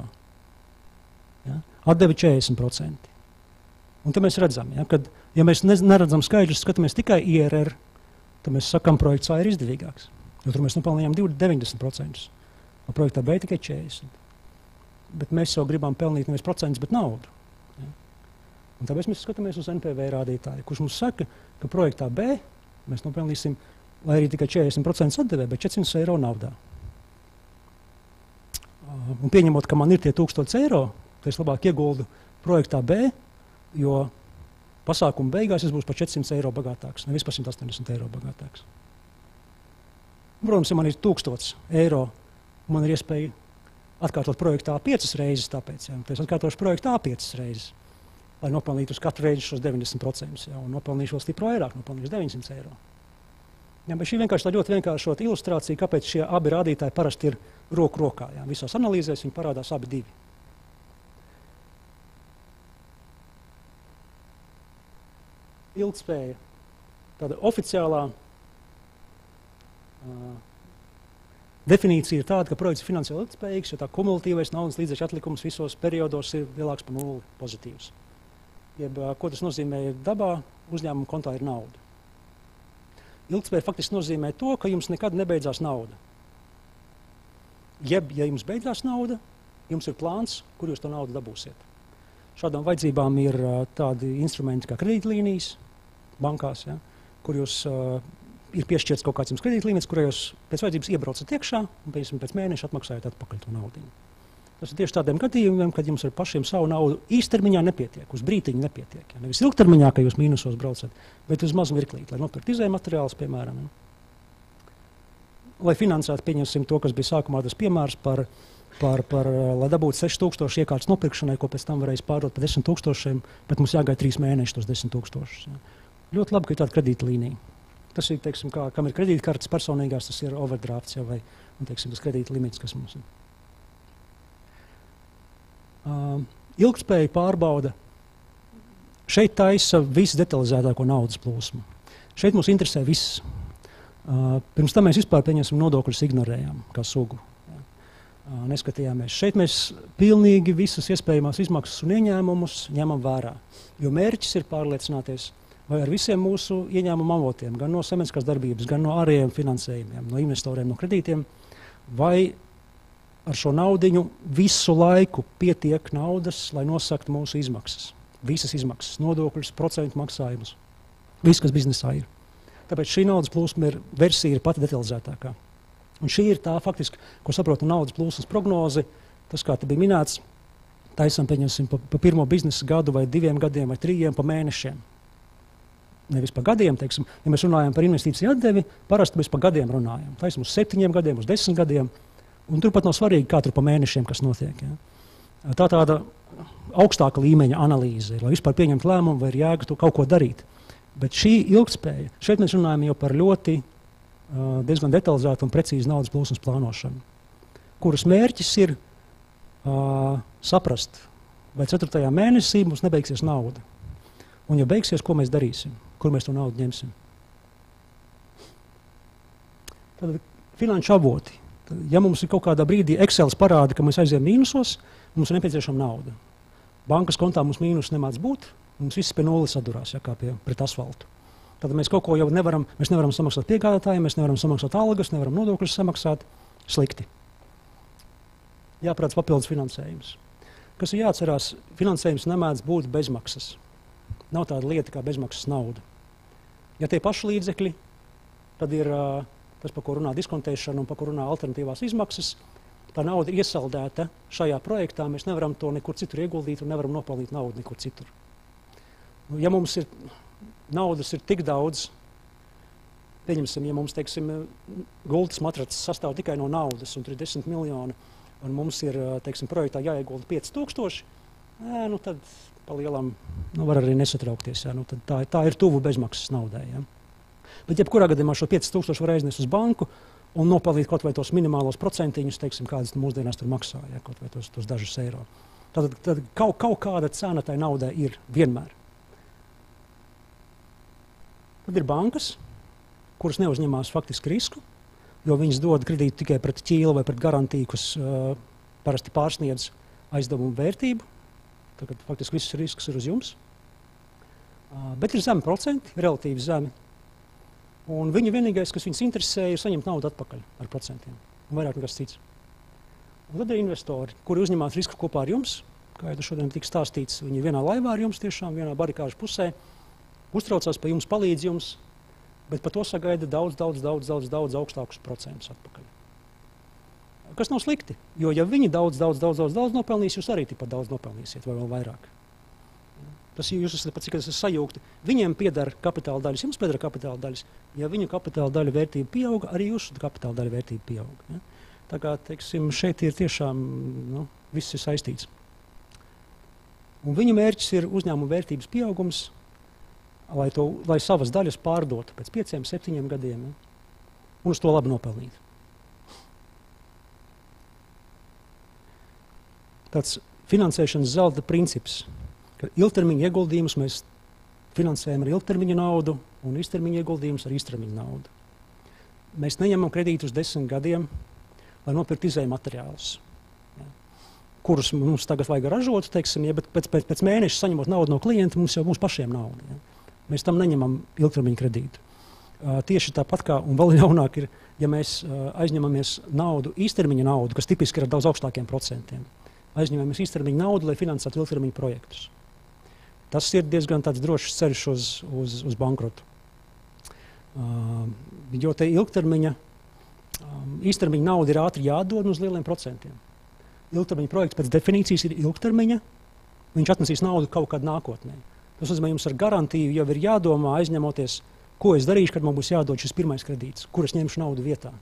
A: Ja? Atdevi četrdesmit procenti. Un te mēs redzam, ja, kad, ja mēs ne, neredzam skaidrus, skatāmies tikai I R R, tad mēs sakam, projekts A ir izdevīgāks. Jo tur mēs nopelnījām deviņdesmit procenti. No projektā B tikai četrdesmit. Bet mēs jau gribam pelnīt nevis procentus, bet naudu. Ja? Un tāpēc mēs skatāmies uz N P V rādītāju, kurš mums saka, ka projektā B Mēs nopelnīsim, lai arī tikai četrdesmit procenti atdevē, bet četrsimt eiro naudā. Un pieņemot, ka man ir tie tūkstoši eiro, tad es labāk ieguldu projektā B, jo pasākuma beigās es būšu par četrsimt eiro bagātāks, nevis par simt astoņdesmit eiro bagātāks. Protams, ja man ir tūkstoši eiro, man ir iespēja atkārtot projektā piecas reizes, tāpēc, ja, tad es atkārtošu projektā piecas reizes, lai nopelnītu uz katru reizi šos deviņdesmit procentus, ja, un nopelnīšu vēl stipro vairāk, nopelnīšu deviņsimt eiro. Ja, bet šī vienkārši tā ļoti vienkāršota ilustrācija, kāpēc šie abi rādītāji parasti ir roku rokā. Ja. Visās analīzēs viņi parādās abi divi. Ilgtspēja. Tāda oficiālā uh, definīcija ir tāda, ka projekts ir finansiāli ilgtspējīgs, jo tā kumulatīvais naudas līdzekļu atlikums visos periodos ir lielāks par nulli pozitīvs. Jeb, uh, ko tas nozīmē dabā, uzņēmuma kontā ir nauda. Ilgtspēja faktiski nozīmē to, ka jums nekad nebeidzās nauda. Jeb, ja jums beidzās nauda, jums ir plāns, kur jūs to naudu dabūsiet. Šādām vajadzībām ir uh, tādi instrumenti kā kredītlīnijas bankās, ja, kur jūs uh, ir piešķirts kaut kāds jums kredītlīmits, kurā jūs pēc vajadzības iebraucat iekšā un pēc, pēc mēneša atmaksājat atpakaļ to naudiņu. Tas ir tieši tādiem gadījumiem, kad jums ar pašiem savu naudu īstermiņā nepietiek, uz brītiņu nepietiek. Ja. Nevis ilgtermiņā, ka jūs mīnusos braucat, bet uz mazu mirklīt, lai nopirkt izējmateriālus, piemēram. Ja. Lai finansētu, pieņemsim to, kas bija sākumā tas piemērs par, par, par lai dabūtu seši tūkstoši iekārtas nopirkšanai, ko pēc tam varēs pārdot par desmit tūkstošiem, bet mums jāgaida trīs mēneši tos desmit tūkstošus. Ja. Ļoti labi, ka ir tāda kredītlīnija. Tas ir, teiksim, kā, kam ir kredītkartes personīgās, tas ir overdrafts, ja, vai, un, teiksim, tas kredīta limits, kas mums ir. Uh, ilgtspēja pārbauda. Šeit taisa visdetalizētāko naudas plūsmu. Šeit mums interesē viss. Uh, pirms tam mēs vispār pieņemsim nodokļus ignorējām, kā sugu. Ja. Uh, neskatījāmies. Šeit mēs pilnīgi visas iespējamās izmaksas un ieņēmumus ņemam vērā. Jo mērķis ir pārliecināties, vai ar visiem mūsu ieņēmumu avotiem, gan no saimnieciskās darbības, gan no ārējiem finansējumiem, no investoriem, no kredītiem, vai ar šo naudiņu visu laiku pietiek naudas, lai nosaktu mūsu izmaksas. Visas izmaksas, nodokļus, procentu maksājumus. Viss, kas biznesā ir. Tāpēc šī naudas plūsma ir, versija ir pati detalizētākā. Un šī ir tā faktiski, ko saprotu naudas plūsmas prognozi, tas, kā te bija minēts, taisam, pieņemsim, pa, pa pirmo biznesa gadu vai diviem gadiem vai trījiem pa mēnešiem. Nevis pa gadiem, teiksim, ja mēs runājam par investīciju atdevi, parasti mēs pa gadiem runājam. Taisam uz septiņiem gadiem, uz desmit gadiem, un turpat nav svarīgi, kā tur pa mēnešiem, kas notiek. Ja. Tā tāda augstāka līmeņa analīze, lai vispār pieņemt lēmumu, vai ir jēga tu kaut ko darīt. Bet šī ilgtspēja, šeit mēs runājam jau par ļoti uh, diezgan detalizētu un precīzu naudas plūsmas plānošanu, kuras mērķis ir uh, saprast, vai ceturtajā mēnesī mums nebeigsies nauda. Un ja beigsies, ko mēs darīsim? Kur mēs to naudu ņemsim? Tad finanšu avoti. Tad, ja mums ir kaut kādā brīdī Excels parāda, ka mēs aizējam mīnusos, mums ir nepieciešama nauda. Bankas kontā mums mīnus nemāc būt, mums viss pie nulles sadurās, ja, kā pie, pret asfaltu. Tad mēs kaut ko jau nevaram, mēs nevaram samaksāt piegādātājiem, mēs nevaram samaksāt algas, nevaram nodokļus samaksāt. Slikti. Jāprāts papildus finansējums. Kas ir jāatcerās, finansējums nemēdz būt bezmaksas. Nav tāda lieta kā bezmaksas nauda. Ja tie paši līdzekļi, tad ir uh, tas, par ko runā diskontēšana un par ko runā alternatīvās izmaksas. Tā nauda ir iesaldēta šajā projektā, mēs nevaram to nekur citur ieguldīt un nevaram nopelnīt naudu nekur citur. Ja mums ir naudas ir tik daudz, pieņemsim, ja mums, teiksim, gultas matracis sastāv tikai no naudas un tur ir desmit miljoni, un mums ir, teiksim, projektā jāiegulda pieci tūkstoši, ē, nu tad pa lielam, nu var arī nesatraukties, jā, nu tad tā, tā ir tuvu bezmaksas naudai, jā. Bet jebkurā gadījumā šo pieci tūkstoši var aiznest uz banku un nopelnīt kaut vai tos minimālos procentiņus, teiksim, kādas mūsdienās tur maksā, jā, kaut vai tos, tos dažus eiro. Tad, tad kaut, kaut kāda cena tai naudai ir vienmēr. Tad ir bankas, kuras neuzņemās faktiski risku, jo viņas dod kredītu tikai pret ķīlu vai pret garantiju, kas uh, parasti pārsniedz aizdevumu vērtību. Tagad faktiski viss risks ir uz jums. Uh, bet ir zemi procenti, relatīvi zemi. Un viņu vienīgais, kas viņus interesē, ir saņemt naudu atpakaļ ar procentiem. Un vairāk nekas cits. Un tad ir investori, kuri uzņemās risku kopā ar jums. Kā jau šodien tika stāstīts, viņi ir vienā laivā ar jums tiešām, vienā barikāžu pusē. Uztraucās par jums, palīdz jums. bet par to sagaida daudz, daudz, daudz, daudz, daudz augstākus procentus atpakaļ. Kas nav slikti, jo ja viņi daudz, daudz, daudz, daudz, daudz nopelnīs, jūs arī tikpat daudz nopelnīsiet, vai vēl vairāk. Tas jūs esat pat cik es esmu sajūgti. Viņiem piedara kapitāla daļas, jums piedara kapitāla daļas. Ja viņu kapitāla daļa vērtība pieauga, arī jūsu kapitāla daļa vērtība pieauga. Ja? Tā kā, teiksim, šeit ir tiešām, nu, viss ir saistīts. Un viņu mērķis ir uzņēmuma vērtības pieaugums, lai, to, lai savas daļas pārdotu pēc pieciem, septiņiem gadiem, ja? Un uz to labi nopelnīt. Tāds finansēšanas zelta princips, ka ilgtermiņa ieguldījumus mēs finansējam ar ilgtermiņa naudu un īstermiņa ieguldījumus ar īstermiņa naudu. Mēs neņemam kredītu uz desmit gadiem, lai nopirkt izēju materiālus, ja, kurus mums tagad vajag ražot, teiksim, ja, bet pēc, pēc, pēc mēneša saņemot naudu no klienta, mums jau mums pašiem nauda. Ja. Mēs tam neņemam ilgtermiņa kredītu. Uh, tieši tāpat kā, un vēl jaunāk ir, ja mēs uh, aizņemamies naudu, īstermiņa naudu, kas tipiski ir ar daudz augstākiem procentiem, aizņemamies īstermiņa naudu, lai finansētu ilgtermiņa projektus. Tas ir diezgan tāds drošs ceļš uz, uz, uz bankrotu. Uh, jo te ilgtermiņa, um, īstermiņa nauda ir ātri jādod uz lieliem procentiem. Ilgtermiņa projekts pēc definīcijas ir ilgtermiņa, viņš atnesīs naudu kaut kad nākotnē. Tas nozīmē, jums ar garantiju jau ir jādomā aizņemoties, ko es darīšu, kad man būs jādod šis pirmais kredīts, kur es ņemšu naudu vietā.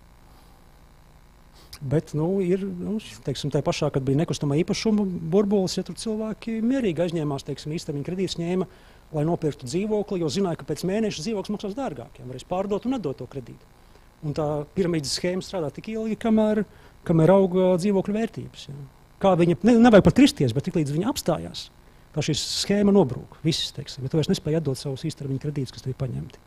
A: Bet, nu, ir, nu, teiksim, tā pašā, kad bija nekustamā īpašuma burbulis, ja tur cilvēki mierīgi aizņēmās, teiksim, īstermiņa kredītus ņēma, lai nopirktu dzīvokli, jo zināja, ka pēc mēneša dzīvoklis maksās dārgāk, ja varēs pārdot un nedot to kredītu. Un tā piramīdas schēma strādā tik ilgi, kamēr, kamēr auga dzīvokļu vērtības. Ja. Kā viņa, ne, nevajag pat kristies, bet tik līdz viņa apstājās, tā šī schēma nobrūk, viss, teiksim, ja tu vairs nespēja atdot savus īstermiņa kredītus, kas tev ir paņemti.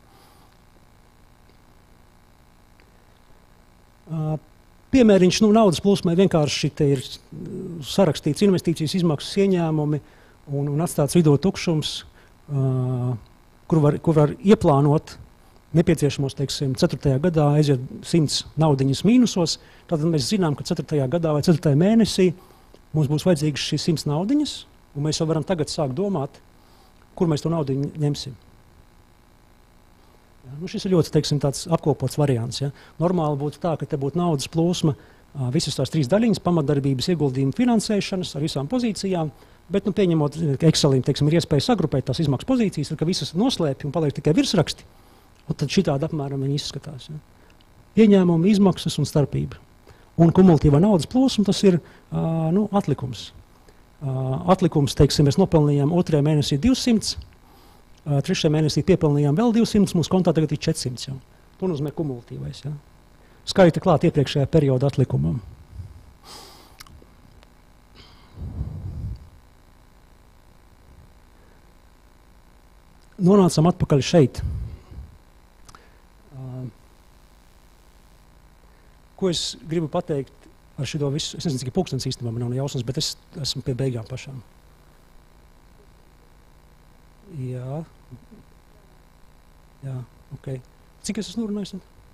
A: Uh, Piemēriņš, nu, naudas plūsmai vienkārši te ir sarakstīts investīcijas izmaksas ieņēmumi un, un atstāts vidū tukšums, uh, kur, var, kur var ieplānot nepieciešamos, teiksim, ceturtajā gadā aiziet simts naudiņas mīnusos. Tātad mēs zinām, ka ceturtajā gadā vai ceturtajā mēnesī mums būs vajadzīgas šīs simts naudiņas, un mēs jau varam tagad sākt domāt, kur mēs to naudiņu ņemsim. Ja, nu šis ir ļoti, teiksim, tāds apkopots variants. Ja. Normāli būtu tā, ka te būtu naudas plūsma, visas tās trīs daļiņas, pamatdarbības, ieguldījuma finansēšanas ar visām pozīcijām, bet, nu, pieņemot, ka Excelim, teiksim, ir iespēja sagrupēt tās izmaksas pozīcijas, ka visas noslēpj un paliek tikai virsraksti, un tad šitādi apmēram viņi izskatās. Ja. Ieņēmumi, izmaksas un starpība. Un kumulatīvā naudas plūsma, tas ir, uh, nu, atlikums. Uh, atlikums, teiksim, mēs nopelnījām otrajā mēnesī divsimt, Uh, trešajā mēnesī piepelnījām vēl divsimt, mūsu kontā tagad ir četrsimt. Jau. To nozīmē kumulatīvais. Ja. Skaita klāt iepriekšējā perioda atlikumam. Nonācam atpakaļ šeit. Uh, ko es gribu pateikt ar šito visu? Es nezinu, cik pulkstens īstenībā man nav jausmas, bet es esmu pie beigām pašām. Jā, jā, ok. Cik es esmu norunājis?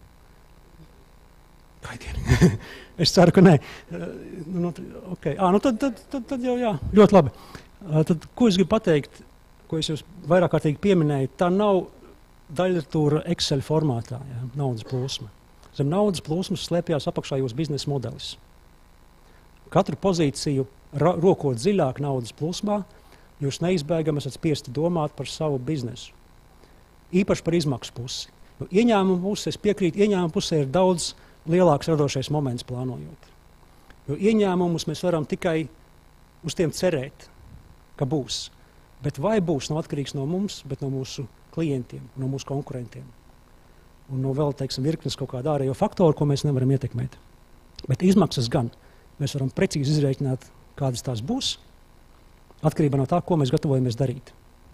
A: Kaidieni. Es ceru, ka nē. Nu, ok, à, nu tad, tad, tad, tad jau jā, ļoti labi. Tad, ko es gribu pateikt, ko es jūs vairāk kārtīgi pieminēju, tā nav daļliteratūra Excel formātā, jā, naudas plūsma. Zem naudas plūsmas slēpjās apakšā jūsu biznesa modelis. Katru pozīciju ra rokot dziļāk naudas plūsmā, jūs neizbēgami esat spiesti domāt par savu biznesu. Īpaši par izmaksu pusi. Jo ieņēmumu pusē, es piekrītu, ieņēmumu pusē ir daudz lielāks radošais moments plānojot. Jo ieņēmumus mēs varam tikai uz tiem cerēt, ka būs. Bet vai būs, nav atkarīgs no mums, bet no mūsu klientiem, no mūsu konkurentiem. Un no vēl, teiksim, virknes kaut kāda ārējo faktoru, ko mēs nevaram ietekmēt. Bet izmaksas gan. Mēs varam precīzi izrēķināt, kādas tās būs, atkarībā no tā, ko mēs gatavojamies darīt.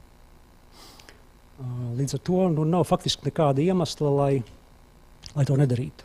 A: Līdz ar to nu, nav faktiski nekāda iemesla, lai, lai to nedarītu.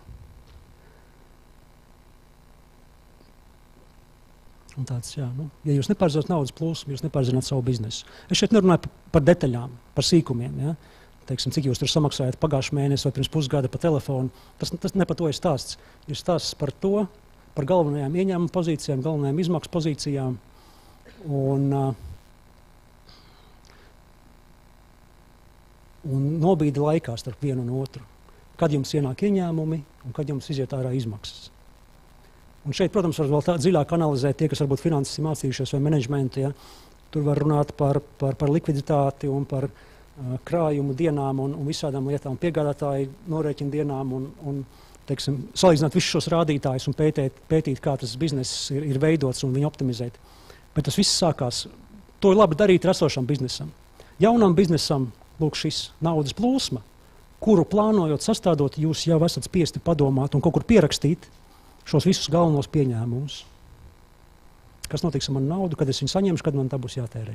A: Un tāds, jā, nu, ja jūs nepārzināt naudas plūsmu, jūs nepārzināt savu biznesu. Es šeit nerunāju par detaļām, par sīkumiem. Ja? Teiksim, cik jūs tur samaksājat pagājušajā mēnesī vai pirms pusgada pa telefonu. Tas, tas ne par to ir stāsts. Ir stāsts par to, par galvenajām ieņēmuma pozīcijām, galvenajām izmaksu pozīcijām. Un, uh, un nobīdi laikā starp vienu un otru. Kad jums ienāk ieņēmumi un kad jums iziet ārā izmaksas. Un šeit, protams, var vēl tā dziļāk analizēt tie, kas varbūt finanses ir mācījušies vai menedžmentu. Ja? Tur var runāt par, par, par likviditāti un par uh, krājumu dienām un, un visādām lietām, piegādātāju norēķinu dienām un, un teiksim, salīdzināt visus šos rādītājus un pētēt, pētīt, kā tas bizness ir, ir veidots un viņu optimizēt. Bet tas viss sākās, to ir labi darīt ar esošam biznesam. Jaunam biznesam, lūk, šis naudas plūsma, kuru plānojot, sastādot, jūs jau esat spiesti padomāt un kaut kur pierakstīt šos visus galvenos pieņēmumus. Kas notiks ar manu naudu, kad es viņu saņemšu, kad man tā būs jātērē.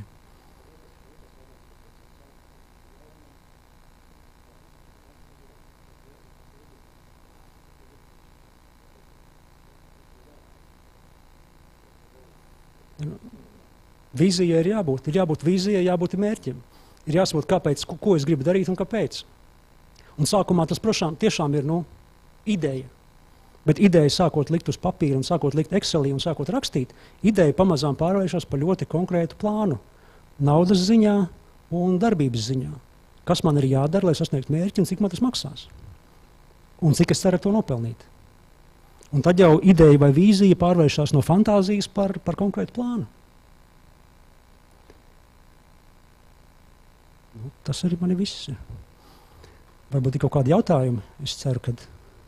A: Vīzija ir jābūt, ir jābūt vīzijai, jābūt mērķim. Ir jāsaprot, kāpēc, ko, ko es gribu darīt un kāpēc. Un sākumā tas prošām, tiešām ir nu, ideja. Bet ideja sākot likt uz papīra un sākot likt Excelī un sākot rakstīt, ideja pamazām pārvēršas par ļoti konkrētu plānu. Naudas ziņā un darbības ziņā. Kas man ir jādara, lai sasniegtu mērķi un cik man tas maksās. Un cik es ceru to nopelnīt. Un tad jau ideja vai vīzija pārvēršas no fantāzijas par, par konkrētu plānu. Nu, tas arī man ir viss. Varbūt ir kaut kādi jautājumi. Es ceru, ka...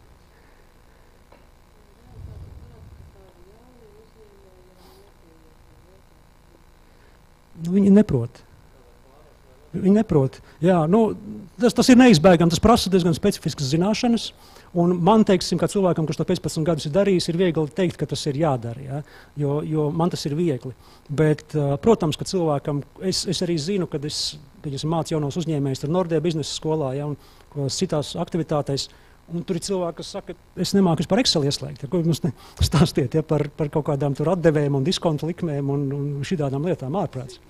A: Nu, viņi neprot. Viņi neprot. Jā, nu, tas, tas ir neizbēgami. Tas prasa diezgan specifiskas zināšanas. Un man, teiksim, kā cilvēkam, kurš to piecpadsmit gadus ir darījis, ir viegli teikt, ka tas ir jādara. Ja? Jo, jo man tas ir viegli. Bet, uh, protams, ka cilvēkam, es, es arī zinu, kad es, es mācu jaunos uzņēmējus ar Nordea biznesa skolā, ja, un citās aktivitātēs, un tur ir cilvēki, kas saka, es nemāku vispār Excel ieslēgt. Ja? Ko mums stāstiet ja? par, par kaut kādām tur atdevējiem un diskontu likmēm un, un šitādām lietām ārprāts.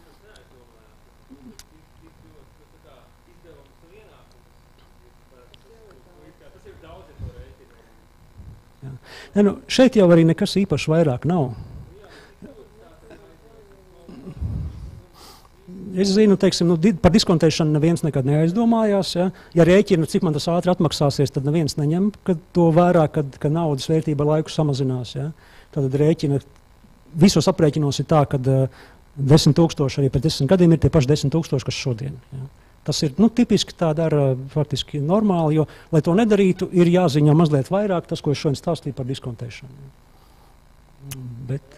A: Ne, nu, šeit jau arī nekas īpaši vairāk nav. Es zinu, teiksim, nu, par diskontēšanu neviens nekad neaizdomājās. Ja, ja rēķina, cik man tas ātri atmaksāsies, tad neviens neņem to vērā, kad, kad naudas vērtība laiku samazinās. Ja. Tad rēķina, visos aprēķinos ir tā, ka uh, desmit tūkstoši arī pēc desmit gadiem ir tie paši desmit tūkstoši, kas šodien. Ja. Tas ir nu, tipiski tā dara faktiski normāli, jo, lai to nedarītu, ir jāziņo mazliet vairāk tas, ko es šodien stāstīju par diskontēšanu. Bet...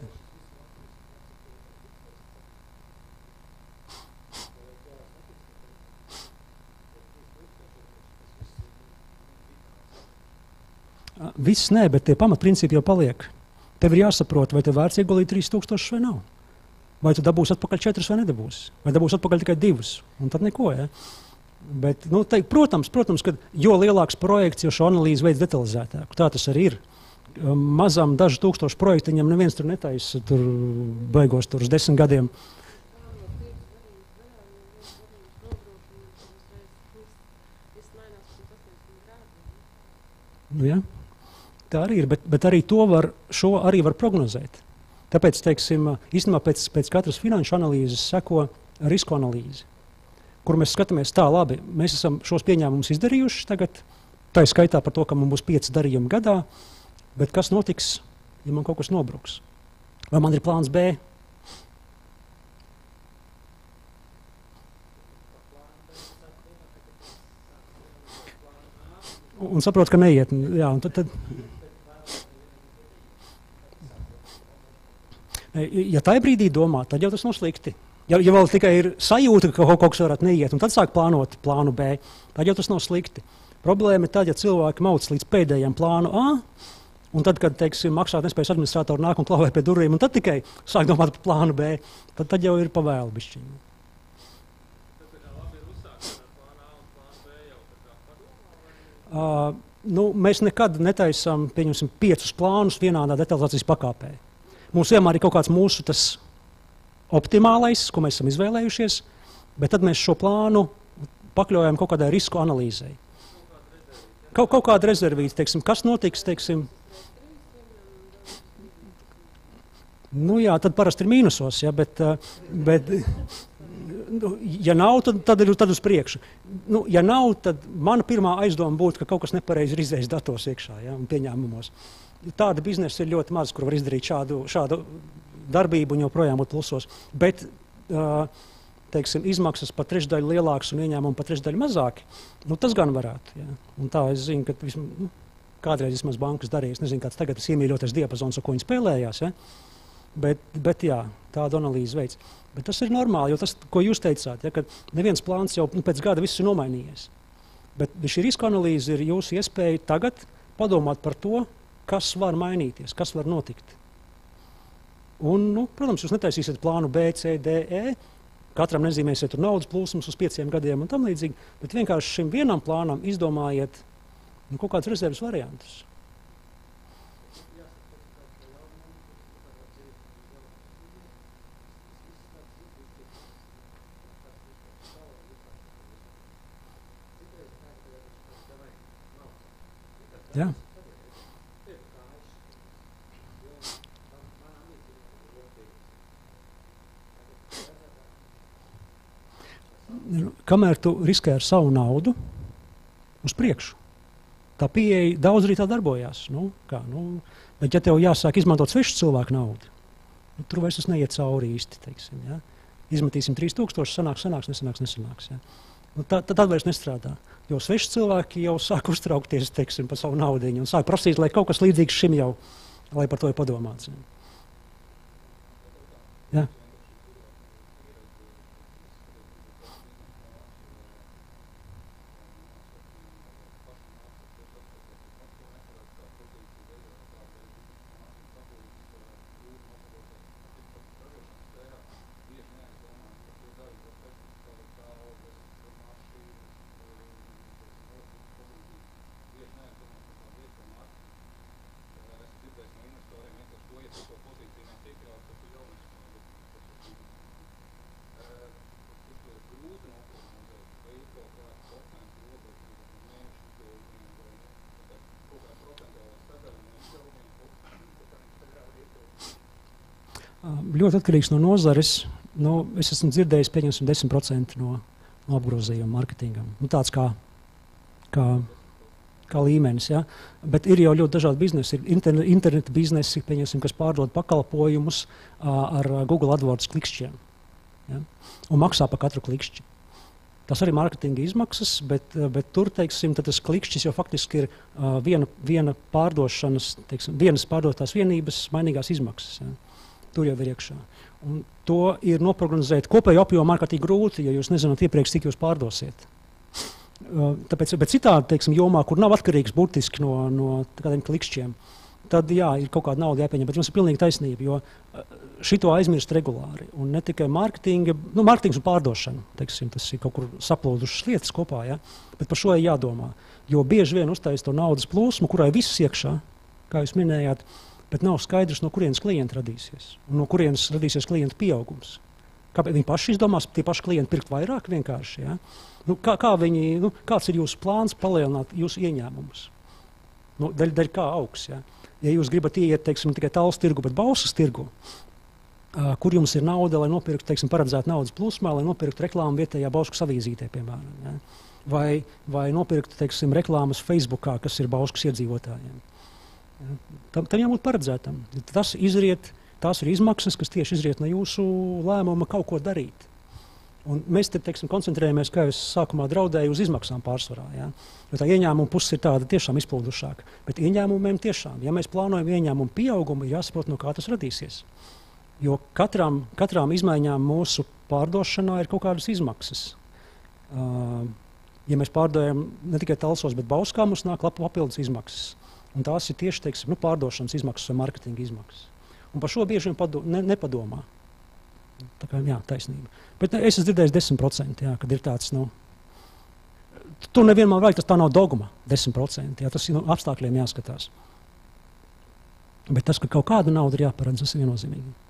A: Viss nē, bet tie pamatprincipi jau paliek. Tev ir jāsaprot, vai tev vērts ieguldīt trīs tūkstošus vai nav. Vai tu dabūsi atpakaļ četrus vai nedabūsi? Vai dabūsi atpakaļ tikai divus? Un tad neko, ja? Bet, nu, teik, protams, protams, ka jo lielāks projekts, jo šo analīzi veids detalizētāk. Tā tas arī ir. Mazam dažu tūkstošu projektiņam neviens tur netaisa, tur beigos tur uz desmit gadiem. Nu, ja? Tā arī ir, bet, bet arī to var, šo arī var prognozēt. Tāpēc, teiksim, īstenībā pēc, pēc katras finanšu analīzes seko risku analīze, kur mēs skatāmies tā labi. Mēs esam šos pieņēmumus izdarījuši tagad, tā ir skaitā par to, ka man būs pieci darījumi gadā, bet kas notiks, ja man kaut kas nobruks? Vai man ir plāns B? Un saprot, ka neiet. Jā, un tad... tad Ja tajā brīdī domā, tad jau tas nav slikti. Ja, ja vēl tikai ir sajūta, ka kaut kas varētu neiet, un tad sāk plānot plānu B, tad jau tas nav slikti. Problēma ir tad, ja cilvēki mauc līdz pēdējiem plānu A, un tad, kad, teiksim, maksātnespējas administratori nāk un klavē pie durvīm, un tad tikai sāk domāt par plānu B, tad, tad jau ir pavēlu bišķiņu. Uh, nu, mēs nekad netaisām, pieņemsim, piecus plānus vienādā detalizācijas pakāpē. Mums vienmēr ir kaut kāds mūsu tas optimālais, ko mēs esam izvēlējušies, bet tad mēs šo plānu pakļaujam kaut kādai risku analīzei. Kaut, kaut kāda rezervīta, teiksim, kas notiks, teiksim, nu jā, tad parasti ir mīnusos, ja, bet, bet nu, ja nav, tad, tad ir tad uz priekšu. Nu, ja nav, tad mana pirmā aizdoma būtu, ka kaut kas nepareizi ir izējis dators iekšā, ja, un pieņēmumos. Tāda biznesa ir ļoti maz, kur var izdarīt šādu, šādu darbību un joprojām būt plusos. Bet, uh, teiksim, izmaksas pat trešdaļu lielākas un ieņēmumi pat trešdaļu mazāki, nu, tas gan varētu. Ja. Un tā es zinu, ka vismaz, nu, kādreiz vismaz bankas darīja, es nezinu, kāds tagad tas iemīļotais diapazons, ar ko viņi spēlējās, ja. Bet, bet jā, tādu analīzi veids. Bet tas ir normāli, jo tas, ko jūs teicāt, ja, ka neviens plāns jau nu, pēc gada viss ir nomainījies. Bet šī riska analīze ir jūsu iespēja tagad padomāt par to, kas var mainīties, kas var notikt. Un, nu, protams, jūs netaisīsiet plānu B, C, D, E, katram nezīmēsiet tur naudas plūsmas uz pieciem gadiem un tam līdzīgi, bet vienkārši šim vienam plānam izdomājiet nu, kaut kāds rezerves variantus. Jā. Kamēr tu riskē ar savu naudu, uz priekšu, tā pieeja daudz arī tā darbojās. Nu, kā, nu, bet ja tev jāsāk izmantot svešu cilvēku naudu, nu, tur vairs tas neiet cauri īsti, teiksim, ja? Izmetīsim trīs tūkstoši, sanāks, sanāks, nesanāks, nesanāks. Ja? Nu, tā, tad vairs nestrādā. Jo sveši cilvēki jau sāk uztraukties, teiksim, par savu naudiņu un sāk prasīt, lai kaut kas līdzīgs šim jau, lai par to ir padomāts. Ja? Ļoti atkarīgs no nozares. Nu, es esmu dzirdējis, pieņemsim, desmit procenti no, no apgrozījuma marketingam. Nu, tāds kā, kā, kā līmenis. Ja? Bet ir jau ļoti dažādi biznesi. Ir internet, interneta biznesi, pieņemsim, kas pārdod pakalpojumus uh, ar Google AdWords klikšķiem. Ja? Un maksā par katru klikšķi. Tas arī marketinga izmaksas, bet, bet tur, teiksim, tas klikšķis jau faktiski ir uh, viena, viena pārdošanas, teiksim, vienas pārdotās vienības mainīgās izmaksas. Ja? Tur jau ir iekšā. Un to ir noprognozēt kopēju apjomu ārkārtīgi grūti, ja jūs nezināt iepriekš, cik jūs pārdosiet. Tāpēc, bet citādi, teiksim, jomā, kur nav atkarīgs burtiski no, no kādiem klikšķiem, tad jā, ir kaut kāda nauda jāpieņem, bet jums ir pilnīgi taisnība, jo šito aizmirst regulāri. Un ne tikai marketinga, nu, marketings un pārdošana, teiksim, tas ir kaut kur saplūdušas lietas kopā, ja? Bet par šo ir jādomā. Jo bieži vien uztais to naudas plūsmu, kurai viss iekšā, kā jūs minējāt, bet nav skaidrs, no kurienes klienti radīsies, un no kurienes radīsies klientu pieaugums. Kāpēc viņi paši izdomās, tie paši klienti pirkt vairāk vienkārši, ja? Nu, kā, kā viņi, nu, kāds ir jūsu plāns palielināt jūsu ieņēmumus? Nu, daļ, daļ kā augs, ja? Ja jūs gribat ieiet, teiksim, tikai tāls tirgu, bet bausas tirgu, uh, kur jums ir nauda, lai nopirktu, teiksim, paredzētu naudas plūsmā, lai nopirktu reklāmu vietējā Bauskas avīzītē, piemēram, ja? vai, vai nopirktu, teiksim, reklāmas Facebookā, kas ir Bauskas iedzīvotājiem. Ja, tam, tam jābūt paredzētam. Tas izriet, tās ir izmaksas, kas tieši izriet no jūsu lēmuma kaut ko darīt. Un mēs te, teiksim, koncentrējamies, kā es sākumā draudēju, uz izmaksām pārsvarā. Ja? Jo tā ieņēmuma puse ir tāda tiešām izplūdušāka. Bet ieņēmumiem tiešām, ja mēs plānojam ieņēmumu pieaugumu, ir jāsaprot, no kā tas radīsies. Jo katram, katrām izmaiņām mūsu pārdošanā ir kaut kādas izmaksas. Uh, ja mēs pārdojam ne tikai Talsos, bet Bauskā, mums nāk papildus izmaksas. Un tās ir tieši, teiksim, nu, pārdošanas izmaksas vai marketinga izmaksas. Un par šo bieži vien pado, ne, nepadomā. Tā kā, jā, taisnība. Bet es esmu dzirdējis desmit procenti, jā, kad ir tāds, nu, tur nevienmēr vajag, tas tā nav dogma, desmit procenti, jā, tas ir no apstākļiem jāskatās. Bet tas, ka kaut kāda nauda ir jāparedz, tas ir viennozīmīgi.